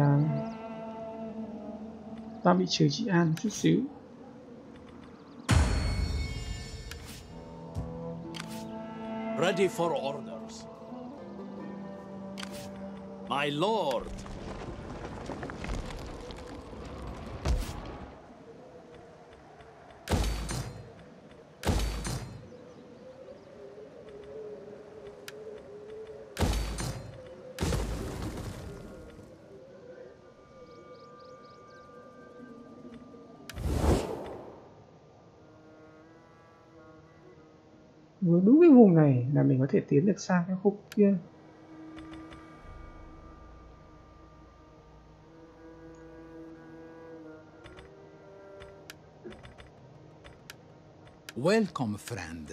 ta bị trừ trị an chút xíu. Ready for orders. My lord. Với đúng cái vùng này là mình có thể tiến được sang cái khu kia. Welcome, friend.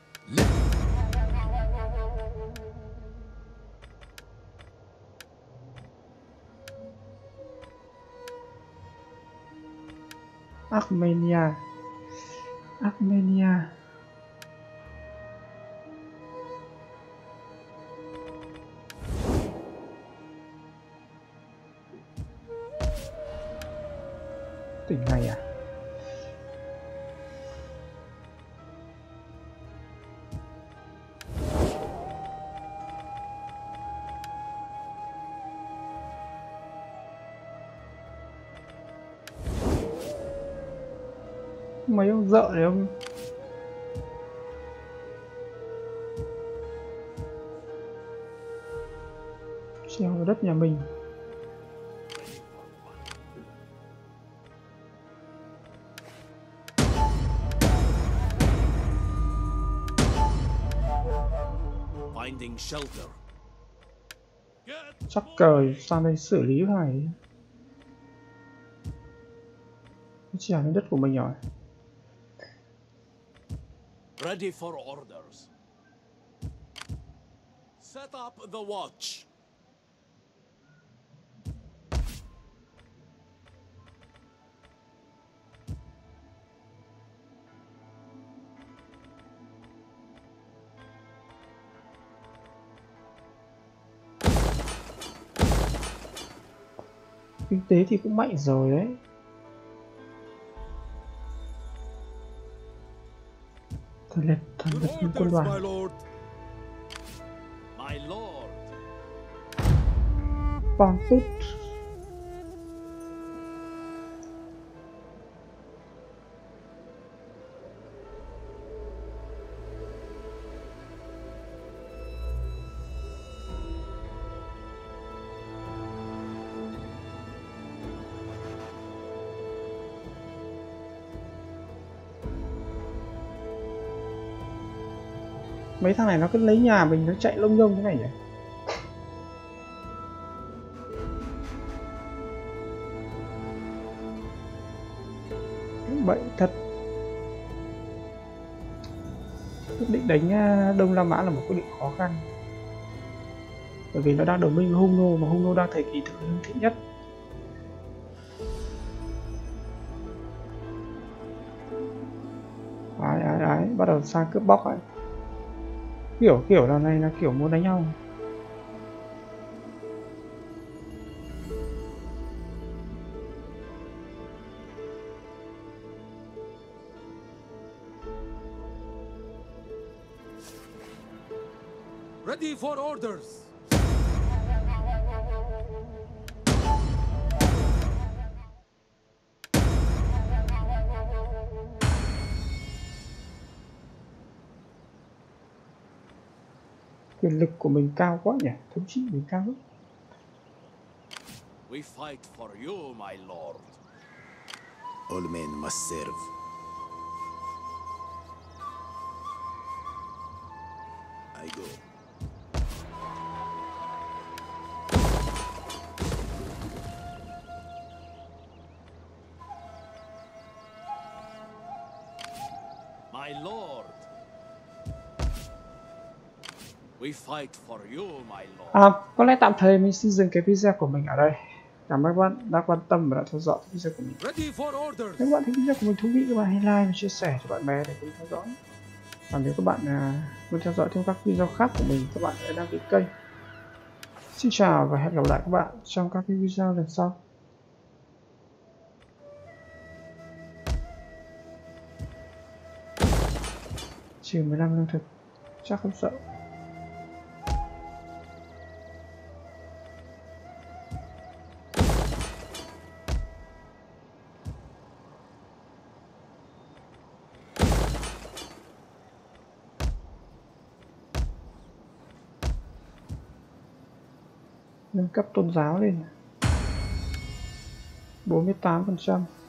Armenia. Tỉnh này à? Mấy ông dợ đấy ông treo vào đất nhà mình. Finding shelter. Chắc cời sang đây xử lý phải. Trèo lên đất của mình rồi. Ready for orders. Set up the watch. Kinh tế thì cũng mạnh rồi đấy. Thần lực quân đoàn. My lord. Bon tút. Mấy thằng này nó cứ lấy nhà mình nó chạy lông nhông thế này nhỉ? Bậy thật. Quyết định đánh Đông La Mã là một quyết định khó khăn. Bởi vì nó đang đồng minh với Hung Nô, mà Hung Nô đang thời kỳ thực hưng thịnh nhất. Ái, bắt đầu sang cướp bóc rồi. Kiểu lần này là kiểu muốn đánh nhau. Ready for orders. Quyền lực của mình cao quá nhỉ, thống trị mình cao lắm. We fight for you, my lord. All men must serve. I go. My lord. We fight for you, my lord. Có lẽ tạm thời mình xin dừng cái video của mình ở đây. Cảm ơn các bạn đã quan tâm và đã theo dõi video của mình. Nếu các bạn thấy video của mình thú vị, các bạn hãy like và chia sẻ cho bạn bè để cùng theo dõi. Và nếu các bạn muốn theo dõi thêm các video khác của mình, các bạn hãy đăng ký kênh. Xin chào và hẹn gặp lại các bạn trong các video lần sau. Trừ 15 lương thực, chắc không sợ. Nâng cấp tôn giáo lên 48%.